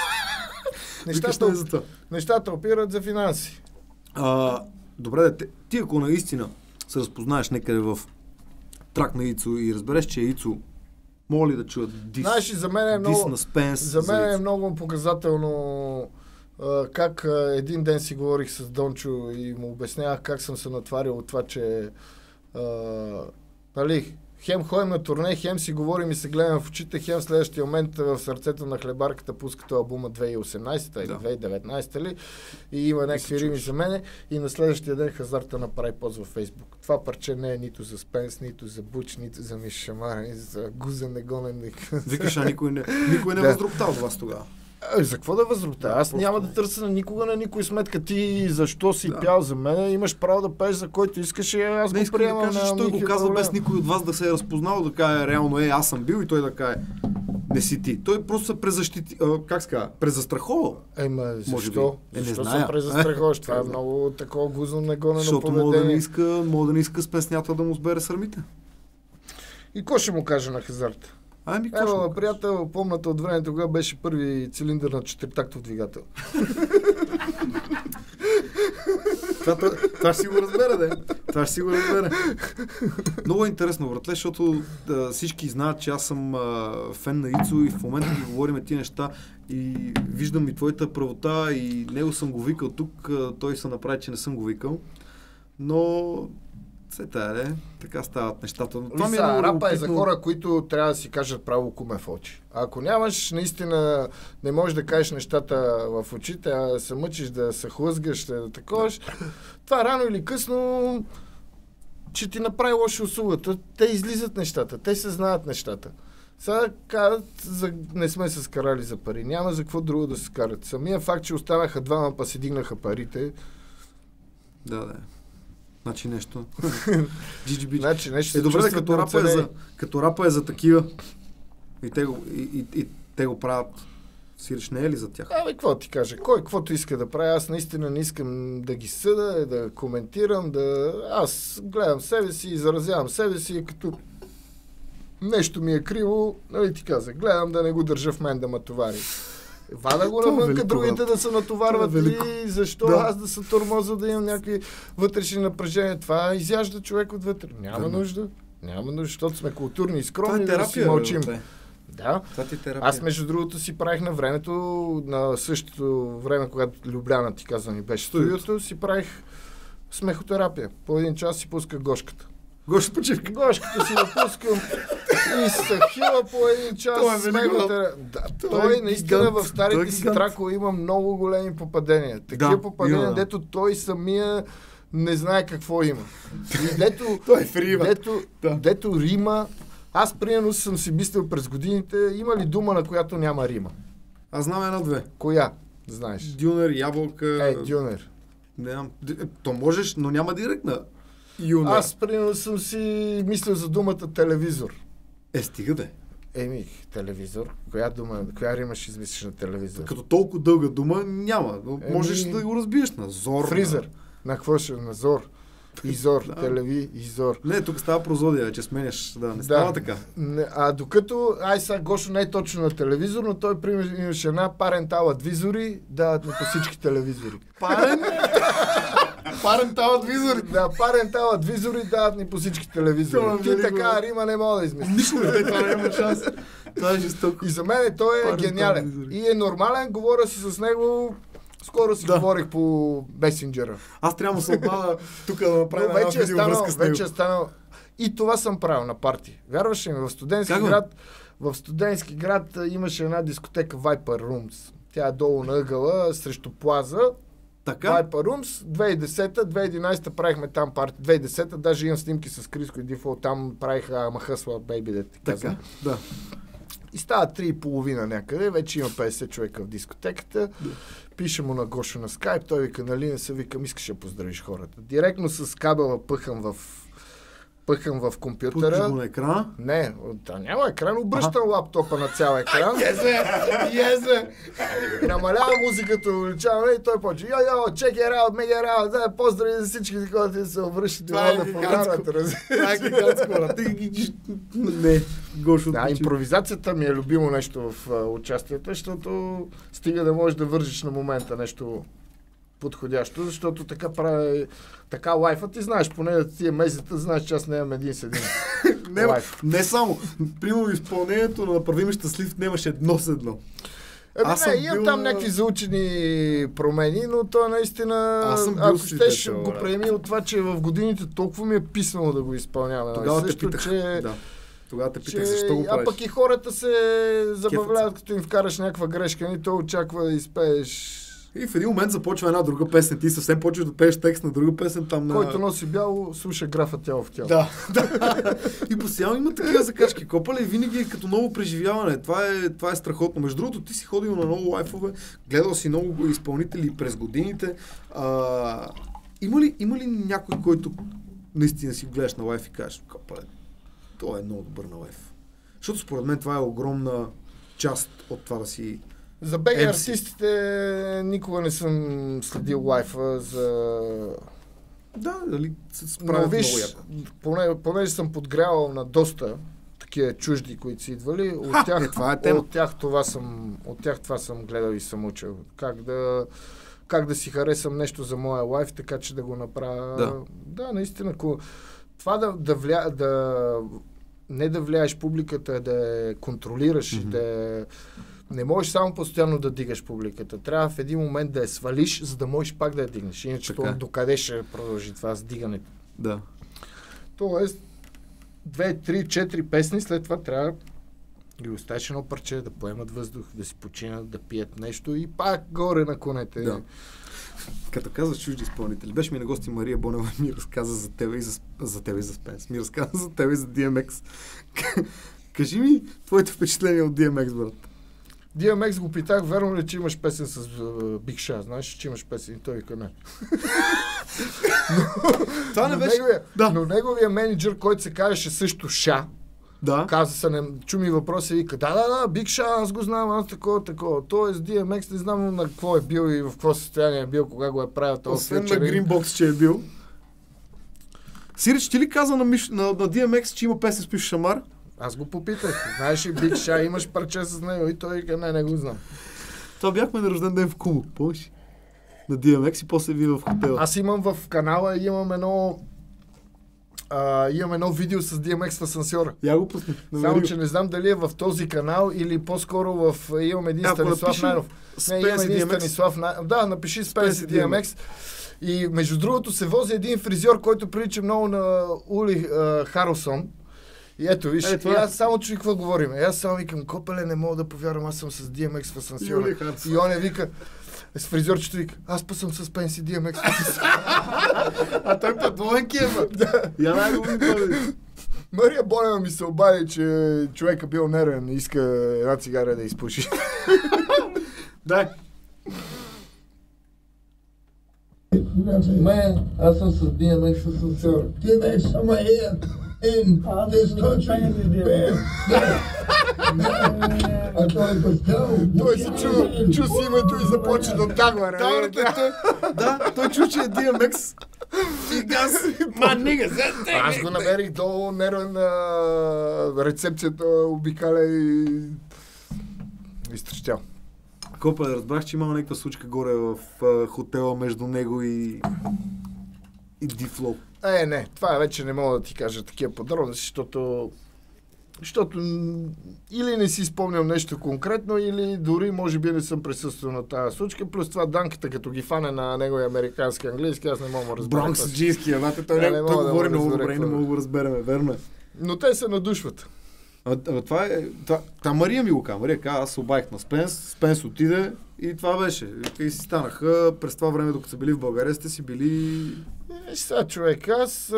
S2: Нещата опират за финанси.
S1: Добре, ти ако наистина се разпознаеш някъде в трак на Ицо и разбереш, че Ицо мога ли да чуят дис,
S2: знаеш, за мен е много,
S1: на Спенс.
S2: За мен е много показателно как един ден си говорих с Дончо и му обяснявах как съм се натварил от това, че нали, хем ходим на турне, хем си говорим и се гледам в очите, хем следващия момент в сърцето на хлебарката пускато албума 2018 или 2019 ли и има някакви рими за мене и на следващия ден хазарта направи пост във Фейсбук. Това парче не е нито за Спенс, нито за Буч, нито за Миш Шамара, нито за Гузен Негонен.
S1: Викаш, никой не възроптал от вас тогава.
S2: За какво да възрубта? Аз няма да търся никога на никой сметка. Ти защо си пял за мен? Имаш право да пееш за който искаш и аз
S1: не
S2: го приемам.
S1: Да кажеш, той го казва без никой от вас да се е разпознал, да каже реално аз съм бил и той да каже не си ти. Той просто се презащити, как ска, презастрахова.
S2: Защо? Защо се презастраховаш? Това е много такова гузно негонено поведение.
S1: Защото мога да не иска с песнята да му сбере срамите.
S2: И кой ще му каже на хазарта? Ева, приятел, помната от време тогава беше първи цилиндър на 4-тактов двигател.
S1: Това ще си го разбере, Много е интересно, братле, защото всички знаят, че аз съм фен на Ицо и в момента ги говорим тия неща и виждам и твоята правота и него съм го викал тук, той се направи, че не съм го викал. Но... така стават нещата.
S2: Рапа е за хора, които трябва да си кажат право куме в очи. Ако нямаш, наистина не можеш да кажеш нещата в очите, а да се мъчиш, да се хлъзгаш, да таковаш, това рано или късно ще ти направи лоша услуга. Те излизат нещата, те се знаят нещата. Сега казват, не сме се скарали за пари. Няма за какво друго да се скарат. Самия факт, че останаха двама, па си дигнаха парите.
S1: Да. Значи нещо.
S2: Значи нещо
S1: добре, като рапа е за такива и те го правят. Сириш не е ли за тях?
S2: Какво ти кажа? Кой каквото иска да прави? Аз наистина не искам да ги съда, да коментирам, аз гледам себе си, изразявам себе си, като нещо ми е криво, нали ти казах, гледам да не го държа в мен да ме товари. Вада го навънка, другите да се натоварват и защо аз да се тормоза, да имам някакви вътрешни напрежения. Това изяжда човек отвътре. Няма нужда, защото сме културни и скромни, да си мълчим. Да. Аз между другото си правих на времето, на същото време, когато Любляна ти каза ми беше студиото, си правих смехотерапия. По един час си пусках Гошката. Гошката си напускам и се хила по един час. Той наистина в старите си тракове има много големи попадения. Такива попадения, дето той самия не знае какво има. И дето рима. Аз примерно съм си мислил през годините, има ли дума, на която няма рима?
S1: Аз знам една-две.
S2: Коя? Знаеш?
S1: Дюнер, ябълка...
S2: Дюнер.
S1: То можеш, но няма директна.
S2: Аз примерно съм си мислил за думата телевизор.
S1: Стига де.
S2: Телевизор. Коя рима ще измислиш на телевизор?
S1: Като толкова дълга дума няма. Можеш да го разбиеш на зор.
S2: Фризер. На какво ще? На зор. Изор, телевизор.
S1: Не, тук става прозодия, вече сменяш. Да, не става така.
S2: Докато, сега Гошо не е точно на телевизор, но той имаше една парентал адвизори, дават по всички телевизори.
S1: Парентал адвизори?
S2: Да, парентал адвизори дават ни по всички телевизори. Ти така рима не мога да измислиш.
S1: Нищо не, това няма шанс. Това е жестоко.
S2: И за мен той е гениален. И е нормален, говоря си с него. Скоро си говорих по месенджера.
S1: Аз трябва да се обада тук да направя една видеовръзка с него.
S2: Вече е станал. И това съм правил на парти. Вярваш ли ми, в студентски град имаше една дискотека Viper Rooms. Тя е долу на ъгъла, срещу плаза.
S1: Така?
S2: Viper Rooms, 2010-та, 2011-та правихме там парти. 2010-та, даже имам снимки с Криско и Дифол, там правиха Махъсла Бейби, да ти казвам.
S1: Да.
S2: И става 3,5 някъде, вече има 50 човека в дискотеката. Пише му на Гошо на скайп, той вика, нали не се викам, искаш да поздравиш хората. Директно с кабела пъхам в компютъра.
S1: Пускаш го на екрана?
S2: Не, няма екран, обръщам лаптопа на цял екран. Езе! Намалява музиката, увеличавам и той почва. Йо, check it out, make it out, да, поздрави за всички, хората се обръщат.
S1: Това е гигантско. Не, Гошо.
S2: Да, импровизацията ми е любимо нещо в участието, защото стига да можеш да вържиш на момента нещо подходящо, защото така лайфа ти знаеш, поне да тия месеца знаеш, че аз нямам един с един лайф.
S1: Не само. Примерно изпълнението на Направи ме щастлив нямаше едно с едно.
S2: Имам там някакви заучени промени, но то наистина, ако щеш го приеми от това, че в годините толкова ми е писнало да го изпълнявам.
S1: Тогава те питах. Тогава те питах защо го правиш.
S2: А пък и хората се забавляват, като им вкараш някаква грешка, и той очаква да изпееш.
S1: И в един момент започва една друга песен. Ти съвсем почваш да пееш текст на друга песен там на...
S2: Който носи бяло, слуша графа тяло в тяло.
S1: Да. И постоянно има такива закачки. Копале винаги е като ново преживяване. Това е страхотно. Между другото, ти си ходил на много лайфове, гледал си много изпълнители през годините. Има ли някой, който наистина си гледаш на лайф и кажеш, копале, той е много добър на лайф? Защото според мен това е огромна част от това да си...
S2: За БГ артистите никога не съм следил лайфа за...
S1: Да, дали се справят много яко.
S2: Понеже съм подгрявал на доста такива чужди, които са идвали, от тях това съм гледал и съм учил. Как да си харесам нещо за моя лайф, така че да го направя. Да, наистина. Това не да влияеш публиката, да я контролираш, не можеш само постоянно да дигаш публиката. Трябва в един момент да я свалиш, за да можеш пак да я дигнеш. Иначе докъде ще продължи това с дигането.
S1: Да.
S2: Тоест, 2, 3, 4 песни, след това трябва да ги оставиш едно парче, да поемат въздух, да си починат, да пият нещо и пак горе на конете.
S1: Да. Като казваш чужди изпълнители, беше ми на гости Мария Бонева, ми разказа за тебе и за Спенс. Ми разказа за тебе и за DMX. Кажи ми твоите впечатления от DMX, брат.
S2: DMX го питах, верно ли, че имаш песен с Big Sha? Знаеш, че имаш песен? И той вика не.
S1: Това не беше...
S2: Но неговия менеджер, който се казваше също Ша, каза се, чуми въпроса и вика, да, Big Sha, аз го знам, аз такова. Тоест DMX не знам на какво е бил и в какво състояние е бил, кога го е правил този
S1: освен на Greenbox, че е бил. Сиреч, ти ли каза на DMX, че има песен с Пив Шамар?
S2: Аз го попитах. Знаеш ли, Big Sha, имаш парче с него? И той вика, не го знам.
S1: Това бяхме на рожден ден в Кубо, помниш? На DMX и после ви в хотела.
S2: Аз имам в канала, имам едно видео с DMX в асансьора.
S1: Я го пусни.
S2: Само, че не знам дали е в този канал или по-скоро имам един Станислав Найнов. Имам един Станислав Найнов. Да, напиши Спенси DMX. И между другото се вози един фризьор, който прилича много на Ули Харлсон. И ето, виж, аз само чуй какво говорим. Аз само викам, копеле, не мога да повярвам, аз съм с DMX в асансьора. И он вика, с фризьорчето вика, аз па съм с Пенси DMX в асансьора.
S1: А той пътвоенки е, я най-го ми бъде.
S2: Мария Бонева ми се обади, че човека бил нервен и иска една цигара да изпуши.
S1: Дай.
S2: Мен, аз съм с DMX в асансьора.
S3: DMX, I'm right here in this country.
S2: Той се чу си името и започва да тагва.
S1: Да, той чу, че е DMX. И газ.
S2: Аз го намерих долу нервен на рецепцията, обикаля и изтрещял.
S1: Копа, разбрах, че има някаква случка горе в хотела между него и D-Flow.
S2: Не, това вече не мога да ти кажа такива подробности, защото или не си спомням нещо конкретно, или дори може би не съм присъствал на тази случка. Плюс това Данката, като ги фане на неговия американски английски, аз не мога да разбера.
S1: Бронксджийския, той говори много добре, не мога да го разберем, верно е.
S2: Но те се надушват.
S1: Това е... Та Мария ми го каза. Мария каза, аз се обаих на Спенс отиде и това беше. И си станаха през това време, докато са били в България, сте си били...
S2: Сега, човек, аз...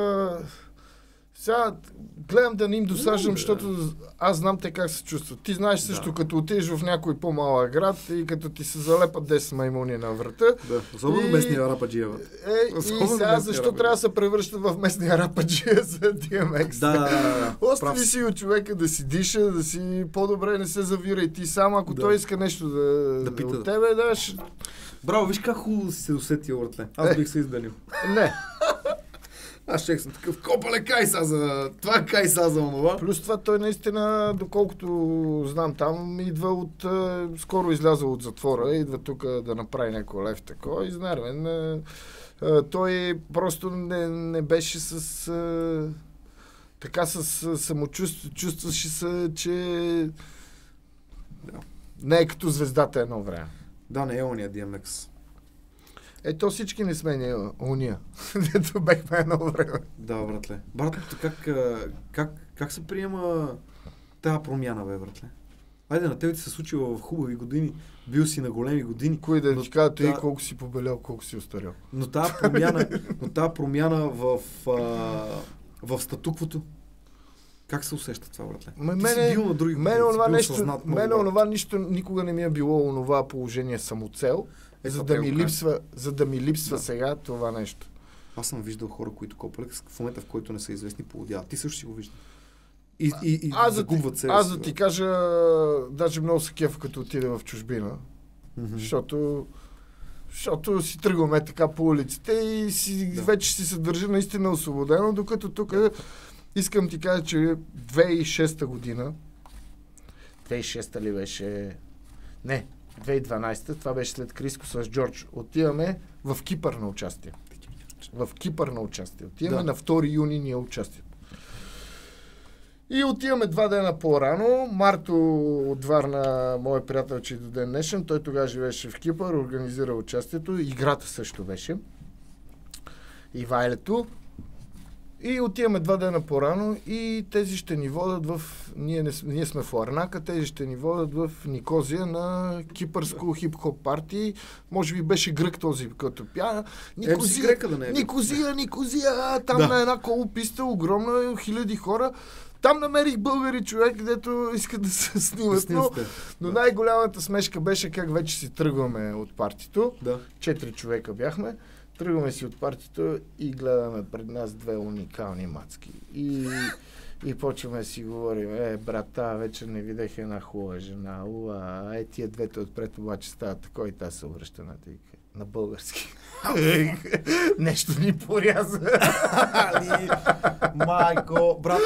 S2: Сега гледам да не им досаждам, защото аз знам те как се чувстват. Ти знаеш също, като отидеш в някой по-малък град и като ти се залепат 10 маймуни на врата.
S1: Да, особено местния рападжия.
S2: И сега защо трябва да се превръщат в местния рападжия за DMX?
S1: Да.
S2: Остави си от човека да си диша, да си по-добре не се завира и ти сам, ако той иска нещо да пита от тебе, даш...
S1: Браво, виж как хубаво си се усетил, братле. Аз бих се изданил.
S2: Не.
S1: Аз ще съм такъв, копале кайса за това, кайса за онова.
S2: Плюс това той наистина, доколкото знам там, идва от... скоро излязъл от затвора, идва тук да направи някой лев такова, изнервен. Той просто не беше с... така с самочувствие, чувстваше се, че... Не е като звездата едно време.
S1: Да, не е ония DMX.
S2: То всички не сме ние, уния. Дето бехме едно време.
S1: Да, братле. Братле, как се приема тази промяна, бе, братле? Айде, на тебе ти се случило в хубави години, бил си на големи години.
S2: Кой да ти кажа, той колко си побелял, колко си остарял.
S1: Но тази промяна в статуквото, как се усеща това, братле?
S2: Мене онова нищо никога не ми е било онова положение самоцел. За да ми липсва сега това нещо.
S1: Аз съм виждал хора, които копалек в момента, в който не са известни, полудяват. Ти също си го виждаш. И загубват себе си.
S2: Аз да ти кажа, даже много се кефа, като отида в чужбина. Защото си тръгваме така по улиците и вече си се държа наистина освободено, докато тук искам ти кажа, че 2006 година 2006 ли беше? Не, 2012, това беше след Криско с Джордж. Отиваме в Кипър на участие. Отиваме на 2 юни ние участие. И отиваме 2 дена по-рано. Марто от Варна, моят приятел, че до ден днешен, той тогава живеше в Кипър, организира участието. Играта също беше. И Вайлето. И отиваме 2 дена по-рано и тези ще ни водят в... Ние сме в Ларнака, тези ще ни водят в Никозия на кипърско хип-хоп парти. Може би беше грък този, като пя. Никозия, там на една колописта, огромна, хиляди хора. Там намерих българи човек, където искат да се снимат. Но най-голямата смешка беше как вече си тръгваме от партито. 4 човека бяхме. Тръгваме си от партито и гледаме пред нас 2 уникални мацки. И почваме да си говорим, брата, вече не видях една хубава жена. Тия двете отпред обаче стават такова и та се обръща на български. Нещо ни поряза.
S1: Майко, брат,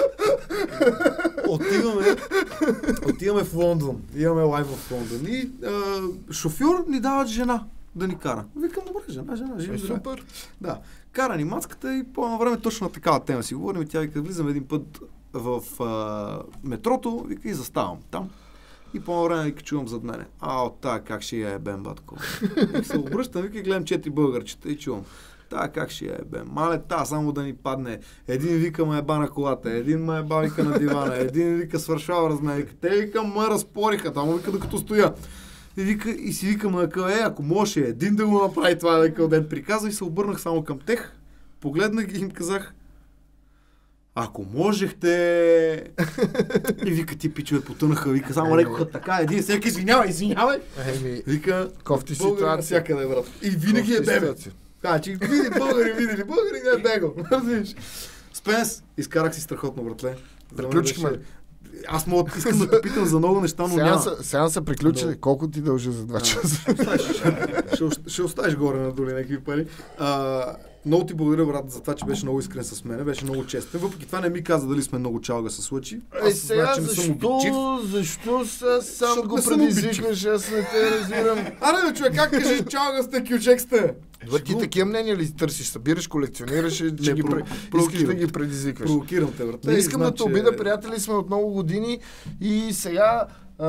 S1: отиваме в Лондон. Имаме лайв в Лондон. И шофьор ни дават жена да ни кара. Викам, добре, жена,
S2: супер.
S1: Да. Кара ни мацката и по едно време точно на такава тема си говорим и тя вика, влизаме един път в метрото, вика и заставам там. И по едно време вика, чувам зад мене. Как ще я ебем, батко. И се обръщам, вика, гледам 4 българчета и чувам. Как ще я ебем. Мале, само да ни падне. Един вика ме еба на колата, един ме еба вика на дивана, един вика свършава размен. Те вика ме разпориха, там вика докато стоя. И си викам на къде, ако може един да го направи това, дека ден приказва, и се обърнах само към тех, погледнах и им казах, ако можехте... И вика, ти пичове потънаха, вика, само лекоха така, един всеки извинявай. Вика,
S2: кофти
S1: ситуация всякъде, брат. И винаги е бебе. Че види българи, не е бегал. Спенс, изкарах си страхотно, братле.
S2: Приключихме.
S1: Аз искам да те питам за много неща, но няма.
S2: Сега са приключили. Колко ти дължа за 2 часа?
S1: Ще оставиш горе надолу някакви пари. Много ти благодаря, брат, за това, че беше много искрен с мен, беше много честен. Въпреки това не ми каза дали сме много чалга с лъчи.
S2: Сега защо сам го предизвикаш, аз не те разбирам.
S1: Аре, човек, как кажеш чалга сте, кючек сте?
S2: Ти такива мнения ли търсиш? Събираш, колекционираш и искаш да ги предизвикваш.
S1: Провокирам те, брат.
S2: Не искам да те обида, приятели сме от много години и сега...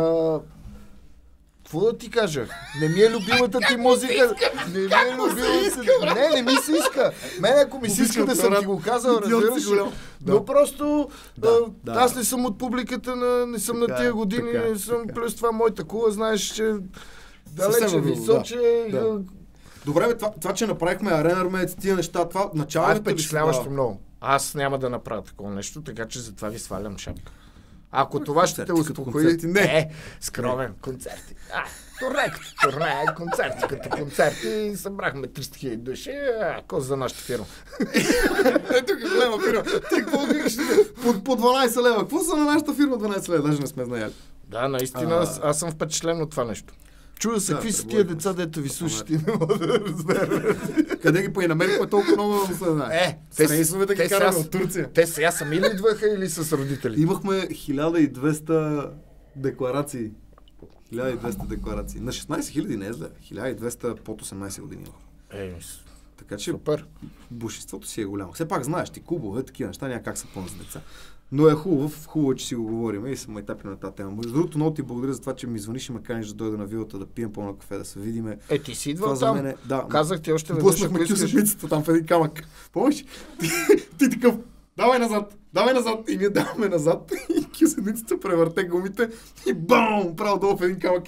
S2: Какво да ти кажа? Не ми е любимата ти музика. Не ми е любимата. Не ми се иска. Мене ако ми се иска да съм ти го казал, разбираш. Но просто аз не съм от публиката, не съм на тия години, не съм плюс това моята кула, знаеш, че далече, височе.
S1: Добре, това, че направихме Арена Армеец, тия неща, това началото
S2: е впечатляващо много. Аз няма да направя такова нещо, така че затова ви свалям шапка. Ако това ще те успокои...
S1: Не,
S2: скромен концерти. Турне, концерти като концерти. Събрахме 300 000 души. Какво за нашата фирма?
S1: Ето голема фирма. Ти какво викаш? По 12 лева. Какво са на нашата фирма 12 лева? Даже не сме знаели.
S2: Да, наистина аз съм впечатлен от това нещо. Чуда се, какви са тия деца, дето ви слушат и не мога да разбера.
S1: Къде ги намерихме толкова много да се знае? Семействата ги караме от Турция.
S2: Те сега сами ли идваха или с родители?
S1: Имахме 1200 декларации. 1200 декларации. На 16 000 не е зле. 1200 под 18 години. Така че бушеството си е голямо. Все пак знаеш, ти клубове, такива неща няма как са пълни за деца. Но е хубаво, че си го говорим и съм етапи на тази тема. Между другото, много ти благодаря за това, че ми звъниш и ме каниш да дойда на вилата, да пием по-на кафе, да се видиме.
S2: Ти си идвал там. Мен казах ти още веднъж.
S1: Блъснахме кюсъчницата там в един камък. Помниш? Ти такъв, давай назад. И ние даваме назад и кюсъчницата превърте гумите и бам! Право долу в един камък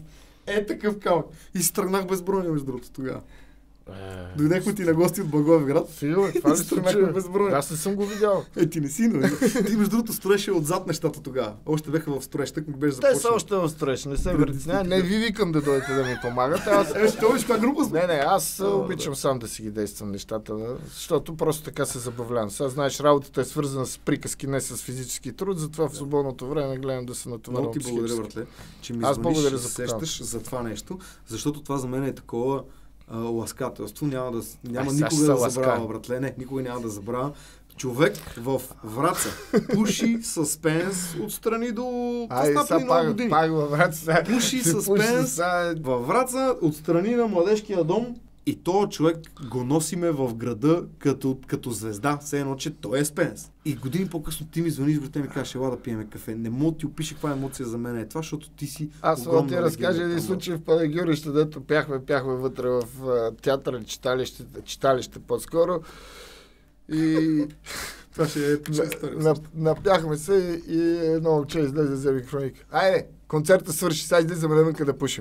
S1: такъв камък. И си тръгнах без броня, между другото, тогава. Дойдехме ти на гости от Благоевград.
S2: Сигурно, това ли сме? Аз не съм го видял.
S1: Ти не си, но ти между другото строеше отзад нещата тогава. Още беха в строеж, так ми беше започнал.
S2: Те са още в строеж, не се върти. Не ви викам да дойдете да ми помагате.
S1: Що виж каква група сме?
S2: Не, аз обичам сам да си ги действам нещата, защото просто така се забавлявам. Сега знаеш, работата е свързана с приказки, не с физически труд, затова в свободното време гледам да се натоварвам.
S1: Много ти благодаря, братле, че ми звъниш и се сещаш за това нещо, защото това за мен е такова ласкателство. Няма никога да забравя, братле. Не, никога няма да забравя. Човек в Враца пуши съспенс отстрани до...
S2: Пак във Враца.
S1: Пуши съспенс във Враца отстрани на младежкия дом и този човек го носиме в града като звезда. Все едно, че той е Спенс. И години по-късно ти ми звъниш, брате, ми кажеш, ела да пиеме кафе. Не мога ти опише каква емоция за мен е това, защото ти си
S2: аз мога ти разкажа един случай в Панагюрище, дето пяхме вътре в театър, читалище по-скоро. И
S1: това ще е
S2: напяхме се и едно момче излезе, вземе хроника. Айде, концерта свърши, сега излизаме навънка да пушим.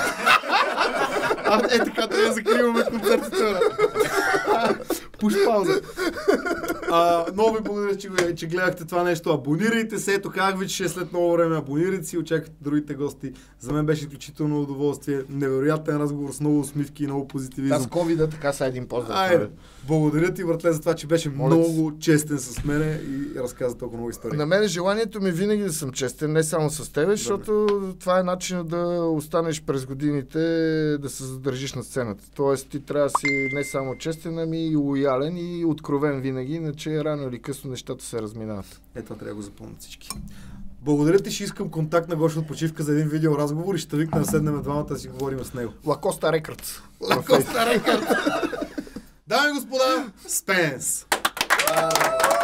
S1: Така трябва да закриваме концертите. Пуш пауза. Много ви благодаря, че гледахте това нещо. Абонирайте се. Ето казах ви, че ще е след много време. Абонирайте си, очаквайте другите гости. За мен беше изключително удоволствие. Невероятен разговор с много усмивки и много позитивизъм.
S2: Аз COVID-а така са един поздрав.
S1: Благодаря ти, братле, за това, че беше много честен с мене и разказа толкова много истории.
S2: На мен желанието ми винаги да съм честен, не само с тебе, защото това е начинът да останеш през годините, да се задържиш на сцената. Тоест ти трябва да си не само честен, ами и лоялен и откровен винаги, иначе рано или късно нещата се разминават.
S1: Това трябва да го запомнят всички. Благодаря ти, ще искам контакт на Гошо от почивка за един видеоразговор и ще викна да седнем двамата да си говорим с него.
S2: Лакоста Рекърдс.
S1: Дами и господа, Спенс!